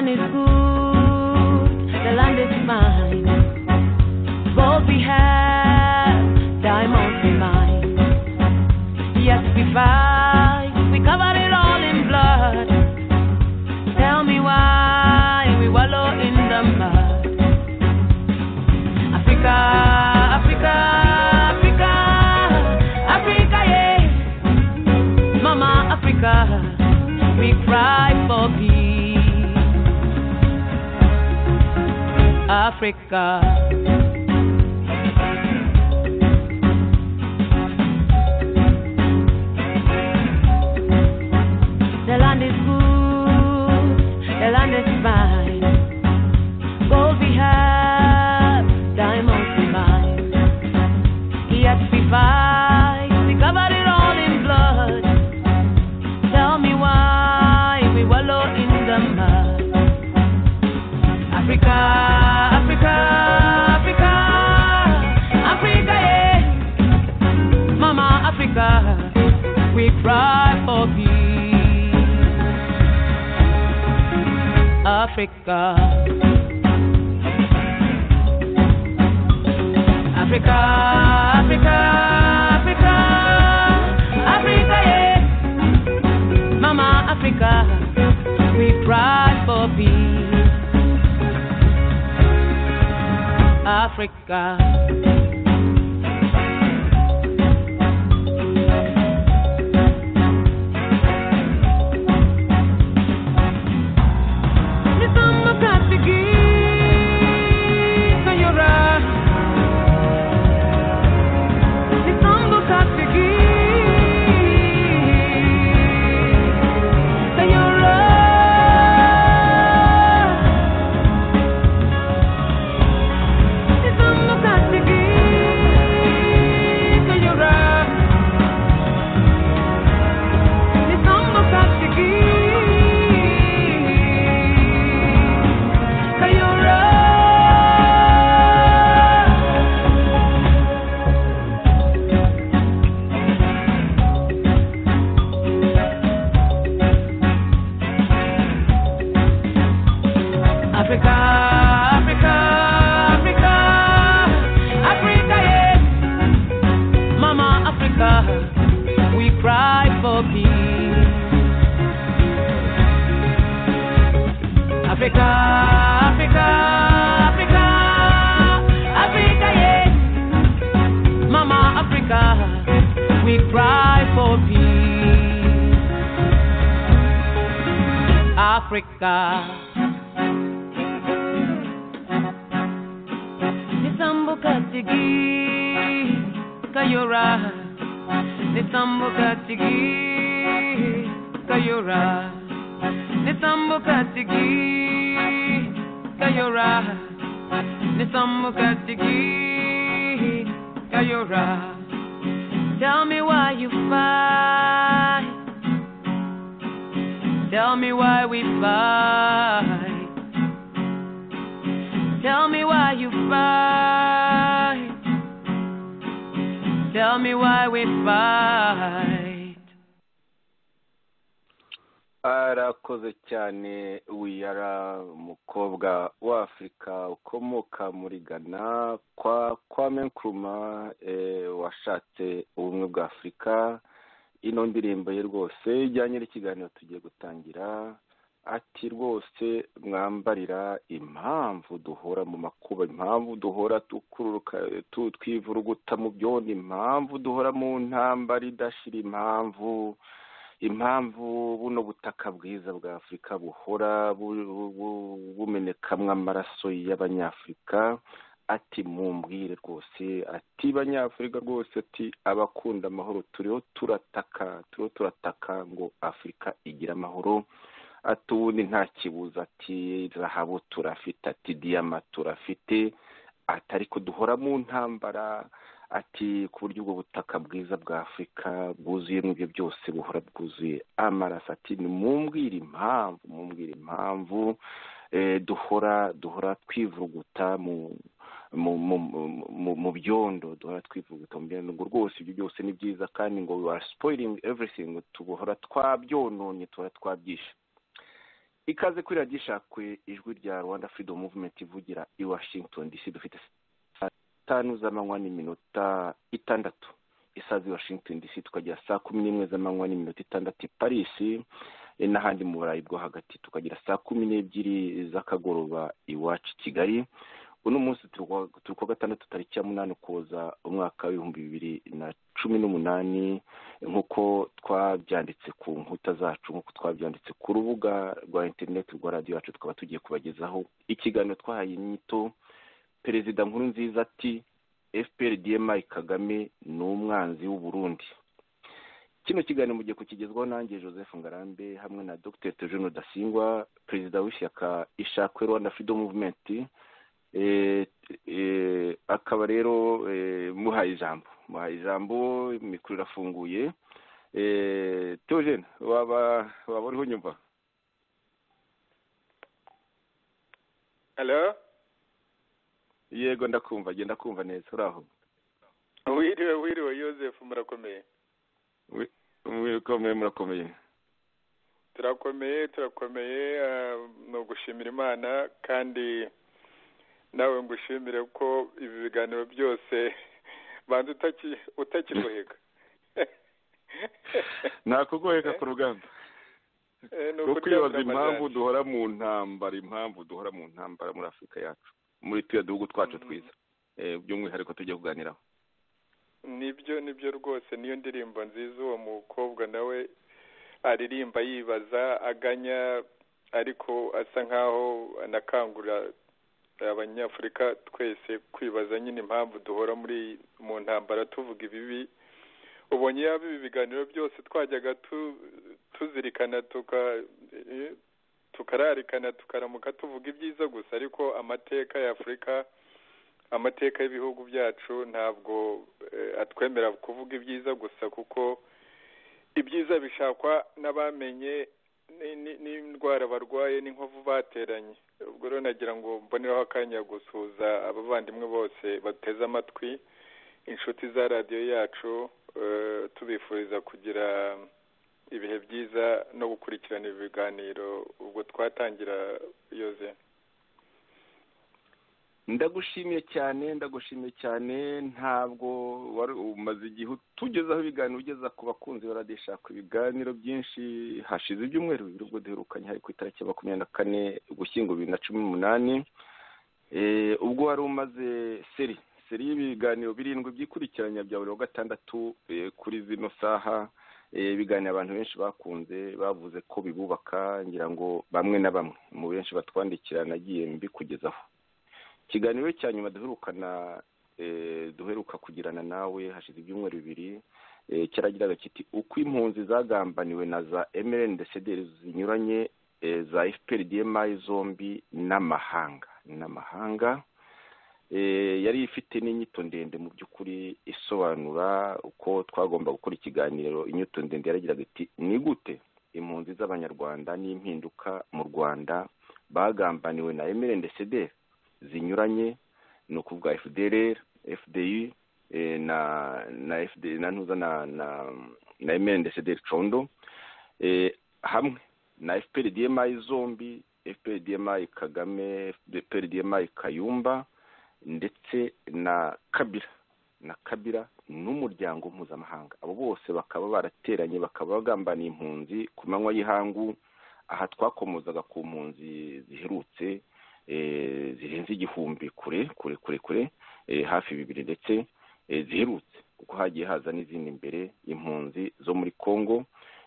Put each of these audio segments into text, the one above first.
land is good, the land is fine. Gold we have, diamonds we mine. Yes, we fight, we cover it all in blood. Tell me why we wallow in the mud. Africa, Africa, Africa, Africa, yeah. Mama Africa, we cry for peace. Africa. The land is good, the land is fine. Gold we have, diamonds we mine. Yes, we fight, we covered it all in blood. Tell me why we wallow in the mud. Africa, Africa, Africa, Africa, yeah. Mama Africa, we cry for peace. Africa, Africa, Africa, Africa, Africa, yeah. Mama Africa, we cry for peace. Africa. Africa. Nisambuka tigi kayora, nisambuka tigi kayora, nisambuka tigi kayora, nisambuka tigi kayora. Tell me why you fight. Tell me why we fight. Tell me why you fight. Tell me why we fight. Arakoze cyane wiyara umukobwa wa Afrika ukomoka muri Ghana kwa Kwame Nkrumah washatse ubumwe bwa Afrika. Ino ndirimbo ye rwose ijyanye n'ikiganiro tugiye gutangira, ati rwose mwambarira impamvu duhora mu makuba, impamvu duhora tukururuka twivuruguta mu byondo, impamvu duhora mu ntambara idashira, impamvu buno butaka bwiza bwa Afrika buhora bumenekamwe amaraso y'abanyafrika. Ati mumbwire rwose, ati banyafrika rwose, ati abakunda amahoro turiho turataka ngo Afrika igira amahoro. Ati ubundi nta kibuza, ati zahabu turafite, ati diyama turafite, ati ariko duhora mu ntambara, ati ku buryo ubwo butaka bwiza bwa Afrika bwuzuyemo ibyo byose buhora bwuzuye amaraso. Ati mumbwire impamvu duhora twivuguta mu byondo, duhora twivuguta mu byondo, ngo rwose ibyo byose ni byiza kandi ngo we are spoiling everything, tubuhora twabyononye, tubuhora twabyishe. ikaze kuri radiyo ishakwe ijwi rya Rwanda Freedom Movement ivugira i Washington DC. Dufite saa 5 z'amanywa n'iminota 6 isazi Washington DC, tukagira saa 11 z'amanywa n'iminota 6 i Paris n'ahandi mu Burayi bwo hagati, tukagira saa 12 z'akagoroba iwacu Kigali. Uno munsi turi ku gatandatu tariki ya 8 Ukuboza umwaka wa 2018, nk'uko twabyanditse ku nkuta zacu, nk'uko twabyanditse ku rubuga rwa internet rwa radio yacu. Tukaba tugiye kubagezaho ikiganiro twahaye inyito Perezida Nkurunziza ati FPRDMI Kagame ni umwanzi w'u Burundi. Kino kiganiro mugiye kukigezwaho nanjye Joseph Ngarambe hamwe na Dr. Theogene Rudasingwa, perezida w'ishyaka Ishakwe Rwanda Freedom Movement. Akaba rero muhaye ijambo, mikuru irafunguye. Theogene, waba uriho nyumva? Hello? Yego ndakumva, genda kumva neza. Uraho? Wiriwe Joseph, murakomeye? Murakomeye. Turakomeye, no gushimira Imana, kandi nawe ngushimire ko ibi biganiro byose banze utakigoheka. Nta kugoheka ku rugamba. Kuko ibaza impamvu duhora mu ntambara muri Afurika yacu, muri tuya duhugu twacu twiza, by'umwihariko tujya kuganiraho. Nibyo rwose, niyo ndirimbo nziza uwo mukobwa nawe aririmba yibaza, aganya, ariko asa nkaho anakangurira abanyafurika twese kwibaza nyine impamvu duhora mu ntambara tuvuga ibibi. Ubonye yaba ibi biganiro byose twajyaga tuzirikana tukararikana tukaramuka tuvuga ibyiza gusa, ariko amateka ya Afurika, amateka y'ibihugu byacu ntabwo atwemera kuvuga ibyiza gusa, kuko ibyiza bishakwa n'abamenye n'indwara barwaye n'inkovu bateranye. Ubwo rero nagira ngo mboneraho akanya gusuhuza abavandimwe bose bateze amatwi, inshuti za radiyo yacu, tubifuriza kugira ibihe byiza no gukurikirana ibiganiro ubwo twatangira. Yoze, ndagushimiye cyane. Ntabwo wari umaze igihe tugezaho ibiganiro ugeza ku bakunzi baradishaka ibiganiro byinshi. Hashize ibyumweru bibiri ubwo duherukanye, hari ku itariki ya 24 Ugushyingo 2018, ubwo wari umaze seri y'ibiganiro 7 byikurikiranya bya buri wa gatandatu kuri zino saha. Ibiganiro abantu benshi bakunze, bavuze ko bibubaka, ngira ngo bamwe na bamwe mu benshi batwandikira nagiye mbikugezaho. Ikiganiro cya nyuma duheruka kugirana nawe hashize ibyumweru 2, cyaragiraga kiti uko impunzi zagambaniwe na za MRNDCD zinyuranye, za FPRDMI zombi n'amahanga. Yari ifite n'inyito ndende mu by'ukuri isobanura uko twagomba gukora ikiganiro. Inyito ndende yaragiraga iti ni gute impunzi z'abanyarwanda n'impinduka mu Rwanda bagambaniwe na MRNDCD zinyuranye, ni ukuvuga FDLR, FDU na FD na MRNDCD Condo, hamwe na FPRDMI zombi, FPRDMI Kagame, FPRDMI Kayumba, ndetse na Kabila n'umuryango mpuzamahanga. Abo bose bakaba barateranye, bakaba bagambaniye impunzi ku manywa y'ihangu. Aha twakomozaga ku mpunzi ziherutse zirenze 1000 kure hafi 2 ndetse ziherutse, kuko hagiye haza n'izindi imbere impunzi zo muri Kongo.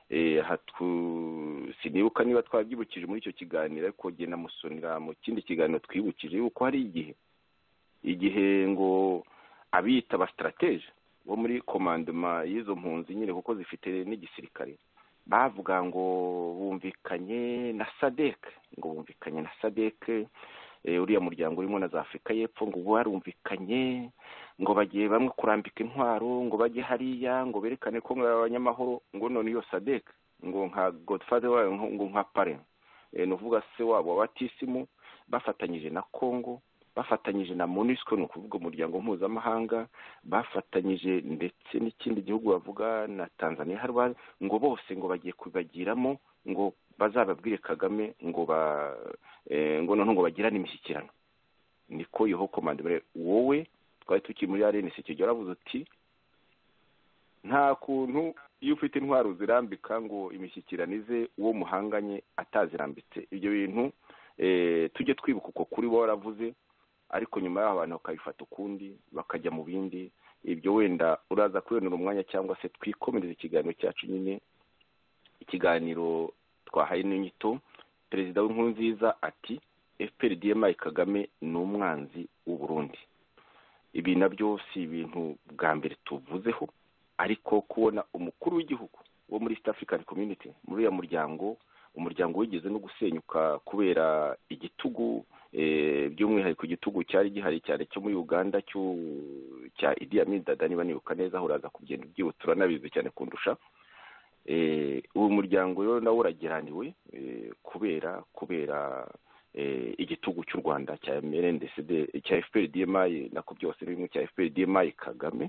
Sinibuka niba twabyibukije muri icyo kiganiro, ariko genda musonera mu kindi kiganiro twibukije yuko hari igihe ngo abita ba strategie bo muri commandement y'izo mpunzi nyine, kuko zifite n'igisirikare, bavuga ngo bumvikanye na SADC, uriya muryango urimo na za Afurika y'Epfo, ngo barumvikanye ngo bagiye bamwe kurambika intwaro, ngo bajye hariya ngo berekane ko abanyamahoro, ngo none iyo SADC ngo nka Godfather wayo, ngo nka parrain, no vuga se wabo batisimu, bafatanyije na Kongo bafatanyije na MONUSCO, ni ukuvuga umuryango mpuzamahanga, bafatanyije ndetse n'ikindi gihugu bavuga na Tanzania harwa, ngo bose ngo bagiye kubagiramo ngo bazababwire Kagame ngo ngo bagirane imishyikirano. Niko Yoho Komandere wowe twari tukiri muri RNC icyo gihe waravuze uti nta kuntu iyo ufite intwaro zirambika ngo imishyikiranize uwo muhanganye atazirambitse. Ibyo bintu tujye twibuka uko kuri bo waravuze, ariko nyuma y'aho abantu bakabifata ukundi bakajya mu bindi. Ibyo wenda uraza kubonera umwanya cyangwa se twikomereza ikiganiro cyacu nyine, ikiganiro twahaye n'inyito perezida w'Inkurunziza ati FPRDMI Kagame ni umwanzi w'u Burundi. Ibi nabyo si ibintu bwa mbere tuvuzeho, ariko kubona umukuru w'igihugu wo muri East African Community, muri ya umuryango wigeze no gusenyuka kubera igitugu, by'umwihariko igitugu cyari gihari cyane cyo muri Uganda cya Idi Amin Dada, niba nibuka neza, uraza kugenda ubyibutura nabizi cyane kundusha. Uwo muryango rero nawo urageraniwe kubera igitugu cy'u Rwanda cya MRNDCD cya FPRDMI, nako byose bimwe cya FPRDMI Kagame,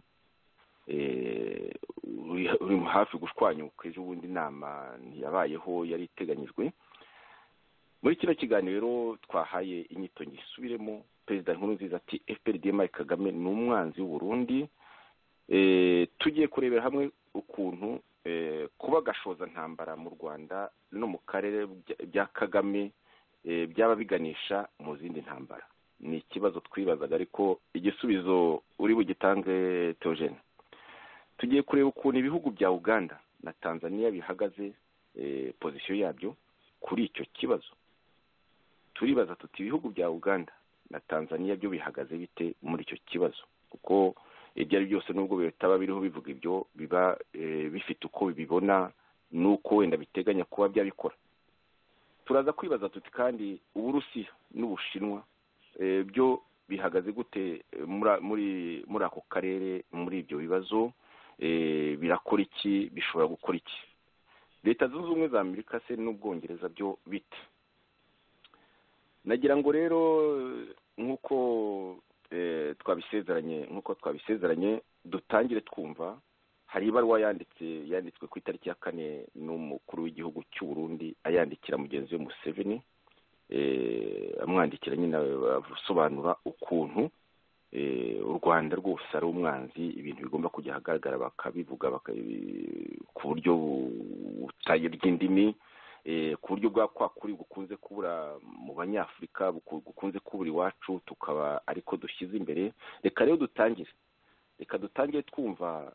uri hafi gushwanyuka. Ejo bundi inama ntiyabayeho yari iteganyijwe. Muri kino kiganiro twahaye inyito ngisubiremo, perezida Nkurunziza ati FPRDMI Kagame ni umwanzi w'u Burundi. Tugiye kurebera hamwe ukuntu kuba gashoza ntambara mu Rwanda no mu karere bya Kagame byaba biganisha mu zindi ntambara. Ni ikibazo twibazaga, ariko igisubizo uri bugitange Theogene. Tugiye kureba ukuntu ibihugu bya Uganda na Tanzania bihagaze, position yabyo kuri icyo kibazo. Turibaza tuti ibihugu bya Uganda na Tanzania byo bihagaze bite muri icyo kibazo, kuko ibyo ari byose nubwo bitaba biriho bivuga ibyo biba bifite uko bibibona nuko wenda biteganya kuba byabikora. Turaza kwibaza tuti kandi Uburusiya n'Ubushinwa byo bihagaze gute muri ako karere, muri ibyo bibazo birakora iki, bishobora gukora iki. Leta Zunze Ubumwe za Amerika se n'Ubwongereza byo bite. Nagira ngo rero nk'uko twabisezeranye dutangire twumva. Hari ibaruwa yanditswe ku itariki ya 4 n'umukuru w'igihugu cy'u Burundi ayandikira mugenzi we Museveni, amwandikira nyine asobanura ukuntu u Rwanda rwose ari umwanzi, ibintu bigomba kujya ahagaragara bakabivuga ku buryo butagira indimi, ku buryo bwa kwa kuri gukunze kubura mu Banyafurika, gukunze kubura iwacu tukaba ariko dushyize imbere. Reka rero dutangire twumva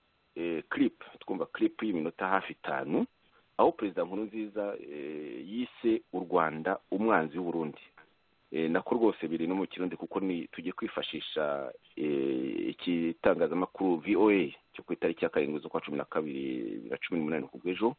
clip y'iminota hafi 5 aho perezida Nkurunziza yise u Rwanda umwanzi w'u Burundi. Nako rwose biri no mu Kirundi kuko tugiye kwifashisha ikitangazamakuru VOA cyo ku itariki ya 7 z'ukwa 12 2018 kubw'ejo.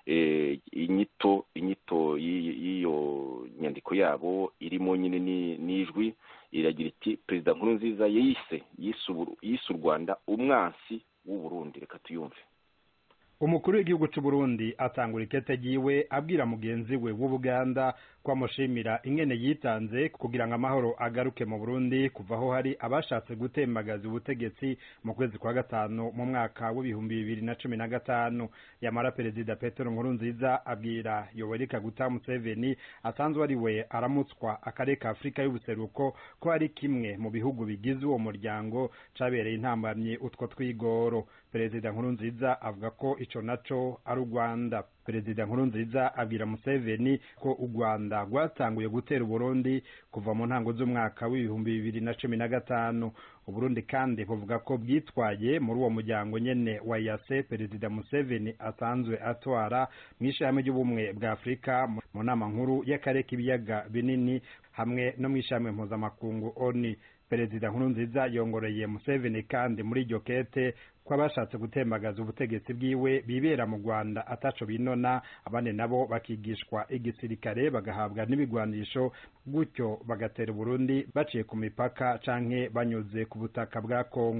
Inyito y'iyo nyandiko yabo irimo nyine n'ijwi iragira iti perezida Nkurunziza yise u Rwanda umwansi w'u Burundi. Reka tuyumve. Umukuru w'igihugu cy'u Burundi atangura ikete giwe abwira mugenzi we w'Ubuganda ko amushimira ingene yitanze kugira ngo amahoro agaruke mu Burundi kuvaho hari abashatse gutembagaza ubutegetsi mu kwezi kwa 5 mu mwaka w'2015. Yamara perezida Petero Nkurunziza abwira Yoweri Kaguta Museveni asanzwe ari we aramutswa akarere ka Afrika y'ubuseruko ko ari kimwe mu bihugu bigize uwo muryango cabereye intambamye utwo twigoro. Perezida Nkurunziza avuga ko ico naco ari u Rwanda. Perezida Nkurunziza abwira Museveni ko u Rwanda rwatanguye gutera Burundi kuva mu ntango z'umwaka w'2015. Uburundi kandi buvuga ko bwitwaye muri uwo muryango nyene wa EAC Perezida Museveni asanzwe atwara mw'ishami ry'ubumwe bwa Afrika mu nama nkuru y'akarere k'ibiyaga binini hamwe no mw'ishami mpuzamakungu ONU. Perezida Nkurunziza yongoreye Museveni kandi muri iryo kete ko abashatse gutembagaza ubutegetsi bwiwe bibera mu Rwanda ataco binona, abane nabo bakigishwa igisirikare bagahabwa n'ibigwanisho gutyo bagatera Burundi baciye ku mipaka canke banyuze ku butaka bwa Kongo.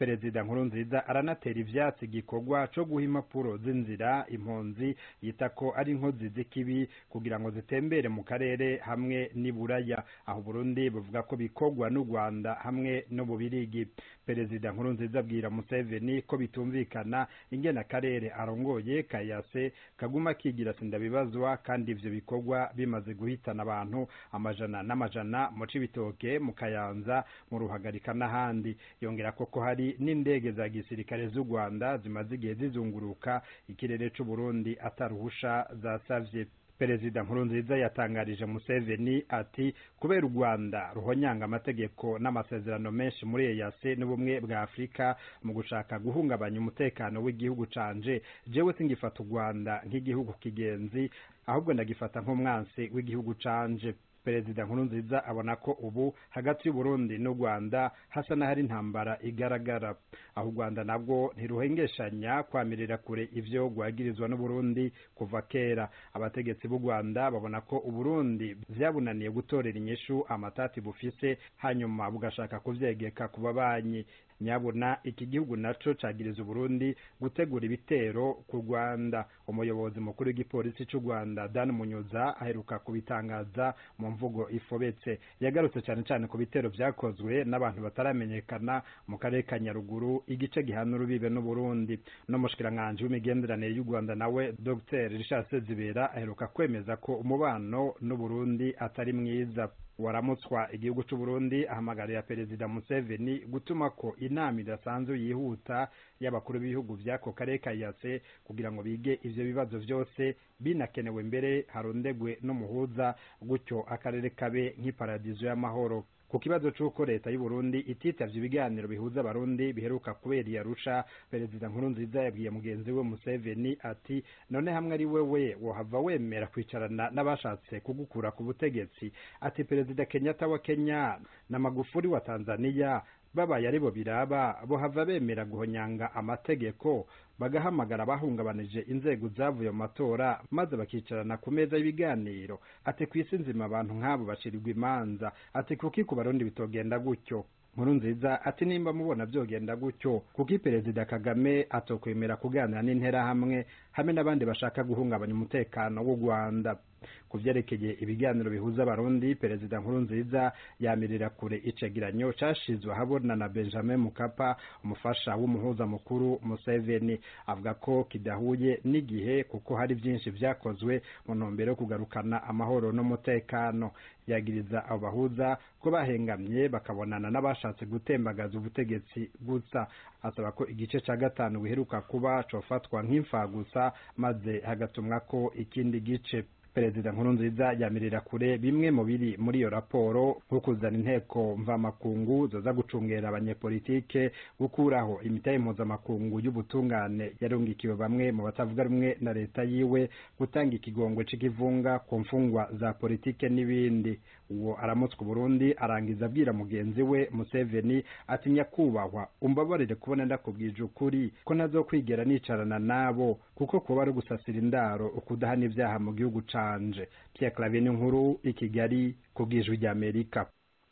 Perezida Nkurunziza aranatera ivyatsi igikorwa co guha impapuro z'inzira impunzi yita ko ari inkozi z'ikibi kugira ngo zitembere mu karere hamwe n'iburaya, aho Burundi buvuga ko bikorwa n'u Rwanda hamwe no mu Birigi. Perezida Nkurunziza abwira Museveni ko bitumvikana ingene akarere arongoye kayase kaguma kigira sindabibazwa kandi ivyo bikorwa bimaze guhitana abantu amajana n'amajana mu Cibitoke, mu Kayanza, mu Ruhagarika n'ahandi. Yongera ko hari n'indege za gisirikare z'u Rwanda zimaze igihe zizunguruka ikirere c'u Burundi ataruhusha zasavye. Perezida Nkurunziza yatangarije Museveni ati kubera u Rwanda ruhonyanga amategeko n'amasezerano menshi muri EAC n'ubumwe bwa Afrika mu gushaka guhungabanya umutekano w'igihugu canje, jewe singifata u Rwanda nk'igihugu kigenzi ahubwo ndagifata nk'umwansi w'igihugu canje. Perezida Nkurunziza abona ko ubu hagati y'u Burundi n'u Rwanda hasa n'ahari intambara igaragara, aho u Rwanda nabwo ntiruhengeshanya kwamirira kure ivyo rwagirizwa n'u Burundi kuva kera. Abategetsi b'u Rwanda babona ko u Burundi vyabunaniye gutorera inyishu amatati bufise hanyuma bugashaka kuvyegeka ku babanyi. Nyabona iki gihugu naco cagiriza Burundi gutegura ibitero ku Rwanda. Umuyobozi mukuru w'igipolisi c'u Rwanda Dan Munyuza aheruka kubitangaza mu mvugo ifobetse. Yagarutse cyane ku bitero vyakozwe n'abantu bataramenyekana mu karere ka Nyaruguru, igice gihana urubibe n'u Burundi. No mushikiranganje w'imigenderanire y'u Rwanda nawe Dr Richard Sezibera aheruka kwemeza ko umubano n'u Burundi atari mwiza. Waramutswa igihugu c'u Burundi ahamagarira Perezida Museveni gutuma ko inama idasanzwe yihuta y'abakuru b'ibihugu vy'ako karere ka EAC kugira ngo bige ivyo bibazo vyose, binakenewe mbere harondegwe n'umuhuza, gutyo akarere kabe nk'iparadizo y'amahoro. Ku kibazo c'uko leta y'u Burundi ititavye ibiganiro bihuza abarundi biheruka kubera i Arusha, Perezida Nkurunziza yabwiye mugenzi we Museveni ati none hamwe ari wewe wohava wemera kwicarana n'abashatse kugukura ku butegetsi. Ati Perezida Kenyatta wa Kenya na Magufuli wa Tanzania babaye aribo biraba bohava bemera guhonyanga amategeko bagahamagara bahungabanije inzego zavuye mu matora maze bakicarana ku meza y'ibiganiro. Ati kwisi nzima abantu nk'abo bacirirwa imanza. Ati kuki ku Barundi bitogenda gutyo? Nkurunziza ati nimba mubona vyogenda gutyo kuki Perezida Kagame atokwemera kuganira n'intera hamwe n'abandi bashaka guhungabanya umutekano w'u Rwanda. Kuvyerekeye ibiganiro bihuza abarundi, Perezida Nkurunziza yamirira kure icegeranyo cashizwe habona na Benjamin Mkapa, umufasha w'umuhuza mukuru Museveni. Avuga ko kidahuye n'igihe kuko hari vyinshi vyakozwe mu ntumbero yo kugarukana amahoro n'umutekano. Yagiriza abo bahuza ko bahengamye bakabonana n'abashatse gutembagaza ubutegetsi gusa. Asaba ko igice ca gatanu biheruka kuba cofatwa nk'imfagusa maze hagatumwa ko ikindi gice. Perezida Nkurunziza yamirira kure bimwe mu biri muri iyo raporo nko kuzana inteko mvamakungu zoza gucungera abanyepolitike, gukuraho imitahe mpuzamakungu y'ubutungane yarungikiwe bamwe mu batavuga rumwe na leta yiwe, gutanga ikigongwe c'ikivunga ku mfungwa za politike n'ibindi. Uwo aramutswa Burundi arangiza abwira mugenzi we Museveni ati nyakubahwa umbabarire kubona ndakubwije ukuri ko nazokwigera nicarana nabo kuko kuba ari gusasira indaro ukudahana ivyaha mu gihugu canje. Pierre Claver Nkuru, i Kigali, kubw'Ijwi ry'Amerika.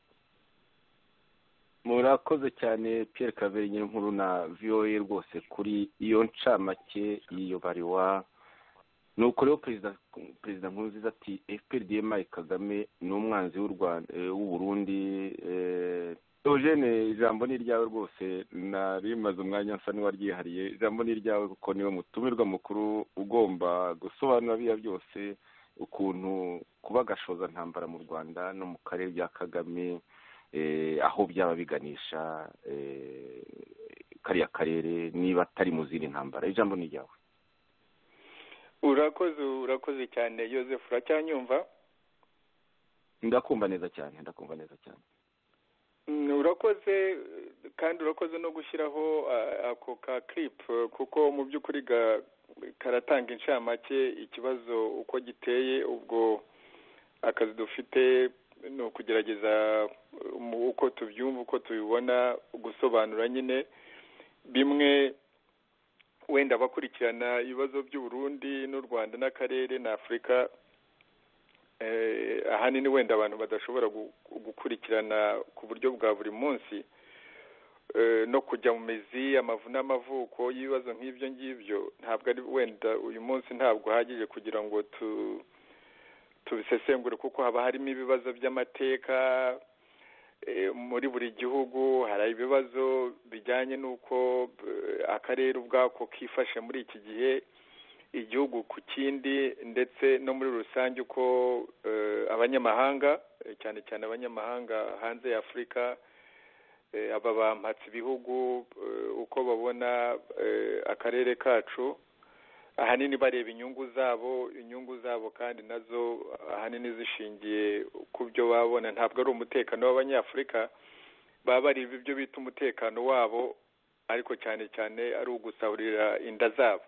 Murakoze cyane Pierre Claver Nkuru na VOA rwose kuri iyo ncamake y'iyo bariwa. Nuko rero Perezida Nkurunziza ati FPRDM Kagame ni umwanzi w'u Rwanda w'u Burundi. Eugene, ijambo ni ryawe rwose, narimaze umwanya nsa n'uwaryihariye. Ijambo ni ryawe kuko niwe mutumirwa mukuru ugomba gusobanura biya byose, ukuntu kuba gashoza ntambara mu Rwanda no mu karere bya Kagame, aho byaba biganisha kariya karere niba atari mu zindi ntambara. Ijambo ni ryawe. Urakoze cyane Joseph, uracyanyumva? Ndakumva neza cyane. Urakoze kandi urakoze no gushyiraho ako ka clip kuko mu by'ukuri karatanga incamake ikibazo uko giteye. Ubwo akazi dufite ni ukugerageza uko tubyumva, uko tubibona, gusobanura nyine bimwe wenda bakurikirana ibibazo by'u Burundi n'u Rwanda n'akarere na Afurika, ahanini wenda abantu badashobora gukurikirana ku buryo bwa buri munsi. no kujya mu mizi amavu n'amavuko y'ibibazo nk'ibyo ngibyo ntabwo ari wenda uyu munsi ntabwo uhagije kugira ngo tubisesengure kuko haba harimo ibibazo by'amateka muri buri gihugu. hari ibibazo bijyanye n'uko akarere ubwako kifashe muri iki gihe igihugu ku kindi, ndetse no muri rusange uko abanyamahanga cyane cyane abanyamahanga hanze ya Afurika aba bampatse ibihugu uko babona akarere kacu, ahanini bareba inyungu zabo kandi nazo ahanini zishingiye ku byo babona. Ntabwo ari umutekano w'abanyafurika, baba bareba ibyo bita umutekano wabo, ariko cyane cyane ari ugusahurira inda zabo.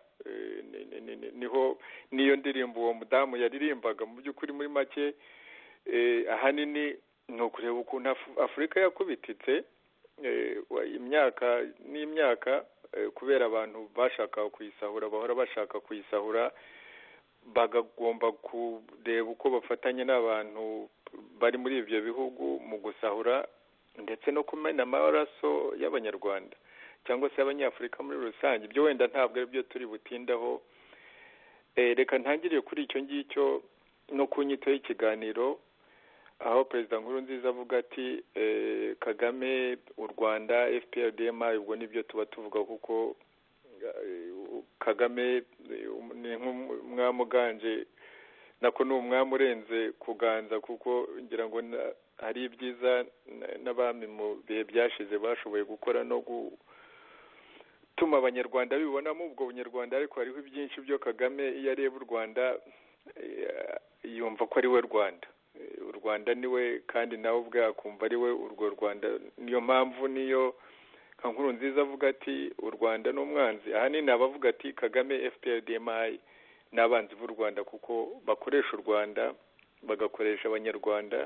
niyo ndirimbo uwo mudamu yaririmbaga mu by'ukuri muri make. Ahanini ni ukureba ukuntu Afurika yakubititse imyaka n'imyaka kubera abantu bashaka kuyisahura, bahora bashaka kuyisahura, bagomba kureba uko bafatanya n'abantu bari muri ibyo bihugu mu gusahura ndetse no kumena amaraso y'abanyarwanda cyangwa se abanyafurika muri rusange. Ibyo wenda ntabwo ari byo turi butindaho. Reka ntangiriye kuri icyo ngicyo no ku nyito y'ikiganiro, aho Perezida Nkurunziza avuga ati Kagame, u Rwanda, FPRDMI, ubwo nibyo tuba tuvuga kuko Kagame ni nk'umwami uganje, nako ni umwami urenze kuganza, kuko ngira ngo hari ibyiza n'abami mu bihe byashize bashoboye gukora no gutuma abanyarwanda bibonamo ubwo bunyarwanda, ariko hariho ibyinshi byo Kagame iyo areba u Rwanda yumva ko ari we Rwanda. U Rwanda niwe, kandi nawe ubwe akumva ari we urwo Rwanda. Niyo mpamvu niyo nka Nkurunziza avuga ati u Rwanda ni umwanzi, ahanini abavuga ati Kagame, FPRDMI ni abanzi b'u Rwanda, kuko bakoresha u Rwanda bagakoresha abanyarwanda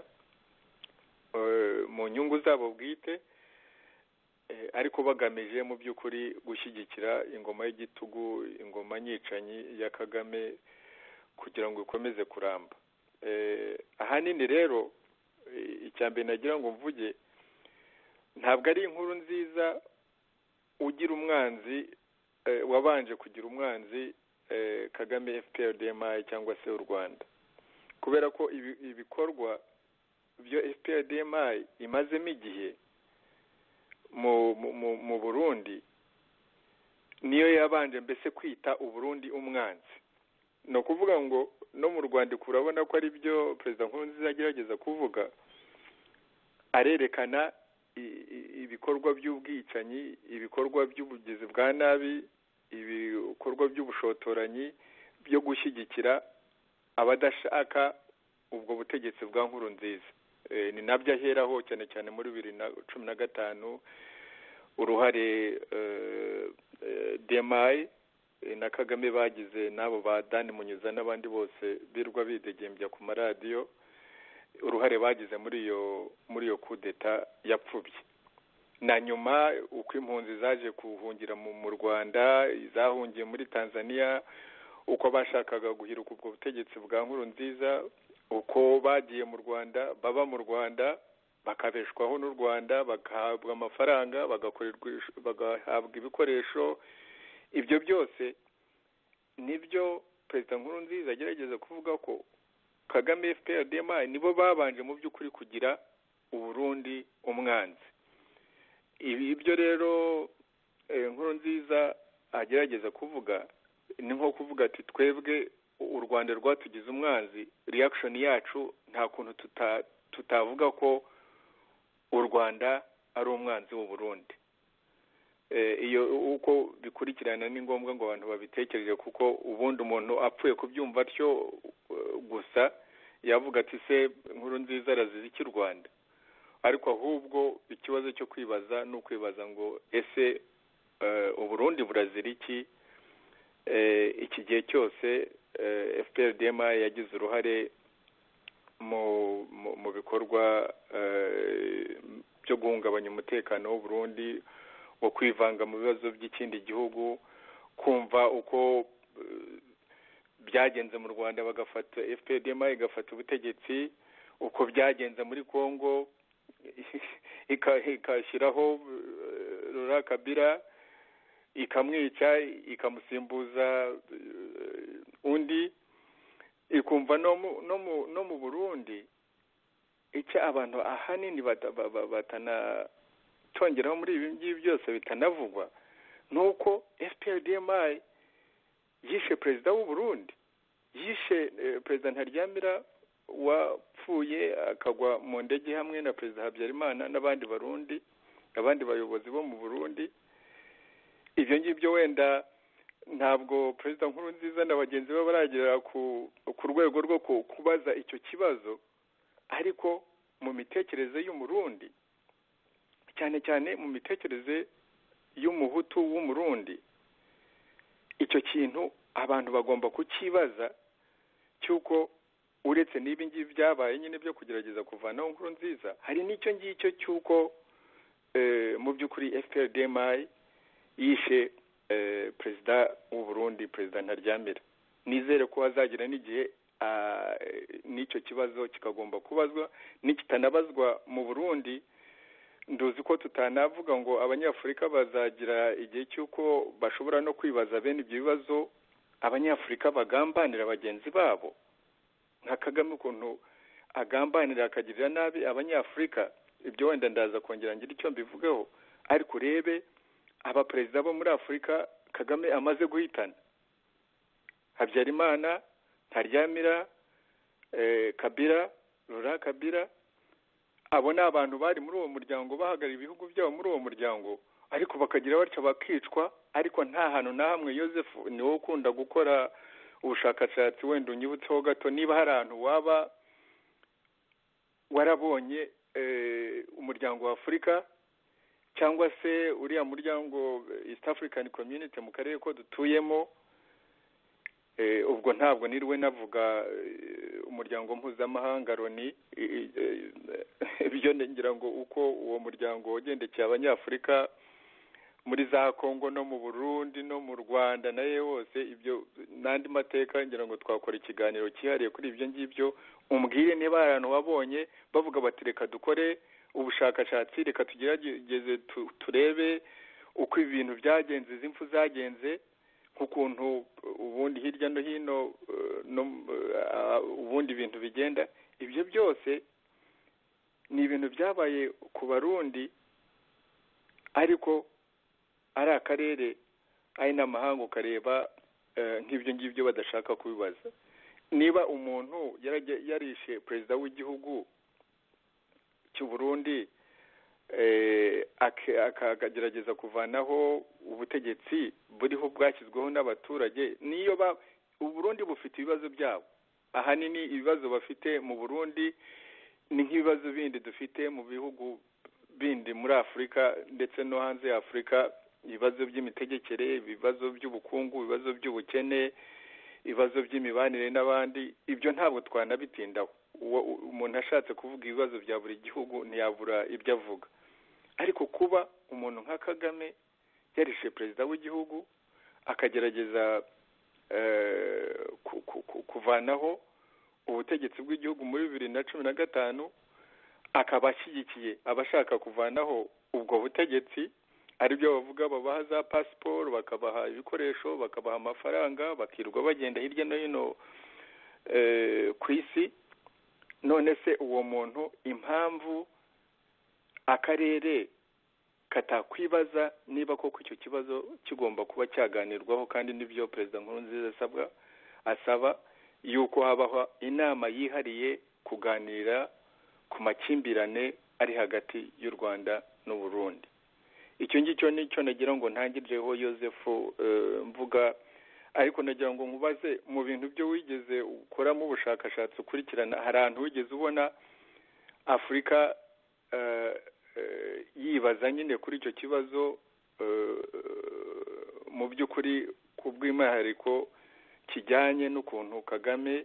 mu nyungu zabo bwite, ariko bagamije mu by'ukuri gushyigikira ingoma y'igitugu, ingoma nyicanyi ya Kagame kugira ngo ikomeze kuramba. Ahanini rero icyambere nagira ngo mvuge, ntabwo ari Nkurunziza ugira umwanzi, wabanje kugira umwanzi Kagame, FPRDMI cyangwa se u Rwanda, kubera ko ibikorwa byo FPRDMI imazemo igihe mu Burundi niyo yabanje mbese kwita u Burundi umwanzi. ni ukuvuga ngo no mu Rwanda urabona ko ari byo Perezida Nkurunziza agerageza kuvuga, arerekana ibikorwa by'ubwicanyi, ibikorwa by'ubugizi bwa nabi, ibikorwa by'ubushotoranyi byo gushyigikira abadashaka ubwo butegetsi bwa Nkurunziza. Ni nabyo aheraho cyane cyane muri 2015 uruhare DMI na Kagame bagize n'abo ba Dani Munyuza n'abandi bose birwa bidegembya ku maradiyo, uruhare bagize muri iyo kudeta yapfubye. Na nyuma uko impunzi zaje kuhungira mu Rwanda, izahungiye muri Tanzania, uko bashakaga guhiruka ubwo butegetsi bwa Nkurunziza, uko bagiye mu Rwanda, baba mu Rwanda bakabeshwaho n'u Rwanda, bagahabwa amafaranga, bagahabwa ibikoresho. Ibyo byose nibyo Perezida Nkurunziza agerageza kuvuga ko Kagame, FPRDMI nibo babanje mu by'ukuri kugira Uburundi umwanzi. Ibyo rero Nkurunziza agerageza kuvuga ni nko kuvuga ati twebwe u Rwanda rwatugize umwanzi, reaction yacu nta kuntu tutavuga ko u Rwanda ari umwanzi w'u Burundi. Iyo uko bikurikirana ni ngombwa ngo abantu babitekereje, kuko ubundi umuntu apfuye kubyumva atyo gusa yavuga ati se Nkurunziza arazize iki Rwanda, ariko ahubwo ikibazo cyo kwibaza no kwibaza ngo ese u Burundi burazira iki. Iki gihe cyose FPRDMI yagize uruhare mu bikorwa byo guhungabanya umutekano w'u Burundi, wo kwivanga mu bibazo by'ikindi gihugu, kumva uko byagenze mu Rwanda bagafata FPRDMI igafata ubutegetsi, uko byagenze muri Kongo ikashyiraho Laurent Kabila ikamwica ikamusimbuza undi, ikumva no mu Burundi icyo abantu ahanini batanatongeraho muri ibi ngibi byose bitanavugwa nuko FPRDMI yishe perezida w'u Burundi, yishe perezida Ntaryamira wapfuye akagwa mu ndege hamwe na perezida Habyarimana n'abandi Barundi, abandi bayobozi bo mu Burundi. Ibyo ngibyo wenda ntabwo perezida Nkurunziza na bagenzi be baragera ku rwego rwo kubaza icyo kibazo, ariko mu mitekerereze y'umurundi, cyane cyane mu mitekerereze y'umuhutu w'umurundi, icyo kintu abantu bagomba kukibaza, cyuko uretse n'ibi ngibi byabaye nyine byo kugerageza kuvanaho Nkurunziza, hari n'icyo ngicyo cyuko mu by'ukuri FPRDMI yishe perezida w'u Burundi, perezida Ntaryamira. Nizere ko hazagira n'igihe n'icyo kibazo kikagomba kubazwa, n'ikitanabazwa mu Burundi. Nduzi ko tutanavuga ngo abanyafurika bazagira igihe cy'uko bashobora no kwibaza bene ibyo bibazo, abanyafurika bagambanira bagenzi babo nka Kagame, ukuntu agambanira akagirira nabi abanyafurika. Ibyo wenda ndaza kongera ngira icyo mbivugaho, ariko urebe abaperezida bo muri Afurika Kagame amaze guhitana: Habyarimana, Ntaryamira, Kabila, Laurent Kabila. Abo ni abantu bari muri uwo muryango, bahagarariye ibihugu byabo muri uwo muryango, ariko bakagira batyo bakicwa. Ariko nta hantu na hamwe, Yosefu ni wowe ukunda gukora ubushakashatsi, wenda unyibutseho gato niba hari ahantu waba warabonye umuryango wa Afurika cyangwa se uriya muryango East African Community mu karere ko dutuyemo. Ubwo ntabwo niriwe navuga umuryango mpuzamahanga Loni, ibyo ngira ngo uko uwo muryango wagendekeye abanyafurika muri za Kongo no mu Burundi no mu Rwanda naye hose, ibyo n'andi mateka ngira ngo twakora ikiganiro cyihariye kuri ibyo ngibyo. Umbwire niba abantu wabonye bavuga bati reka dukore ubushakashatsi, reka tugerageze turebe uko ibintu byagenze, izi mfu zagenze, nk'ukuntu ubundi hirya no hino ubundi ibintu bigenda. Ibyo byose ni ibintu byabaye ku Barundi, ariko ari akarere, ari n'amahanga ukareba nk'ibyo ngibyo badashaka kubibaza. Niba umuntu yarishe perezida w'igihugu cy'u Burundi akagerageza kuvanaho ubutegetsi buriho bwashyizweho n'abaturage, niyo u Burundi bufite ibibazo byabo. Ahanini ibibazo bafite mu Burundi ni nk'ibibazo bindi dufite mu bihugu bindi muri Afurika ndetse no hanze ya Afurika: ibibazo by'imitegekere, ibibazo by'ubukungu, ibibazo by'ubukene, ibibazo by'imibanire n'abandi. Ibyo ntabwo twanabitindaho. Umuntu ashatse kuvuga ibibazo bya buri gihugu ntiyabura ibyo avuga, ariko kuba umuntu nka Kagame yarishe perezida w'igihugu akagerageza kuvanaho ubutegetsi bw'igihugu muri 2015, akaba ashyigikiye abashaka kuvanaho ubwo butegetsi, aribyo bavuga babaha za pasiporo, bakabaha ibikoresho, bakabaha amafaranga, bakirwa bagenda hirya no hino ku isi. None se uwo muntu impamvu akarere katakwibaza niba koko icyo kibazo kigomba kuba cyaganirwaho, kandi nibyo perezida Nkurunziza asaba yuko habaho inama yihariye kuganira ku makimbirane ari hagati y'u Rwanda n'u Burundi. Icyo ngicyo nicyo nagira ngo ntangirireho Yosefu mvuga, ariko nagira ngo nkubaze, mu bintu byo wigeze ukoramo ubushakashatsi ukurikirana, hari ahantu wigeze ubona Afurika yibaza nyine kuri icyo kibazo mu by'ukuri ku bw'umwihariko kijyanye n'ukuntu Kagame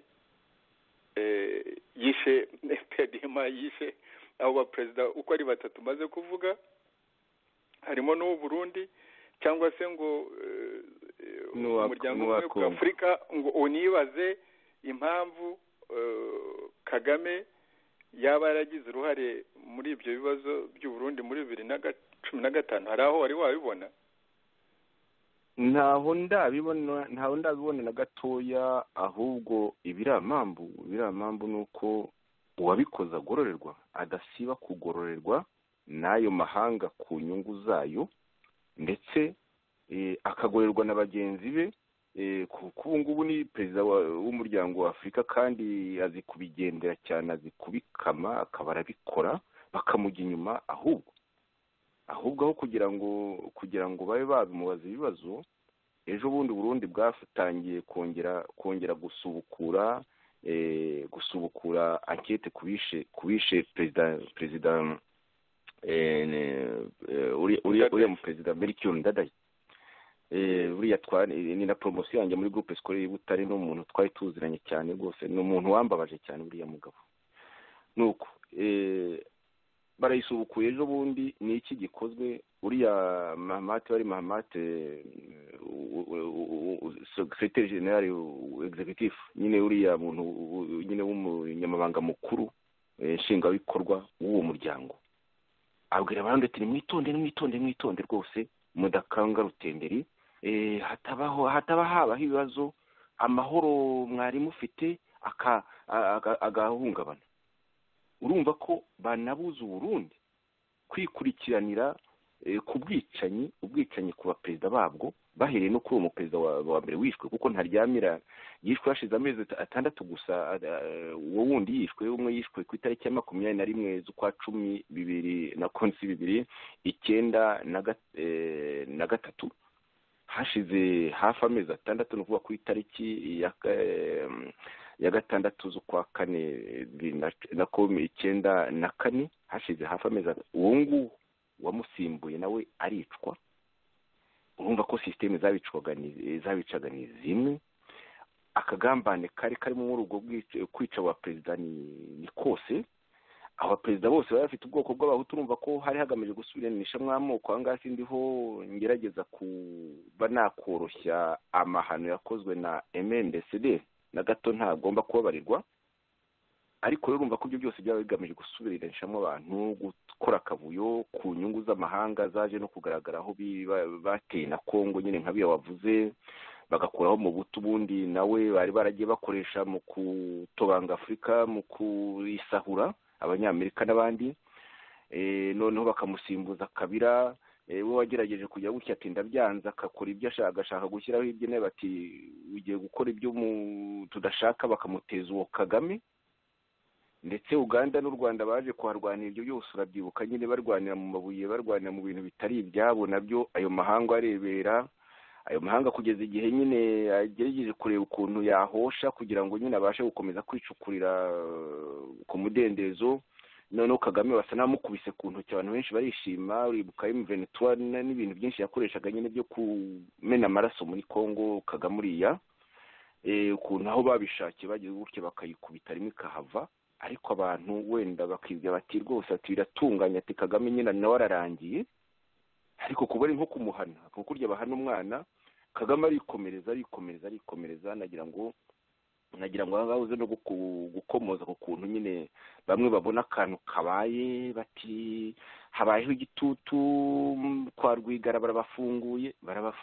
yishe FPRDMI, yishe abo baperezida uko ari batatu maze kuvuga, harimo n'uwo Burundi, cyangwa se ngo umuryango wa Afurika, ngo unibaze impamvu Kagame yaba yaragize uruhare muri ibyo bibazo by'u Burundi muri 2015? hari aho wari wabibona? ntaho ndabibona na gatoya, ahubwo ibiramambu ni uko uwabikoze agororerwa, adasiba kugororerwa n'ayo mahanga ku nyungu zayo, ndetse akagorerwa na bagenzi be, kuko ubu ngubu ni perezida w'umuryango wa Afurika kandi azi kubigendera cyane, azi kubikama, akaba arabikora, bakamujya inyuma, ahubwo aho kugira ngo babe babimubaza ibibazo. Ejo bundi Burundi bwatangiye kongera gusubukura ankete kubishe perezida uriya mu perezida Melchior Ndadaye. Buriya ni na promosiyo yanjye muri groupe scolaire y'Ibutare, n'umuntu twari tuziranye cyane rwose, ni umuntu wambabaje cyane buriya mugabo. Nuko barayisubukuye ejo bundi. Ni iki gikozwe? Uriya Mahamat secrétaire général executif, nyine uriya muntu nyine w'umunyamabanga mukuru nshingwabikorwa w'uwo muryango, abwira abantu ati mwitonde rwose, mudakanga rutenderi, habaho ibibazo, amahoro mwari mufite agahungabana. Urumva ko banabuze Uburundi kwikurikiranira ku ubwicanyi ku baperezida babwo, bahereye no kuri uwo muperezida wa mbere wishwe, kuko Ntaryamira yishwe hashize amezi 6 gusa. Uwo wundi umwe yishwe ku itariki ya 21 z'ukwa 10 2009, hashize hafi amezi 6, no kuva ku itariki ya 6 z'ukwa 4 2009, hashize hafi amezi. Uwo nguwo wamusimbuye nawe aricwa. Urumva ko systeme zabicaga ni zimwe. Akagambane kari muri ubwo kwica wa perezida ni kose. Aba perezida bose bari bafite ubwoko bw'abahutu. Urumva ko hari hagamije gusubiranisha mwamoko. Ahangaha sindiho ngerageza kuba nakoroshya amahano yakozwe na MNDCD na gato, ntagomba kubabarirwa. Ariko urumva ko ibyo byose byaba bigamije gusubiranishamo abantu, gukora akavuyo ku nyungu z'amahanga zaje no kugaragara aho bateye na Kongo, nyine nkabiya wavuze, bagakuraho mu butu bundi nawe bari baragiye bakoresha mu kutobanga Afurika, mu kuisahura abanyamerika n'abandi. Noneho bakamusimbuza Kabila, we wagerageje kujya gutya ati ndabyanza, akakora ibyo agashaka gushyiraho ibyo, nawe bati ugiye gukora ibyo tudashaka, bakamuteza uwo Kagame. Ndetse Uganda n'u Rwanda baje kuharwanira ibyo byose, urabyibuka, nyine barwanira mu mabuye, barwanira mu bintu bitari ibyabo, nabyo ayo mahanga arebera. Ayo mahanga kugeza igihe nyine agerageje kureba ukuntu yahosha kugira ngo nyine abashe gukomeza kwicukurira ku mudendezo. Noneho Kagame basa n'amukubise ku ntoki, abantu benshi barishima. Uribuka M23 n'ibintu byinshi yakoreshaga nyine byo kumena amaraso muri Kongo. Kagame uriya ukuntu aho babishakiye bagiye gutya bakayikubita rimwe ikahava. Ariko abantu wenda bakibya bati rwose ati biratunganya, ati Kagame nyine nawe ararangiye. Ariko kuba ari nko kumuhana, kuko kurya bahana umwana, Kagame arikomereza. Nagira ngo ababuze no gukomoza ku kuntu nyine bamwe babona akantu kabaye, bati habayeho igitutu kwa Rwigara, barabafunguye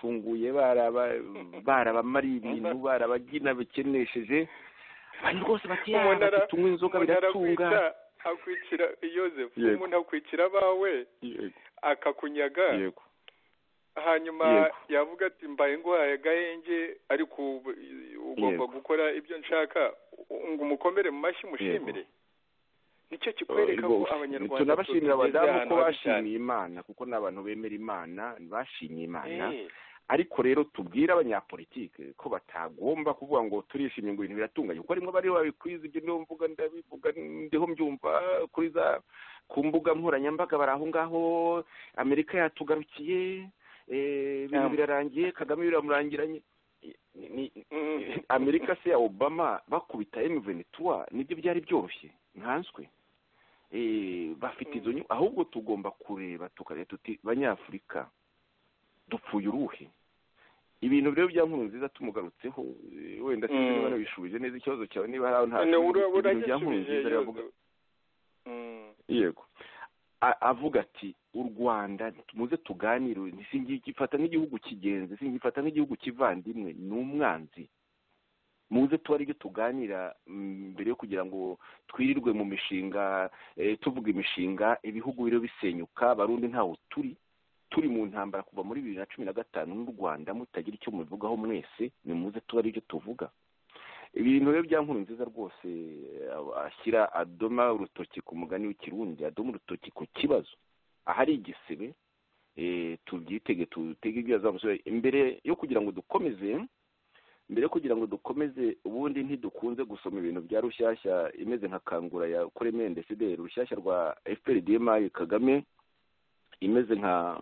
barabamari ibintu, barabagina bikenesheje. Abantu rwose bati tunywa inzoga biratunga. Akwicira Joseph, umuntu akwicira abawe akakunyaga, hanyuma yavuga ati mbaye ngwaye gahenge, ariko ugomba gukora ibyo nshaka, ngo umukomere mu mashyi mushimire. Nicyo kikwereka ko Abanyarwanda tunabashimira abadamu ko bashimiye Imana, kuko n'abantu bemera Imana bashimiye Imana. Ariko rero tubwira abanyapolitike ko batagomba kuvuga ngo turishimye ngo ibintu biratunganye, kuko rimwe bari babikwiza. Ibyo niyo mvuga ndabivuga, ndiho mbyumva kuri za ku mbuga nkoranyambaga, bari aho ngaho, Amerika yatugarukiye, ibintu birarangiye, Kagame biramurangiranye. Amerika se ya Obama bakubita M23 nibyo byari byoroshye nkanswe. Bafite izo nyungu. Ahubwo tugomba kureba tukareba tuti Banyafurika dupfuye uruhe. Ibintu rero bya Nkurunziza tumugarutseho, wenda sinzi niba nabishubije neza ikibazo cyawe, niba haraho nta bya Nkurunziza ravuga. yego avuga ati u Rwanda muze tuganire, singifata nk'igihugu kigenze, singifata nk'igihugu kivandimwe, ni umwanzi, muze tuba aribyo tuganira mbere yo kugira ngo twirirwe mu mishinga, tuvuga imishinga ibihugu biro bisenyuka, Barundi ntawo turi mu ntambara kuva muri 2015 n'u Rwanda, mutagira icyo mubivugaho mwese, ni muze tuba aribyo tuvuga. Ibintu rero bya Nkurunziza rwose ashyira adoma urutoki ku mugani w'ikirundi, adoma urutoki ku kibazo ahari igisebe, tubyitege tutege ibyo azamusore imbere yo kugira ngo dukomeze. Ubundi ntidukunze gusoma ibintu bya Rushyashya imeze nka kangura ya kuri MNDCD, Rushyashya rwa FPRDMI Kagame imeze nka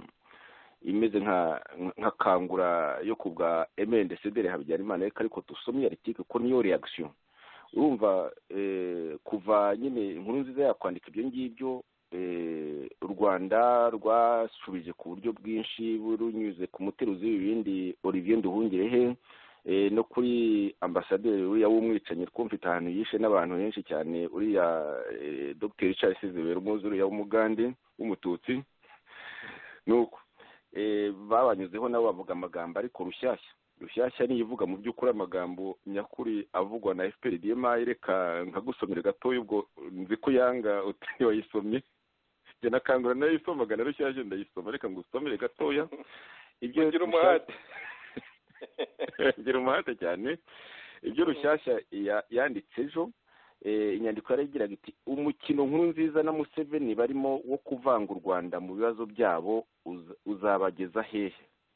kangura yo kubwa MNDCD Habyarimana, ariko dusomye article ko niyo reaction. Urumva kuva nyine Nkurunziza yakwandika ibyo ngibyo, u Rwanda rwasubije ku buryo bwinshi burunyuze ku muteruzi w'ibindi Olivier Nduhungirehe, no kuri ambasaderi uriya w'umwicanyi twumvita ahantu yishe n'abantu benshi cyane, uriya Dr. Charles Zibera umuzuru ya Umugande w'umututsi, nuko babanyuzeho nabo bavuga amagambo, ariko Rushyashya niyo ivuga mu by'ukuri amagambo nyakuri avugwa na FPRDMI. Reka nkagusomera gatoya, ubwo nzi ko yanga utari wayisomye, njye nakangura nayo isomaga na Rushyashya ndayisoma, reka ngusomere gatoya ibyo ngira umuhate ngira umuhate cyane ibyo Rushyashya yanditse ejo. Inyandiko yaragiraga iti umukino Nkurunziza na Museveni barimo wo kuvanga u Rwanda mu bibazo byabo uzabageza he?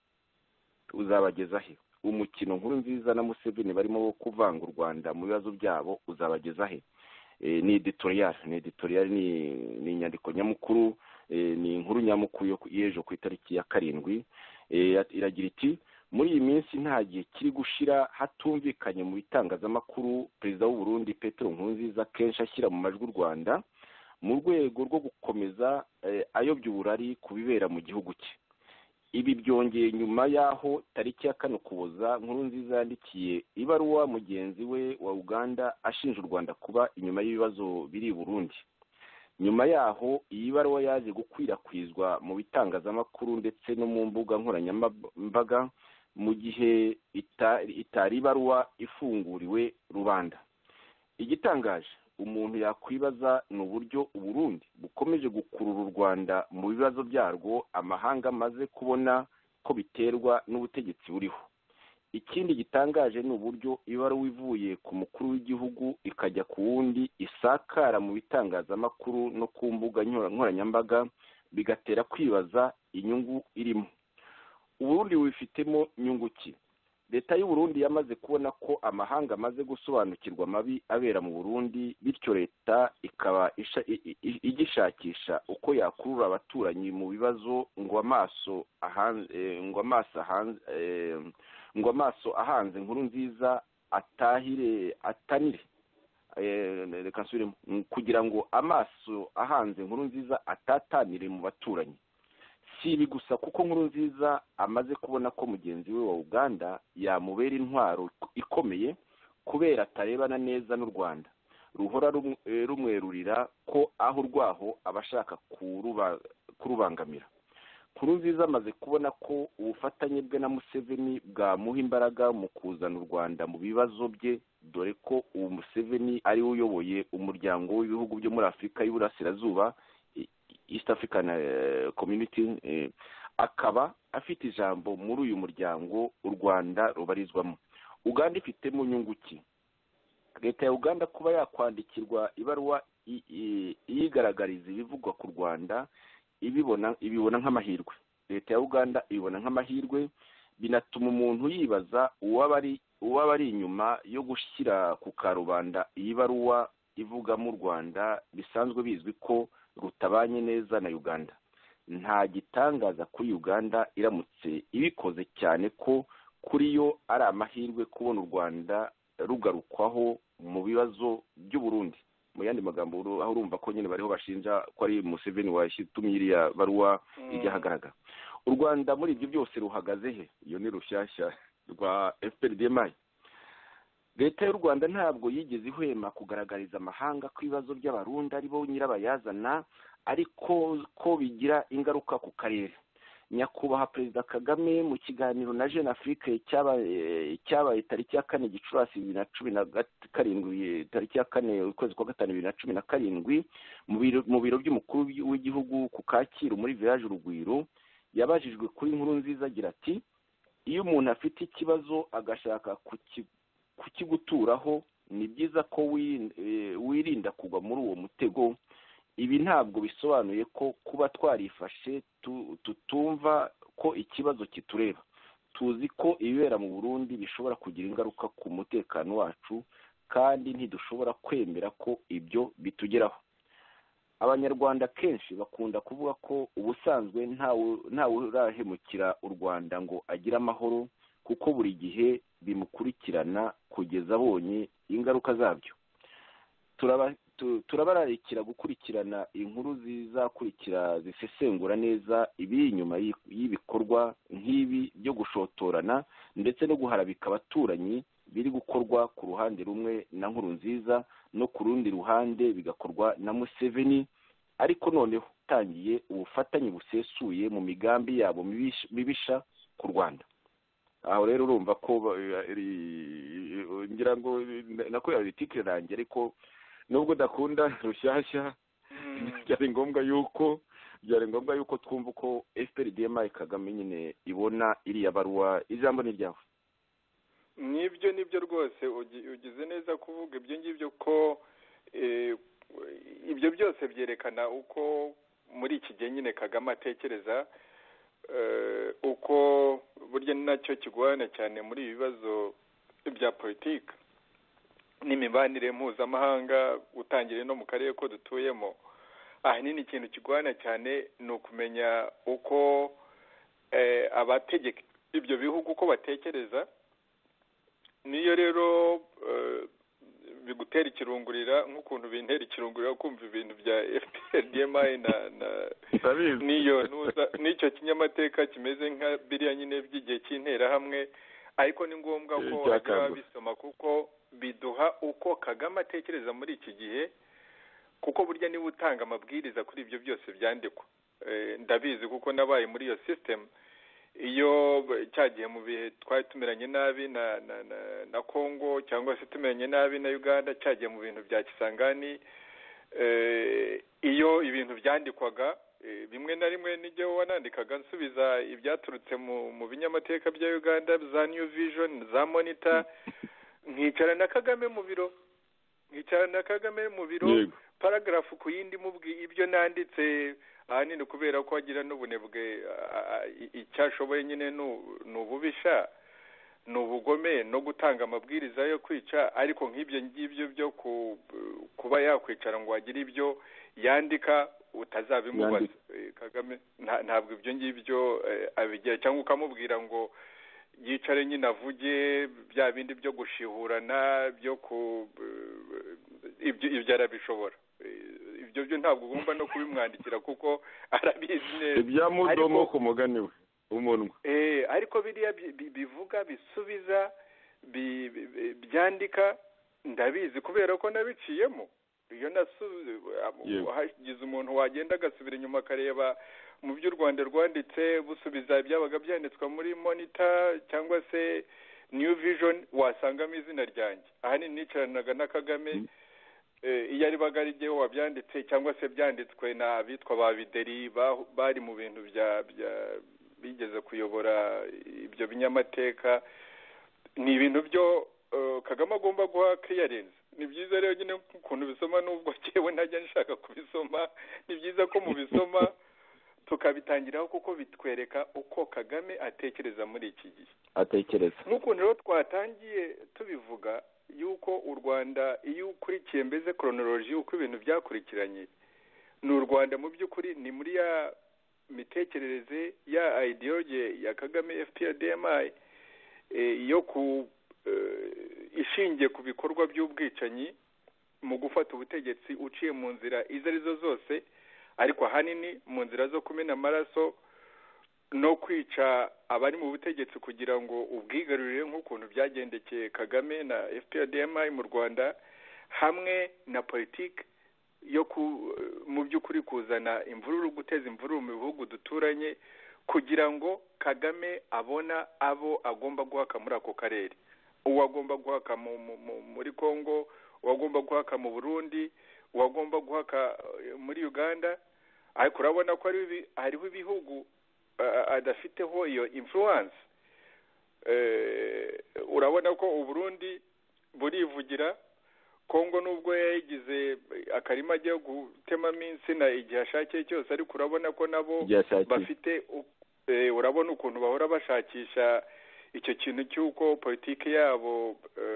Umukino Nkurunziza na Museveni barimo wo kuvanga u Rwanda mu bibazo byabo uzabageza he? Ni editorial ni inyandiko nyamukuru, ni inkuru nyamukuru y'ejo ku itariki ya 7. Iragira iti muri iyi minsi nta gihe kiri gushira hatumvikanye mu bitangazamakuru perezida w'u Burundi Petero Nkurunziza kenshi ashyira mu majwi u Rwanda mu rwego rwo gukomeza ayobya uburari ku bibera mu gihugu cye. Ibi byongeye nyuma y'aho tariki ya 4 Ukuboza Nkurunziza yandikiye ibaruwa mugenzi we wa Uganda ashinja u Rwanda kuba inyuma y'ibibazo biri i Burundi. Nyuma yaho iyi baruwa yaje gukwirakwizwa mu bitangazamakuru ndetse no mu mbuga nkoranyambaga, mu gihe itari ibaruwa ifunguriwe rubanda. Igitangaje umuntu yakwibaza ni uburyo u Burundi bukomeje gukurura u Rwanda mu bibazo byarwo amahanga amaze kubona ko biterwa n'ubutegetsi buriho. Ikindi gitangaje ni uburyo ibaruwa ivuye ku mukuru w'igihugu ikajya ku wundi isakara mu bitangazamakuru no ku mbuga nkoranyambaga, bigatera kwibaza inyungu irimo. Uburundi wifitemo inyungu ki? Leta y'u Burundi yamaze kubona ko amahanga amaze gusobanukirwa amabi abera mu Burundi, bityo leta ikaba igishakisha uko yakurura abaturanyi mu bibazo ngo amaso ahanze Nkurunziza atanire reka nsubiremo, kugira ngo amaso ahanze Nkurunziza atatanire mu baturanyi. Si ibi gusa, kuko Nkurunziza amaze kubona ko mugenzi we wa Uganda yamubera intwaro ikomeye kubera atarebana neza n'u Rwanda, ruhora rumwerurira ko aho urwaho abashaka kurubangamira. Nkurunziza amaze kubona ko ubufatanye bwe na Museveni bwamuha imbaraga mu kuzana u Rwanda mu bibazo bye, dore ko ubu Museveni ari we uyoboye umuryango w'ibihugu byo muri Afurika y'Uburasirazuba, East African Community, akaba afite ijambo muri uyu muryango u Rwanda rubarizwamo. Uganda ifitemo nyungu ki? Leta ya Uganda kuba yakwandikirwa ibaruwa iyigaragariza ibivugwa ku Rwanda ibibona nk'amahirwe. Leta ya Uganda ibibona nk'amahirwe, binatuma umuntu yibaza uwaba ari inyuma yo gushyira ku karubanda iyi baruwa ivuga mu Rwanda bisanzwe bizwi ko rutabanye neza na Uganda. Nta gitangaza kuri Uganda iramutse ibikoze, cyane ko kuri yo ari amahirwe kubona u Rwanda rugarukwaho mu bibazo by'u Burundi. Mu yandi magambo, aho urumva ko nyine bariho bashinja ko ari Museveni washitumye iriya baruwa ijya hagaragara. U Rwanda muri ibyo byose ruhagaze he? Iyo ni Rushyashya rwa FPRDMI. leta y'u Rwanda ntabwo yigeze ihwema kugaragariza amahanga ko ibibazo by'abarundi ari bo nyirabayazana ariko ko bigira ingaruka ku karere. Nyakubahwa Perezida Kagame mu kiganiro na Jeune Afrique cyabaye tariki ya 4 Gicurasi 2017, tariki ya 4 ukwezi kwa gatanu 2017 mu biro by'umukuru w'igihugu ku Kacyiru muri village Urugwiro, yabajijwe kuri inkuru nziza agira ati iyo umuntu afite ikibazo agashaka kukiguturaho ni byiza ko wirinda kugwa muri uwo mutego. Ibi ntabwo bisobanuye ko kuba twarifashe tutumva ko ikibazo kitureba. Tuzi ko ibibera mu Burundi bishobora kugira ingaruka ku mutekano wacu kandi ntidushobora kwemera ko ibyo bitugeraho. Abanyarwanda kenshi bakunda kuvuga ko ubusanzwe ntawe urahemukira u Rwanda ngo agire amahoro kuko buri gihe bimukurikirana kugeza abonye ingaruka zabyo. Turabararikira gukurikirana inkuru zizakurikira zisesengura neza ibiri inyuma y'ibikorwa nk'ibi byo gushotorana ndetse no guharabika abaturanyi biri gukorwa ku ruhande rumwe na Nkurunziza no ku rundi ruhande bigakorwa na Museveni, ariko noneho tangiye ubufatanye busesuye mu migambi yabo mibisha ku Rwanda. Aho rero urumva ko ngira ngo nako yaritike range, ariko nubwo dakunda rushyashya byari ngombwa yuko twumva ko FPRDMI Kagame nyine ibona iriya baruwa. Ijambo ni ryawe. Nibyo rwose ugize neza kuvuga ibyo ngibyo ko ibyo byose byerekana uko muri iki gihe nyine Kagame atekereza, uko burya nacyo kigorana cyane muri ibi bibazo bya politiki n'imibanire mpuzamahanga utangire no mu karere ko dutuyemo. Ahanini ikintu kigorana cyane ni ukumenya uko abategeka ibyo bihugu uko batekereza. Niyo rero bigutera ikirungurira nk'ukuntu bintera ikirungurira kumva ibintu bya FPRDMI n'icyo kinyamateka kimeze nka biriya nyine by'igihe cy'interahamwe, ariko ni ngombwa ko bajya babisoma kuko biduha uko Kagame atekereza muri iki gihe, kuko burya niba utanga amabwiriza kuri ibyo byose byandikwa. Ndabizi kuko nabaye muri iyo system. Iyo cyagiye mu bihe twari tumeranye nabi na Congo cyangwa se tumeranye nabi na Uganda, cyagiye mu bintu bya Kisangani, iyo ibintu byandikwaga bimwe na rimwe nijye wanandikaga nsubiza ibyaturutse mu binyamateka bya Uganda, za New Vision, za Monitor, nkicara na Kagame mu biro paragraph ku yindi mubwi ibyo nanditse. Ahanini kubera ko agira n'ubunebwe, icyashoboye nyine n'ububisha, n'ubugome no gutanga amabwiriza yo kwica, ariko nk'ibyo ngibyo byo kuba yakwicara ngo agire ibyo yandika utazabimubaza. Kagame ntabwo ibyo ngibyo abigira, cyangwa ukamubwira ngo yicare nyine avuge bya bindi byo gushihurana ibyo arabishobora. Ibyo byo ntabwo ugomba no kubimwandikira kuko arabizi neza ibyamudomo ku mugani we umunwa. Ariko biriya bivuga, bisubiza, byandika ndabizi kubera ko nabiciyemo. Iyo hagize umuntu wagenda agasubira inyuma akareba mu byo u Rwanda rwanditse busubiza ibyabaga byanditswe muri Monitor cyangwa se New Vision, wasangamo izina ryanjye. Ahanini nicaranaga na Kagame iyo ari bagarigeho wabyanditse cyangwa se byanditswe n'abitwa ba Bideri bari mu bintu bigeze kuyobora ibyo binyamateka. Ni ibintu byo Kagame agomba guha clearance. Ni byiza rero nyine ukuntu bisoma, nubwo cyewe ntajya nshaka kubisoma, ni byiza ko mubisoma tukabitangiraho kuko bitwereka uko Kagame atekereza muri iki gihe. Nk'ukuntu rero twatangiye tubivuga yuko u Rwanda iyo ukurikiye mbese chronology uko ibintu byakurikiranye, ni u Rwanda mu by'ukuri ni muri ya mitekerereze ya ideology ya Kagame FPRDMI yo ishingiye ku bikorwa by'ubwicanyi mu gufata ubutegetsi uciye mu nzira izo arizo zose, ariko ahanini mu nzira zo kumena amaraso, no kwica abari mu butegetsi kugira ngo ubwigarurire nk'ukuntu byagendekeye Kagame na FPRDMI mu Rwanda, hamwe na politiki yo mu by'ukuri kuzana imvururu, guteza imvururu mu bihugu duturanye kugira ngo Kagame abona abo agomba guhaka muri ako karere, uwo agomba guhaka muri Congo, uwo agomba guhaka mu Burundi, uwo agomba guhaka muri Uganda. Ariko urabona ko hariho ibihugu adafiteho iyo influence. Urabona ko Uburundi burivugira, Kongo nubwo yagize akarima agiye gutemamo insina igihe ashakiye cyose, ariko urabona ko nabo bafite urabona ukuntu bahora bashakisha icyo kintu cy'uko politiki yabo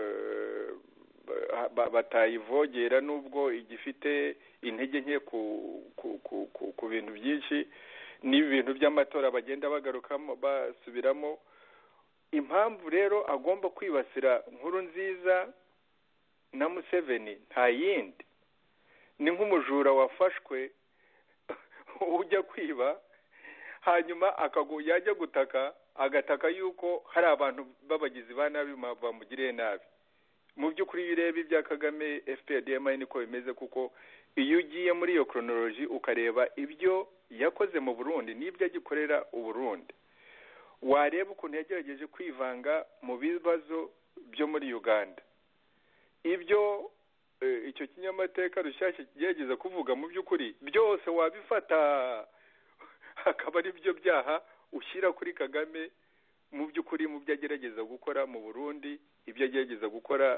batayivogera nubwo igifite intege nke ku bintu byinshi, n'ibintu by'amatora bagenda bagarukamo basubiramo. Impamvu rero agomba kwibasira Nkurunziza na Museveni nta yindi, ni nk'umujura wafashwe ujya kwiba, hanyuma yajya gutaka agataka yuko hari abantu b'abagizi ba nabi bamugiriye nabi. Mu by'ukuri iyo ureba ibya Kagame FPRDMI niko bimeze, kuko iyo ugiye muri iyo chronology ukareba ibyo yakoze mu Burundi n'ibyo agikorera u Burundi, wareba ukuntu yagerageje kwivanga mu bibazo byo muri Uganda, ibyo icyo kinyamateka rushyashya kigerageza kuvuga, mu by'ukuri byose wabifata akaba ari byo byaha ushyira kuri Kagame. Mu by'ukuri mu byo agerageza gukora mu Burundi, ibyo agerageza gukora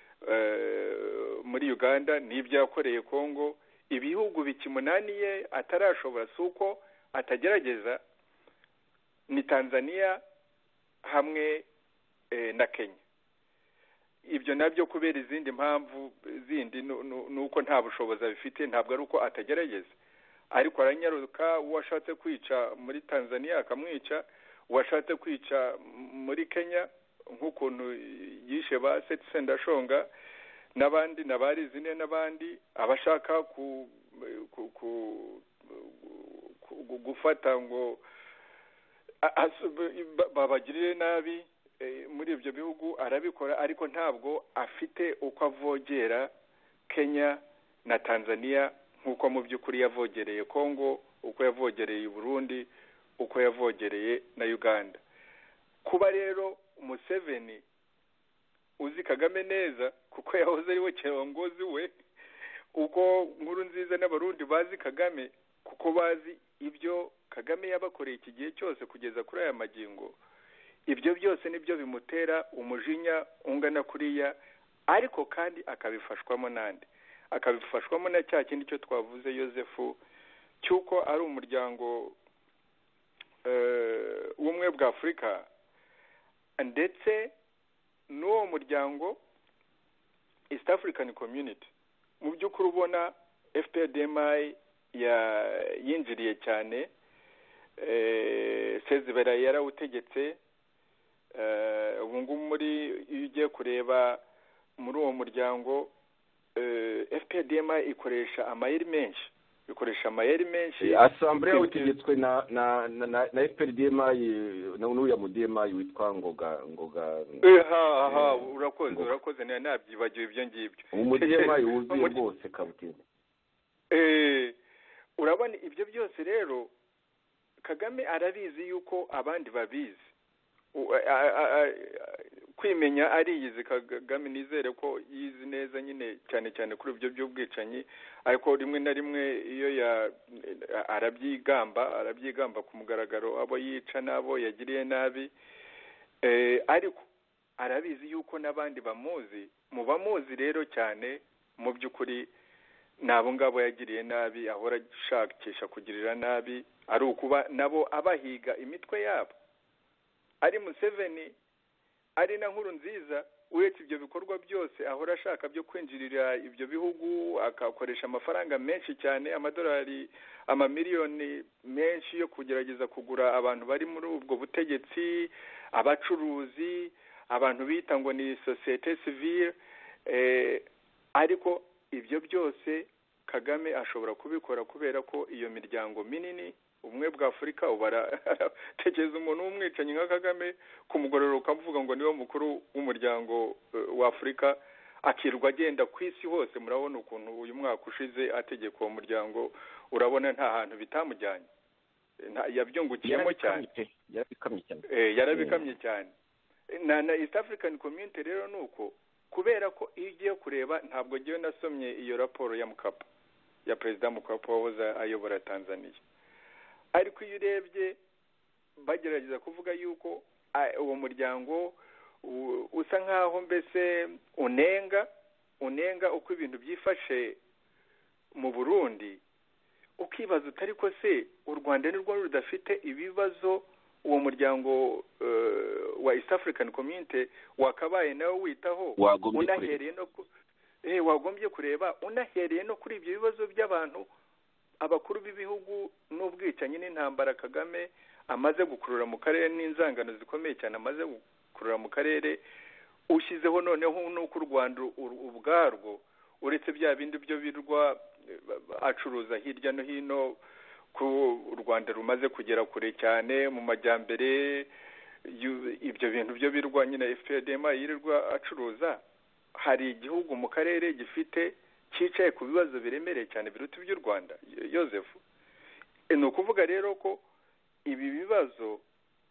muri Uganda, n'ibyo yakoreye Congo, ibihugu bikimunaniye atarashobora, si uko atagerageza, ni Tanzania hamwe na Kenya. Ibyo nabyo kubera izindi mpamvu zindi, nuko nta bushobozi abifite, ntabwo ari uko atagerageza. Ariko aranyaruka, uwashatse kwica muri Tanzania akamwica, uwashatse kwica muri Kenya nk'ukuntu yishe ba Seth Sendashonga n'abandi n'abarizine n'abandi, abashaka gufata ngo babagirire nabi muri ibyo bihugu arabikora, ariko ntabwo afite uko avogera Kenya na Tanzania nk'uko mu by'ukuri yavogereye Congo, uko yavogereye Burundi, uko yavogereye na Uganda. Kuba rero Museveni uzi Kagame neza, kuko yahoze ari we kirongozi we, uko Nkurunziza n'Abarundi bazi Kagame, kuko bazi ibyo Kagame yabakoreye iki gihe cyose kugeza kuri aya magingo, ibyo byose nibyo bimutera umujinya ungana kuriya. Ariko kandi akabifashwamo nande, akabifashwamo na cya kindi cyo twavuze Yosefu, cyuko ari umuryango w'ubumwe bwa Afurika, ndetse n'uwo muryango East African Community. Mu by'ukuri ubona FPRDMI yinjiriye cyane, Sezibera yarawutegetse. Ubu ngubu muri iyo ugiye kureba muri uwo muryango, FPRDMI ikoresha amayeri menshi, Assemblée yawutegetswe na FPRDMI n'uya mudemayi witwa Ngoga. Urakoze nabyibagiwe ibyo ngibyo. Umudemayi wuzuye rwose kabutini. Urabona ibyo byose rero Kagame arabizi yuko abandi babizi. Kwimenya ariyizi Kagame, nizere ko yizi neza nyine cyane cyane kuri ibyo by'ubwicanyi, ariko rimwe na rimwe iyo arabyigamba ku mugaragaro abo yica n'abo yagiriye nabi, ariko arabizi yuko n'abandi bamuzi. Mu bamuzi rero cyane mu by'ukuri nabo ngabo yagiriye nabi, ahora ashakisha kugirira nabi, ari ukuba nabo abahiga imitwe yabo, ari Museveni, ari na Nkurunziza. Uretse ibyo bikorwa byose ahora ashaka byo kwinjirira ibyo bihugu, akakoresha amafaranga menshi cyane, amadolari amamiliyoni menshi yo kugerageza kugura abantu bari muri ubwo butegetsi, abacuruzi, abantu bita ngo ni societe civile. Ariko ibyo byose Kagame ashobora kubikora kubera ko iyo miryango minini ubumwe bwa Afurika tekereza umuntu w'umwicanyi nka Kagame kumugorora ukavuga ngo niwe mukuru w'umuryango wa Afurika akirwa agenda ku isi hose. Murabona ukuntu uyu mwaka ushize ategeka uwo muryango, urabona nta hantu bitamujyanye, yabyungukiyemo cyane, yarabikamye cyane. Na East African Community rero nuko, kubera ko iyo ugiye kureba, ntabwo ngiye nasomye iyo raporo ya Mkapa, ya Perezida Mkapa wahoze ayobora Tanzania, ariko iyo urebye bagerageza kuvuga yuko uwo muryango usa nkaho mbese unenga uko ibintu byifashe mu Burundi, ukibaza utari ko se u Rwanda nirwo rudafite ibibazo uwo muryango wa East African Community wakabaye nawe witaho, unahereye no wagombye kureba unahereye no kuri ibyo bibazo by'abantu, abakuru b'ibihugu n'ubwicanyi n'intambara Kagame amaze gukurura mu karere n'inzangano zikomeye cyane amaze gukurura mu karere, ushyizeho noneho n'uko u Rwanda ubwarwo uretse bya bindi byo birwa acuruza hirya no hino, ko u Rwanda rumaze kugera kure cyane mu majyambere, ibyo bintu byo birwa nyine FPDM yirirwa acuruza. Hari igihugu mu karere gifite cyicaye ku bibazo biremereye cyane biruta iby'u Rwanda. Joseph, ni ukuvuga rero ko ibi bibazo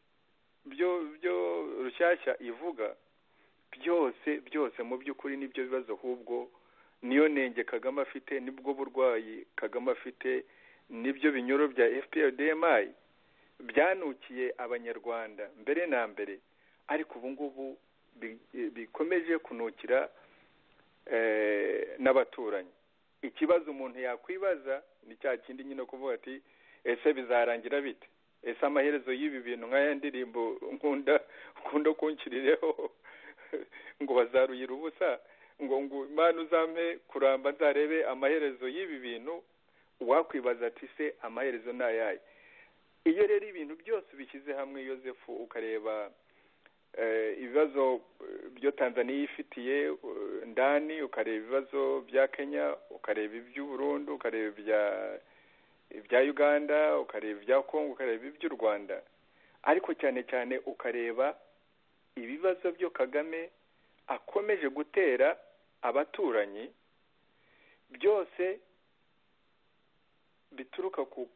byo Rushyashya ivuga byose mu by'ukuri nibyo bibazo, ahubwo niyo nenge Kagame afite, nibwo burwayi Kagame afite, nibyo binyoro bya FPDM byanukiye abanyarwanda mbere na mbere, ariko ubu ngubu bikomeje kunukira n'abaturanyi. Ikibazo umuntu yakwibaza ni cya kindi nyine kuvuga ati ese bizarangira bite, ese amaherezo y'ibi bintu nk'aya ndirimbo nkunda kunkirireho ngo bazaruyira ubusa, ngo Imana uzampe kuramba nzarebe amaherezo y'ibi bintu, wakwibaza ati se amaherezo ni ayahe? Iyo rero ibintu byose bishyize hamwe Yosefu, ukareba ibibazo byo Tanzania ifitiye ndani, ukareba ibibazo bya Kenya, ukareba iby'u Burundi, ukareba ibya Uganda, ukareba ibya Congo, ukareba iby'u Rwanda, ariko cyane cyane ukareba ibibazo byo Kagame akomeje gutera abaturanyi, byose bituruka ku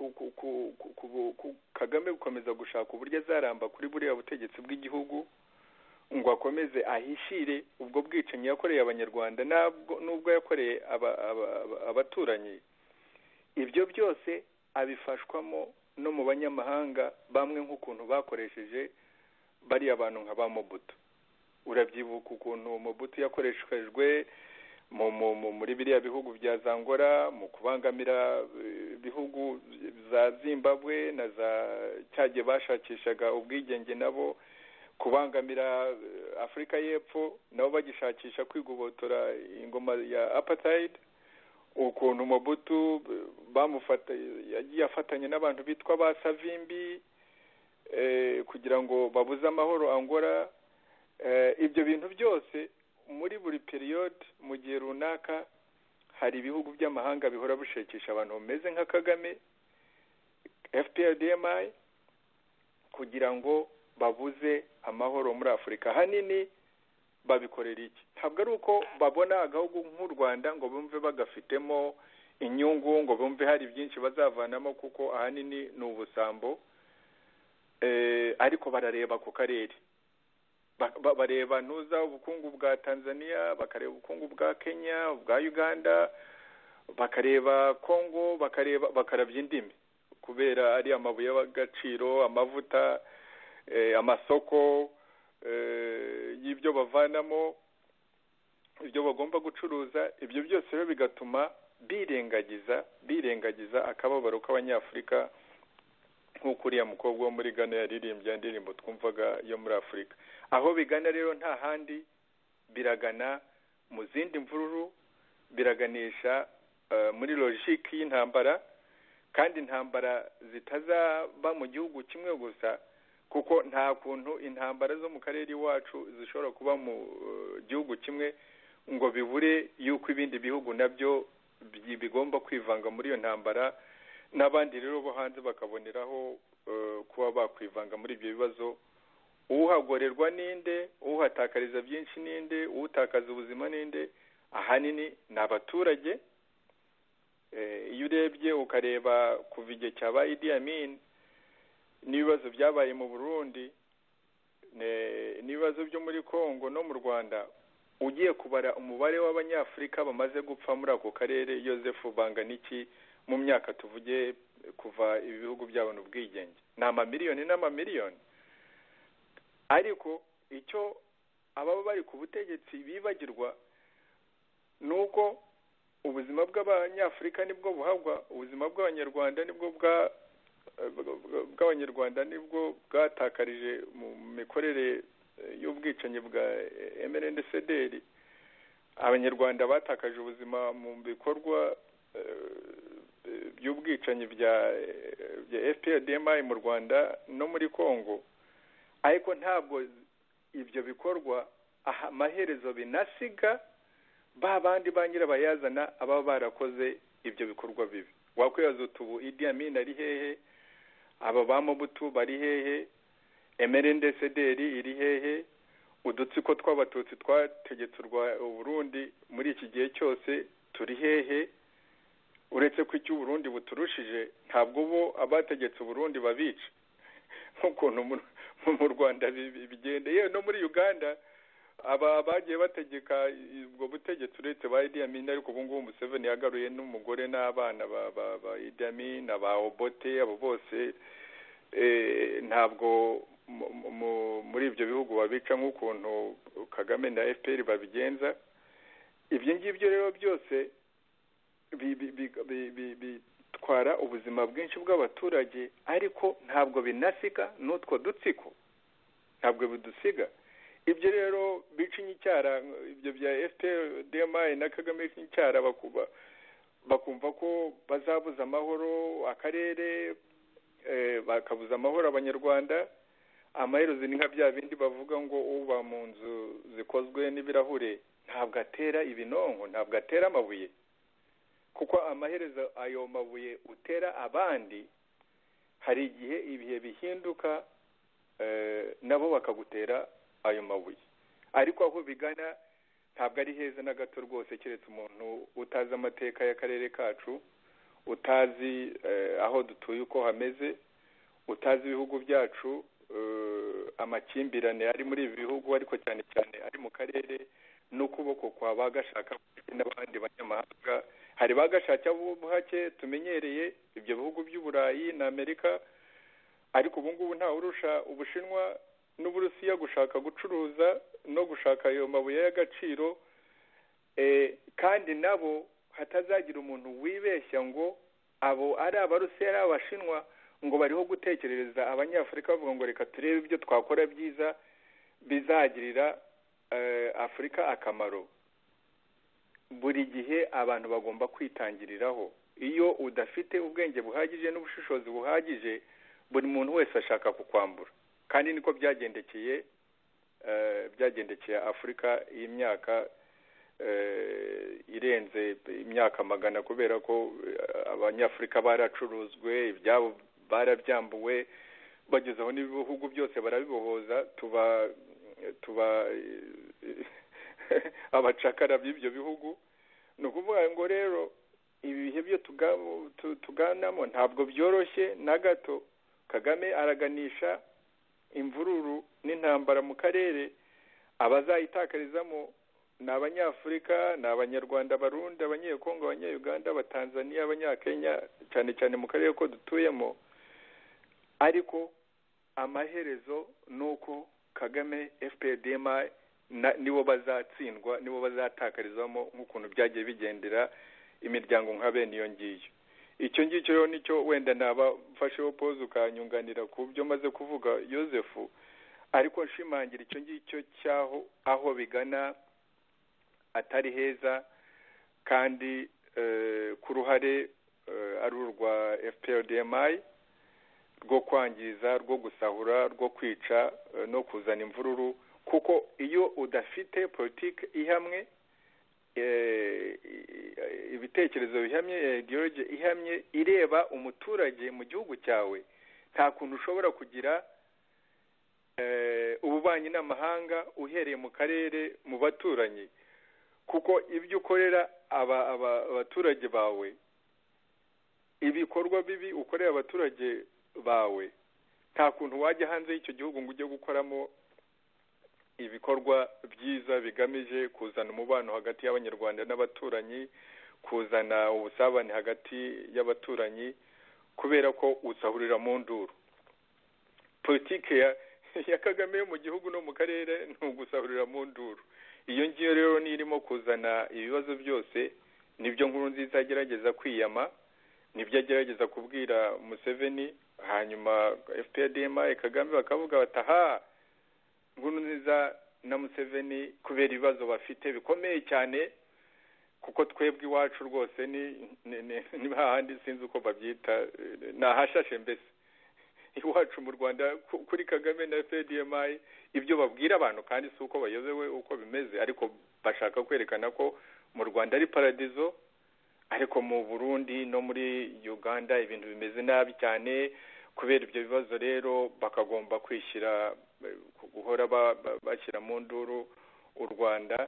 Kagame gukomeza gushaka uburyo azaramba kuri buriya butegetsi bw'igihugu, ngo akomeze ahishire ubwo bwicanyi yakoreye abanyarwanda nubwo yakoreye abaturanyi. Ibyo byose abifashwamo no mu banyamahanga bamwe, nk'ukuntu bakoresheje bariya bantu nka ba Mobutu. Urabyibuka ukuntu Mobutu yakoreshejwe muri biriya bihugu bya Zangora mu kubangamira bihugu za Zimbabwe na za Cyage bashakishaga ubwigenge, nabo kubangamira Afurika y'Epfo, nabo bagishakisha kwigubotora ingoma ya apartheid. Ukuntu Mobutu yagiye afatanya n'abantu bitwa ba Savimbi kugira ngo babuze amahoro Angola. Ibyo bintu byose muri buri period mu gihe runaka hari ibihugu by'amahanga bihora bishakisha abantu bameze nka Kagame, FPDM, kugira ngo babuze amahoro muri Afurika. Hanini babikorera iki? Ntabwo ari uko babona agahugu nk'u Rwanda ngo bumve bagafitemo inyungu, ngo bumve hari byinshi bazavanamo, kuko ahanini ni ubusambo, ariko barareba ku karere, bareba ntuza ubukungu bwa Tanzania, bakareba ubukungu bwa Kenya, ubwa Uganda, bakareba Congo, bakarabya indimi kubera ari amabuye y'agaciro, amavuta, amasoko y'ibyo bavanamo, ibyo bagomba gucuruza. Ibyo byose rero bigatuma birengagiza akababaro k'Abanyafurika, nk'uko uriya mukobwa wo muri Ghana yaririmbye indirimbo twumvaga yo muri Afurika. Aho bigana rero nta handi, biragana mu zindi mvururu, biraganisha muri logique y'intambara, kandi intambara zitazaba mu gihugu kimwe gusa, kuko nta kuntu intambara zo mu karere iwacu zishobora kuba mu gihugu kimwe ngo bibure yuko ibindi bihugu nabyo bigomba kwivanga muri iyo ntambara. n'abandi rero bo hanze bakaboneraho kuba bakwivanga muri ibyo bibazo. Uhagorerwa ninde, uhatakariza byinshi ninde, utakaza ubuzima ninde? Ahanini ni abaturage. Iyo urebye ukareba kuva igihe cyaba Idi Amin n'ibibazo byabaye mu Burundi n'ibibazo byo muri Kongo no mu Rwanda, ugiye kubara umubare w'Abanyafurika bamaze gupfa muri ako karere Yozefu Banganiki mu myaka tuvuge kuva ibihugu byabona ubwigenge, ni amamiliyoni n'amamiliyoni. Ariko icyo ababa bari ku butegetsi bibagirwa ni uko ubuzima bw'Abanyafurika nibwo buhabwa, ubuzima bw'Abanyarwanda nibwo bwatakarije mu mikorere y'ubwicanyi bwa MRND-CDR. Abanyarwanda batakaje ubuzima mu bikorwa by'ubwicanyi bya FPR-DMI mu Rwanda no muri Kongo. Ariko ntabwo ibyo bikorwa amaherezo binasiga ba bandi ba nyirabayazana ababa barakoze ibyo bikorwa bibi. Wakwibaza utubu Idi Amin ari hehe, aba ba Mobutu bari hehe, MRND-CDR iri hehe, udutsiko tw'abatutsi twategetse Burundi muri iki gihe cyose turi hehe? Uretse ko icyo Burundi buturushije ntabwo bo abategetse Burundi babica nk'ukuntu mu Rwanda bigenda. Yewe no muri Uganda bagiye bategeka ubwo butegetsi uretse ba Idi Amin, ariko ubu ngubu Museveni yagaruye n'umugore n'abana ba Idi Amin, aba Obote, abo bose ntabwo muri ibyo bihugu babica nk'ukuntu Kagame na FPR babigenza. Ibyo ngibyo rero byose bitwara ubuzima bwinshi bw'abaturage, ariko ntabwo binasiga n'utwo dutsiko, ntabwo bidusiga. Ibyo rero bica inyicyara, ibyo bya FPR-DMI na Kagame bica inyicyara, bakumva ko bazabuza amahoro akarere, bakabuza amahoro Abanyarwanda. Amaherezo ni nka bya bindi bavuga ngo uba mu nzu zikozwe n'ibirahure ntabwo atera ibinonko, ntabwo atera amabuye, kuko amaherezo ayo mabuye utera abandi hari igihe ibihe bihinduka, nabo bakagutera ayo mabuye. Ariko aho bigana ntabwo ari heza na gato rwose, keretse umuntu utazi amateka y'akarere kacu, utazi aho dutuye uko hameze, utazi ibihugu byacu, amakimbirane ari muri ibi bihugu ariko cyane cyane ari mu karere, n'ukuboko kwa bagashaka n'abandi banyamahanga. Hari bagashaka buhake tumenyereye ibyo bihugu by'Uburayi na Amerika, ariko ubu ngubu ntawe urusha Ubushinwa n'Uburusiya gushaka gucuruza no gushaka ayo mabuye y'agaciro. Kandi nabo hatazagira umuntu wibeshya ngo abo ari Abarusiya ari Abashinwa ngo bariho gutekerereza Abanyafurika bavuga ngo reka turebe ibyo twakora byiza bizagirira Afurika akamaro. Buri gihe abantu bagomba kwitangiriraho. Iyo udafite ubwenge buhagije n'ubushishozi buhagije, buri muntu wese ashaka kukwambura. Kandi niko byagendekeye Afurika y'imyaka irenze imyaka magana, kubera ko Abanyafurika baracuruzwe, ibyabo barabyambuwe, bagezeho n'ibihugu byose barabibohoza, tuba abacakara b'ibyo bihugu. Ni ukuvuga ngo rero ibi bihe byo tuganamo ntabwo byoroshye na gato. Kagame araganisha imvururu n'intambara mu karere. Abazayitakarizamo ni Abanyafurika, ni Abanyarwanda, Abarundi, Abanyekongo, Abanyayuganda, Abatanzaniya, Abanyakenya, cyane cyane mu karere ko dutuyemo. Ariko amaherezo ni uko Kagame, FPR-DMI nibo bazatsindwa, nibo bazatakarizamo nk'ukuntu byagiye bigendera imiryango nka bene iyo ngiyo. Icyo ngicyo rero nicyo wenda nabafasheho pause ukanyunganira ku byo maze kuvuga Yozefu, ariko nshimangira icyo ngicyo cyaho aho bigana atari heza, kandi ku ruhare ari urwa FPR-DMI rwo kwangiza, rwo gusahura, rwo kwica no kuzana imvururu. Kuko iyo udafite politiki ihamwe, ibitekerezo bihamye, ideology ihamye ireba umuturage mu gihugu cyawe, nta kuntu ushobora kugira ububanyi n'amahanga uhereye mu karere, mu baturanyi, kuko ibyo ukorera abaturage bawe, ibikorwa bibi ukorera abaturage bawe, nta kuntu wajya hanze y'icyo gihugu ngo ujye gukoramo ibikorwa byiza bigamije kuzana umubano hagati y'abanyarwanda n'abaturanyi, kuzana ubusabane hagati y'abaturanyi, kubera ko usahurira mu nduru. Politike ya Kagame yo mu gihugu no mu karere ni ugusahurira mu nduru. Iyo ngiyo rero nirimo kuzana ibibazo byose, nibyo Nkurunziza agerageza kwiyama, nibyo agerageza kubwira Museveni, hanyuma FPRDMI Kagame bakavuga bataha Nkurunziza na Museveni kubera ibibazo bafite bikomeye cyane, kuko twebwe iwacu rwose ni hahandi sinzi uko babyita, nahashashe mbese iwacu mu Rwanda kuri Kagame na FPRDMI ibyo babwira abantu kandi si uko bayobewe uko bimeze, ariko bashaka kwerekana ko mu Rwanda ari paradizo, ariko mu Burundi no muri Uganda ibintu bimeze nabi cyane. Kubera ibyo bibazo rero bakagomba kwishyira, guhora bashyira mu nduru u Rwanda,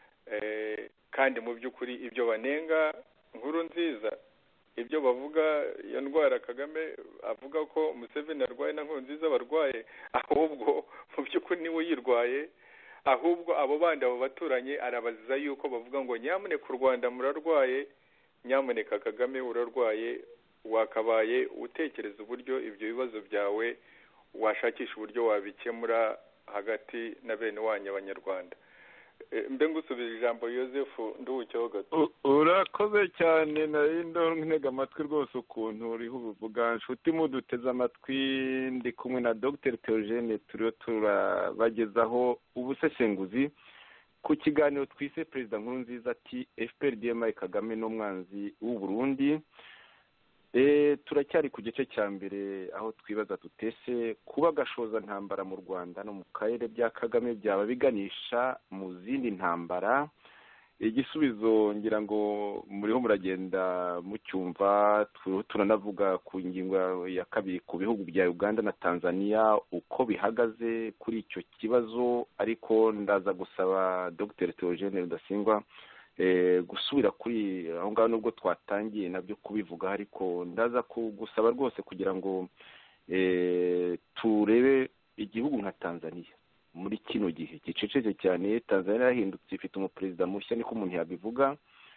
kandi mu by'ukuri ibyo banenga Nkurunziza, ibyo bavuga iyo ndwara Kagame avuga ko Museveni arwaye na Nkurunziza barwaye, ahubwo mu by'ukuri niwe uyirwaye, ahubwo abo bandi abo baturanye arabaziza yuko bavuga ngo nyamuneka u Rwanda murarwaye, nyamuneka Kagame urarwaye, wakabaye utekereza uburyo ibyo bibazo byawe washakisha uburyo wabikemura hagati na bene wanyu abanyarwanda. Mbe ngusubije ijambo Yosefu nduwucyeho gato. Urakoze cyane, nari ntega amatwi rwose ukuntu uriho ubivuga. Nshuti muduteze amatwi, ndi kumwe na Dr Theogene, turiho turabagezaho ubusesenguzi ku kiganiro twise Perezida Nkurunziza ati FPRDMI Kagame n'umwanzi w'u Burundi. Turacyari ku gice cya mbere aho twibaza tutese kuba gashoza ntambara mu Rwanda no mu karere bya Kagame byaba biganisha mu zindi ntambara. Igisubizo ngira ngo muriho muragenda mucyumva, turanavuga ku ngingo ya kabiri ku bihugu bya Uganda na Tanzania uko bihagaze kuri icyo kibazo, ariko ndaza gusaba Dr Theogene Rudasingwa gusubira kuri aho ngaho nubwo twatangiye nabyo kubivuga, ariko ndaza kugusaba rwose kugira ngo turebe igihugu nka Tanzania muri kino gihe gicecetse cyane. Tanzania yahindutse, ifite umuperezida mushya, niko umuntu yabivuga.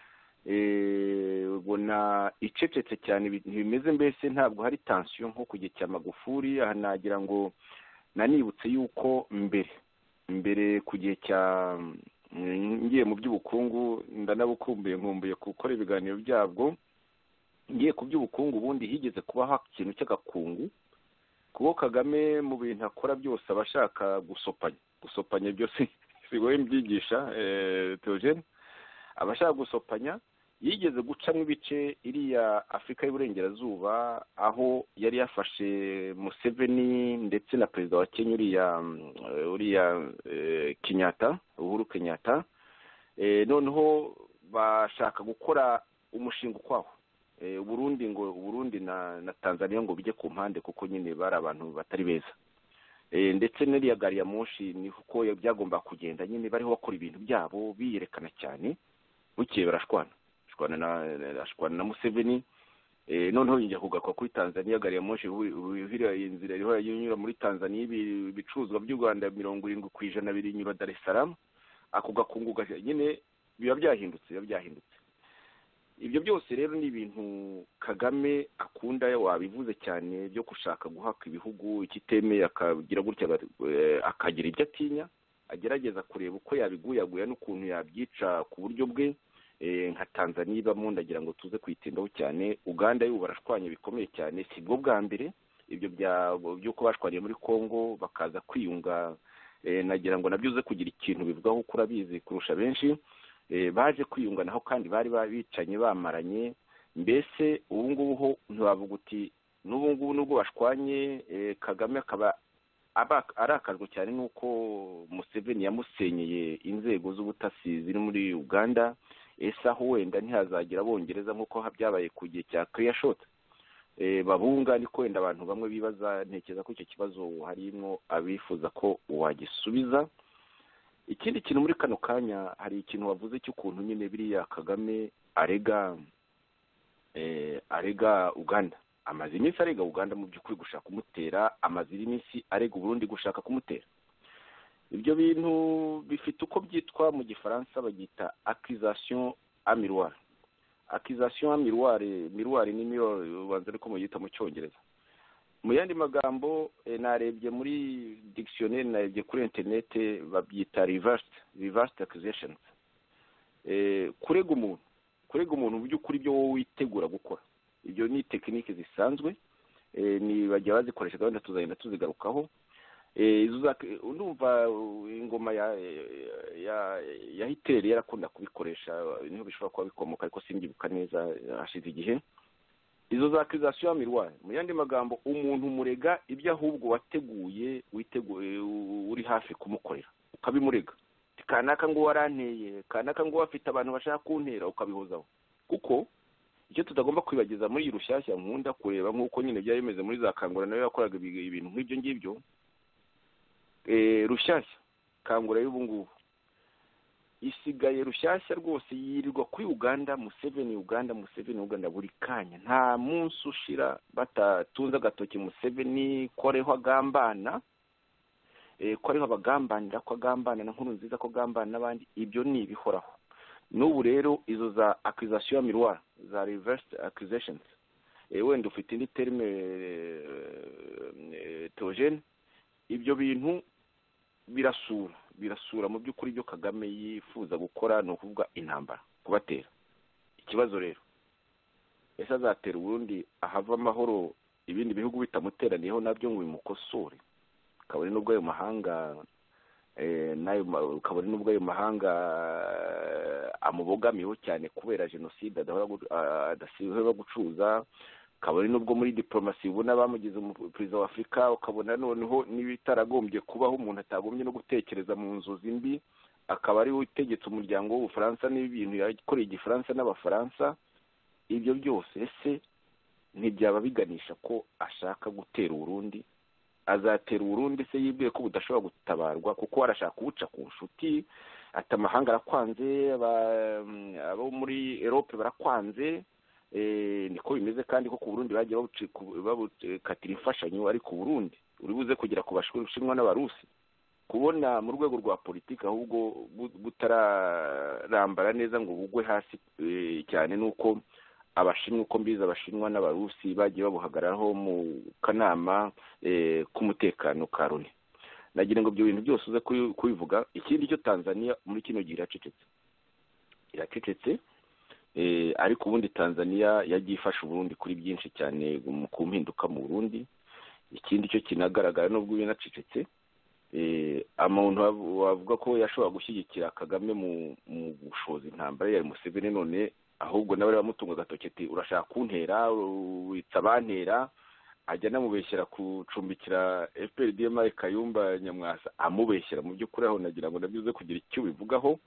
Ubona icecetse cyane, ntibimeze mbese ntabwo hari tension nko ku gihe cya Magufuli. Aha nagira ngo nanibutse yuko mbere ku gihe cya ngiye mu by'ubukungu, nkumbuye gukora ibiganiro byabwo. Ngiye ku by'ubukungu ubundi higeze kubaho ikintu cy'agakungu, kuko Kagame mu bintu akora byose abashaka gusopanya byose sigoye mbyigisha Theogene, abashaka gusopanya. Yigeze gucamo ibice iriya Afurika y'Iburengerazuba, aho yari yafashe Museveni ndetse na perezida wa Kenya uriya Kenyatta, Uhuru Kenyatta. Noneho bashaka gukora umushinga ukwaho, Burundi na Tanzania ngo bijye ku mpande, kuko nyine bari abantu batari beza. Ndetse n'iriya gari ya moshi ni uko byagomba kugenda, nyine bariho bakora ibintu byabo biyerekana cyane. Bukeye barashwana na Museveni. Noneho njya kugaruka kuri Tanzania, gari ya moshi inzira iriho inyura muri Tanzania, ibicuruzwa by'u Rwanda 70% biri inyura Dar es Salaam. Ako gakungu nyine biba byahindutse. Ibyo byose rero ni ibintu Kagame akunda, wabivuze cyane, byo gushaka guhaka ibihugu ikitemeye, akagira gutya akagira ibyo atinya, agerageza kureba uko yabiguyaguya n'ukuntu yabyica ku buryo bwe. Nka Tanzania ibamo, ndagira ngo tuze kwitindaho cyane. Uganda yo barashwanye bikomeye cyane, si bwo bwa mbere ibyo by'uko bashwaniye muri Congo bakaza kwiyunga. Nagira ngo nabyo uze kugira ikintu bivugaho uko urabizi kurusha benshi. Baje kwiyunga naho kandi bari babicanye bamaranye. Mbese ubu ngubu ho ntiwavuga uti n'ubu ngubu nubwo bashwanye, Kagame akaba arakajwe cyane n'uko Museveni yamusenyeye inzego z'ubutasi ziri muri Uganda. ese aho wenda ntihazagira abongereza nk'uko byabaye ku gihe cya Clearshot babunga, niko wenda abantu bamwe bibaza. Ntekereza ko icyo kibazo harimo abifuza ko wagisubiza. Ikindi kintu muri kano kanya, hari ikintu wavuze cy'ukuntu nyine biriya Kagame arega Uganda. Amaze iminsi arega Uganda mu by'ukuri gushaka kumutera, amaze iminsi arega Burundi gushaka kumutera. Ibyo bintu bifite uko byitwa mu gifaransa, babyita accusation à miroir. Accusation à miroir, miroir ni mirror ubanza ariko muyita mu cyongereza. Mu yandi magambo narebye muri dictionnaire, narebye kuri internet, babyita reversed accusations. Kurega umuntu mu by'ukuri byo wowe witegura gukora. Ibyo ni tekinike zisanzwe, ni bajya bazikoresha gahunda tuzagenda tuzigarukaho. Ndumva ingoma ya Hitler yarakunda kubikoresha, niho bishobora kuba bikomoka ariko simbyibuka neza, hashize igihe. Izo za accusation miroir, mu yandi magambo umuntu murega ibyo ahubwo witeguye uri hafi kumukorera, ukabimurega. Kanaka ngo waranteye, kanaka ngo wafite abantu bashaka kuntera, ukabihozaho. Kuko icyo tutagomba kwibagiza muri iyi Rushyashya nkunda kureba, nk'uko nyine byari bimeze muri za Kangura nayo yakoraga ibintu nk'ibyo ngibyo. Rushyashya Kangura y'ubu ngubu isigaye Rushyashya rwose yirirwa kuri Uganda, Museveni Uganda buri kanya. Nta munsi ushira batatunze agatoki Museveni koreho agambana, koreho abagambanira ko agambana na Nkurunziza ko agambana n'abandi. Ibyo ni ibihoraho. N'ubu rero izo za accusation miroir, za reversed accusations, wenda ufite indi terme Theogene, ibyo bintu birasura mu by'ukuri byo Kagame yifuza gukora, no kuvuga intambara, kubatera. Ikibazo rero, ese azatera Burundi ahava amahoro ibindi bihugu bitamuteraniyeho nabyo ngo bimukosore? Kabone nubwo ayo mahanga kabone nubwo ayo mahanga amubogamiyeho cyane kubera jenoside adasiba gucuruza, kabone nubwo muri diplomasi ubona bamugize perezida wa Afurika, ukabona noneho n'ibitaragombye kubaho, umuntu atagombye no gutekereza mu nzozi mbi, akaba ari we utegetse umuryango w'Ubufaransa n'ibintu yakoreye Igifaransa n'Abafaransa. Ibyo byose ese ntibyaba biganisha ko ashaka gutera Burundi? Azatera Burundi se yibwiye ko budashobora gutabarwa, kuko arashaka kubuca ku nshuti, ati amahanga arakwanze, abo muri Europe barakwanze. Niko bimeze kandi ko ku Burundi bagiye babukatira imfashanyo, ariko Burundi uri buze kugira ku Bashinwa n'Abarusi, kubona mu rwego rwa politiki ahubwo butararambara neza ngo bugwe hasi cyane. Nuko Abashinwa, uko mbiza Abashinwa n'Abarusi bagiye babuhagararaho mu kanama k'umutekano ka Loni. Nagira ngo ibyo bintu byose uze kubivuga. Ikindi cyo Tanzania muri kino gihe iracecetse, ariko ubundi Tanzania yagiye ifasha Burundi kuri byinshi cyane ku mpinduka mu Burundi. Ikindi cyo kinagaragara nubwo binacecetse, umuntu wavuga ko yashobora gushyigikira Kagame mu gushoza intambara ya Museveni, none ahubwo nawe bamutunga agatoki ati urashaka kuntera, witsa bantera, ajya namubeshyera kucumbikira FPRDM Kayumba Nyamwasa, amubeshyera. Mu by'ukuri aho nagira ngo nabyuze kugira icyo bivugaho.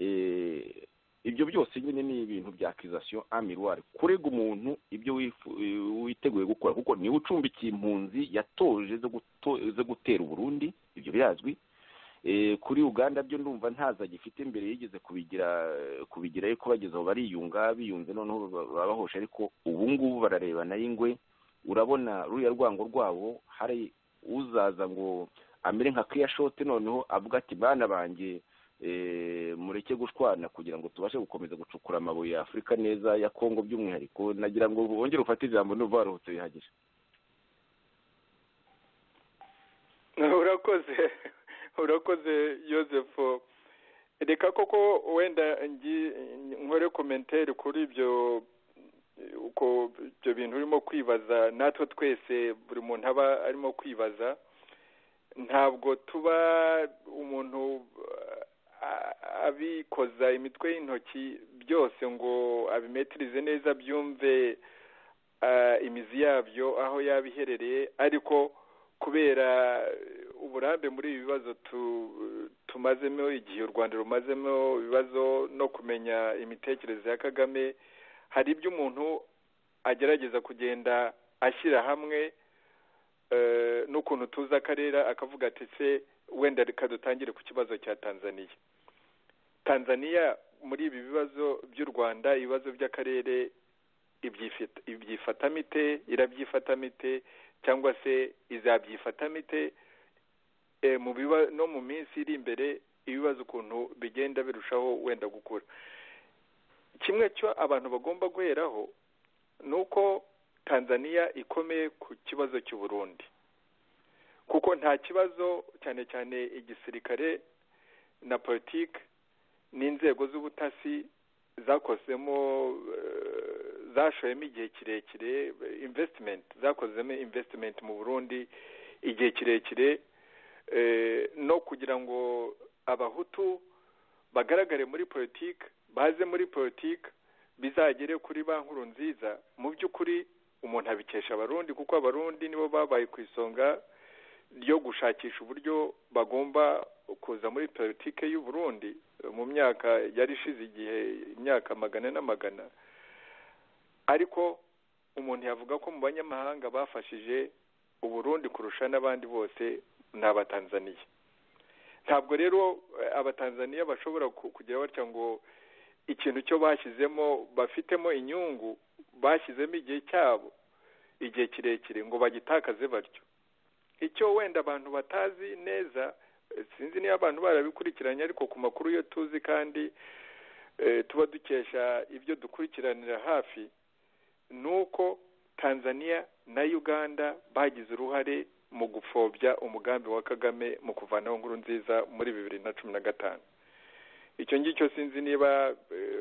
Ibyo byose nyine ni ibintu bya accusation à miroir, kurega umuntu ibyo witeguye gukora, kuko niwe ucumbikiye impunzi yatoje zo gutera Burundi. Ibyo birazwi. Kuri Uganda byo ndumva ntaza gifite imbere yigeze kubigira yuko bageze aho biyunze noneho babahosha, ariko ubu ngubu bararebana y'ingwe. Urabona ruriya rwango rwabo, hari uzaza ngo amere nka Clearshot noneho avuga ati bana banjye mureke gushwana kugira ngo tubashe gukomeza gucukura amabuye ya Afurika neza, ya Kongo by'umwihariko. Nagira ngo wongere ufate ijambo n'uva waruhutse bihagije. Urakoze Joseph. Reka koko wenda nkore komentari kuri ibyo, uko ibyo bintu urimo kwibaza, natwe twese buri muntu aba arimo kwibaza. Ntabwo tuba umuntu abikoza imitwe y'intoki byose ngo abimetirize neza, byumve imizi yabyo aho yabiherereye, ariko kubera uburambe muri ibi bibazo tumazemo igihe u Rwanda rumazemo ibibazo no kumenya imitekerereze ya Kagame, hari ibyo umuntu agerageza kugenda ashyira hamwe n'ukuntu tuza akarere akavuga ati se wenda reka dutangire ku kibazo cya Tanzania muri ibi bibazo by'u Rwanda, ibibazo by'akarere ibyifatamite, irabyifatamite cyangwa se izabyifatamite no mu minsi iri imbere, ibibazo ukuntu bigenda birushaho wenda gukura. Kimwe cyo abantu bagomba guheraho ni uko Tanzania ikomeye ku kibazo cy'u Burundi, kuko nta kibazo cyane cyane igisirikare na politiki n'inzego z'ubutasi zakozemo zashoyemo igihe kirekire zakozemo investment mu Burundi igihe kirekire, no kugira ngo abahutu bagaragare muri politiki, baze muri politiki, bizagere kuri ba Nkurunziza. Mu by'ukuri umuntu abikesha abarundi, kuko abarundi nibo babaye ku isonga ryo gushakisha uburyo bagomba kuza muri politiki y'u Burundi mu myaka yari ishize igihe, imyaka magana n'amagana. Ariko umuntu yavuga ko mu banyamahanga bafashije u Burundi kurusha n'abandi bose ni Abatanzaniya. Ntabwo rero Abatanzaniya bashobora kugira batya ngo ikintu cyo bashyizemo bafitemo inyungu, bashyizemo igihe cyabo, igihe kirekire, ngo bagitakaze batyo. Icyo wenda abantu batazi neza, sinzi niba abantu barabikurikiranye, ariko ku makuru yo tuzi kandi tuba dukesha ibyo dukurikiranira hafi, nuko Tanzania na Uganda bagize uruhare mu gupfobya umugambi wa Kagame mu kuvanaho Nkurunziza muri 2015. Icyo ngicyo sinzi niba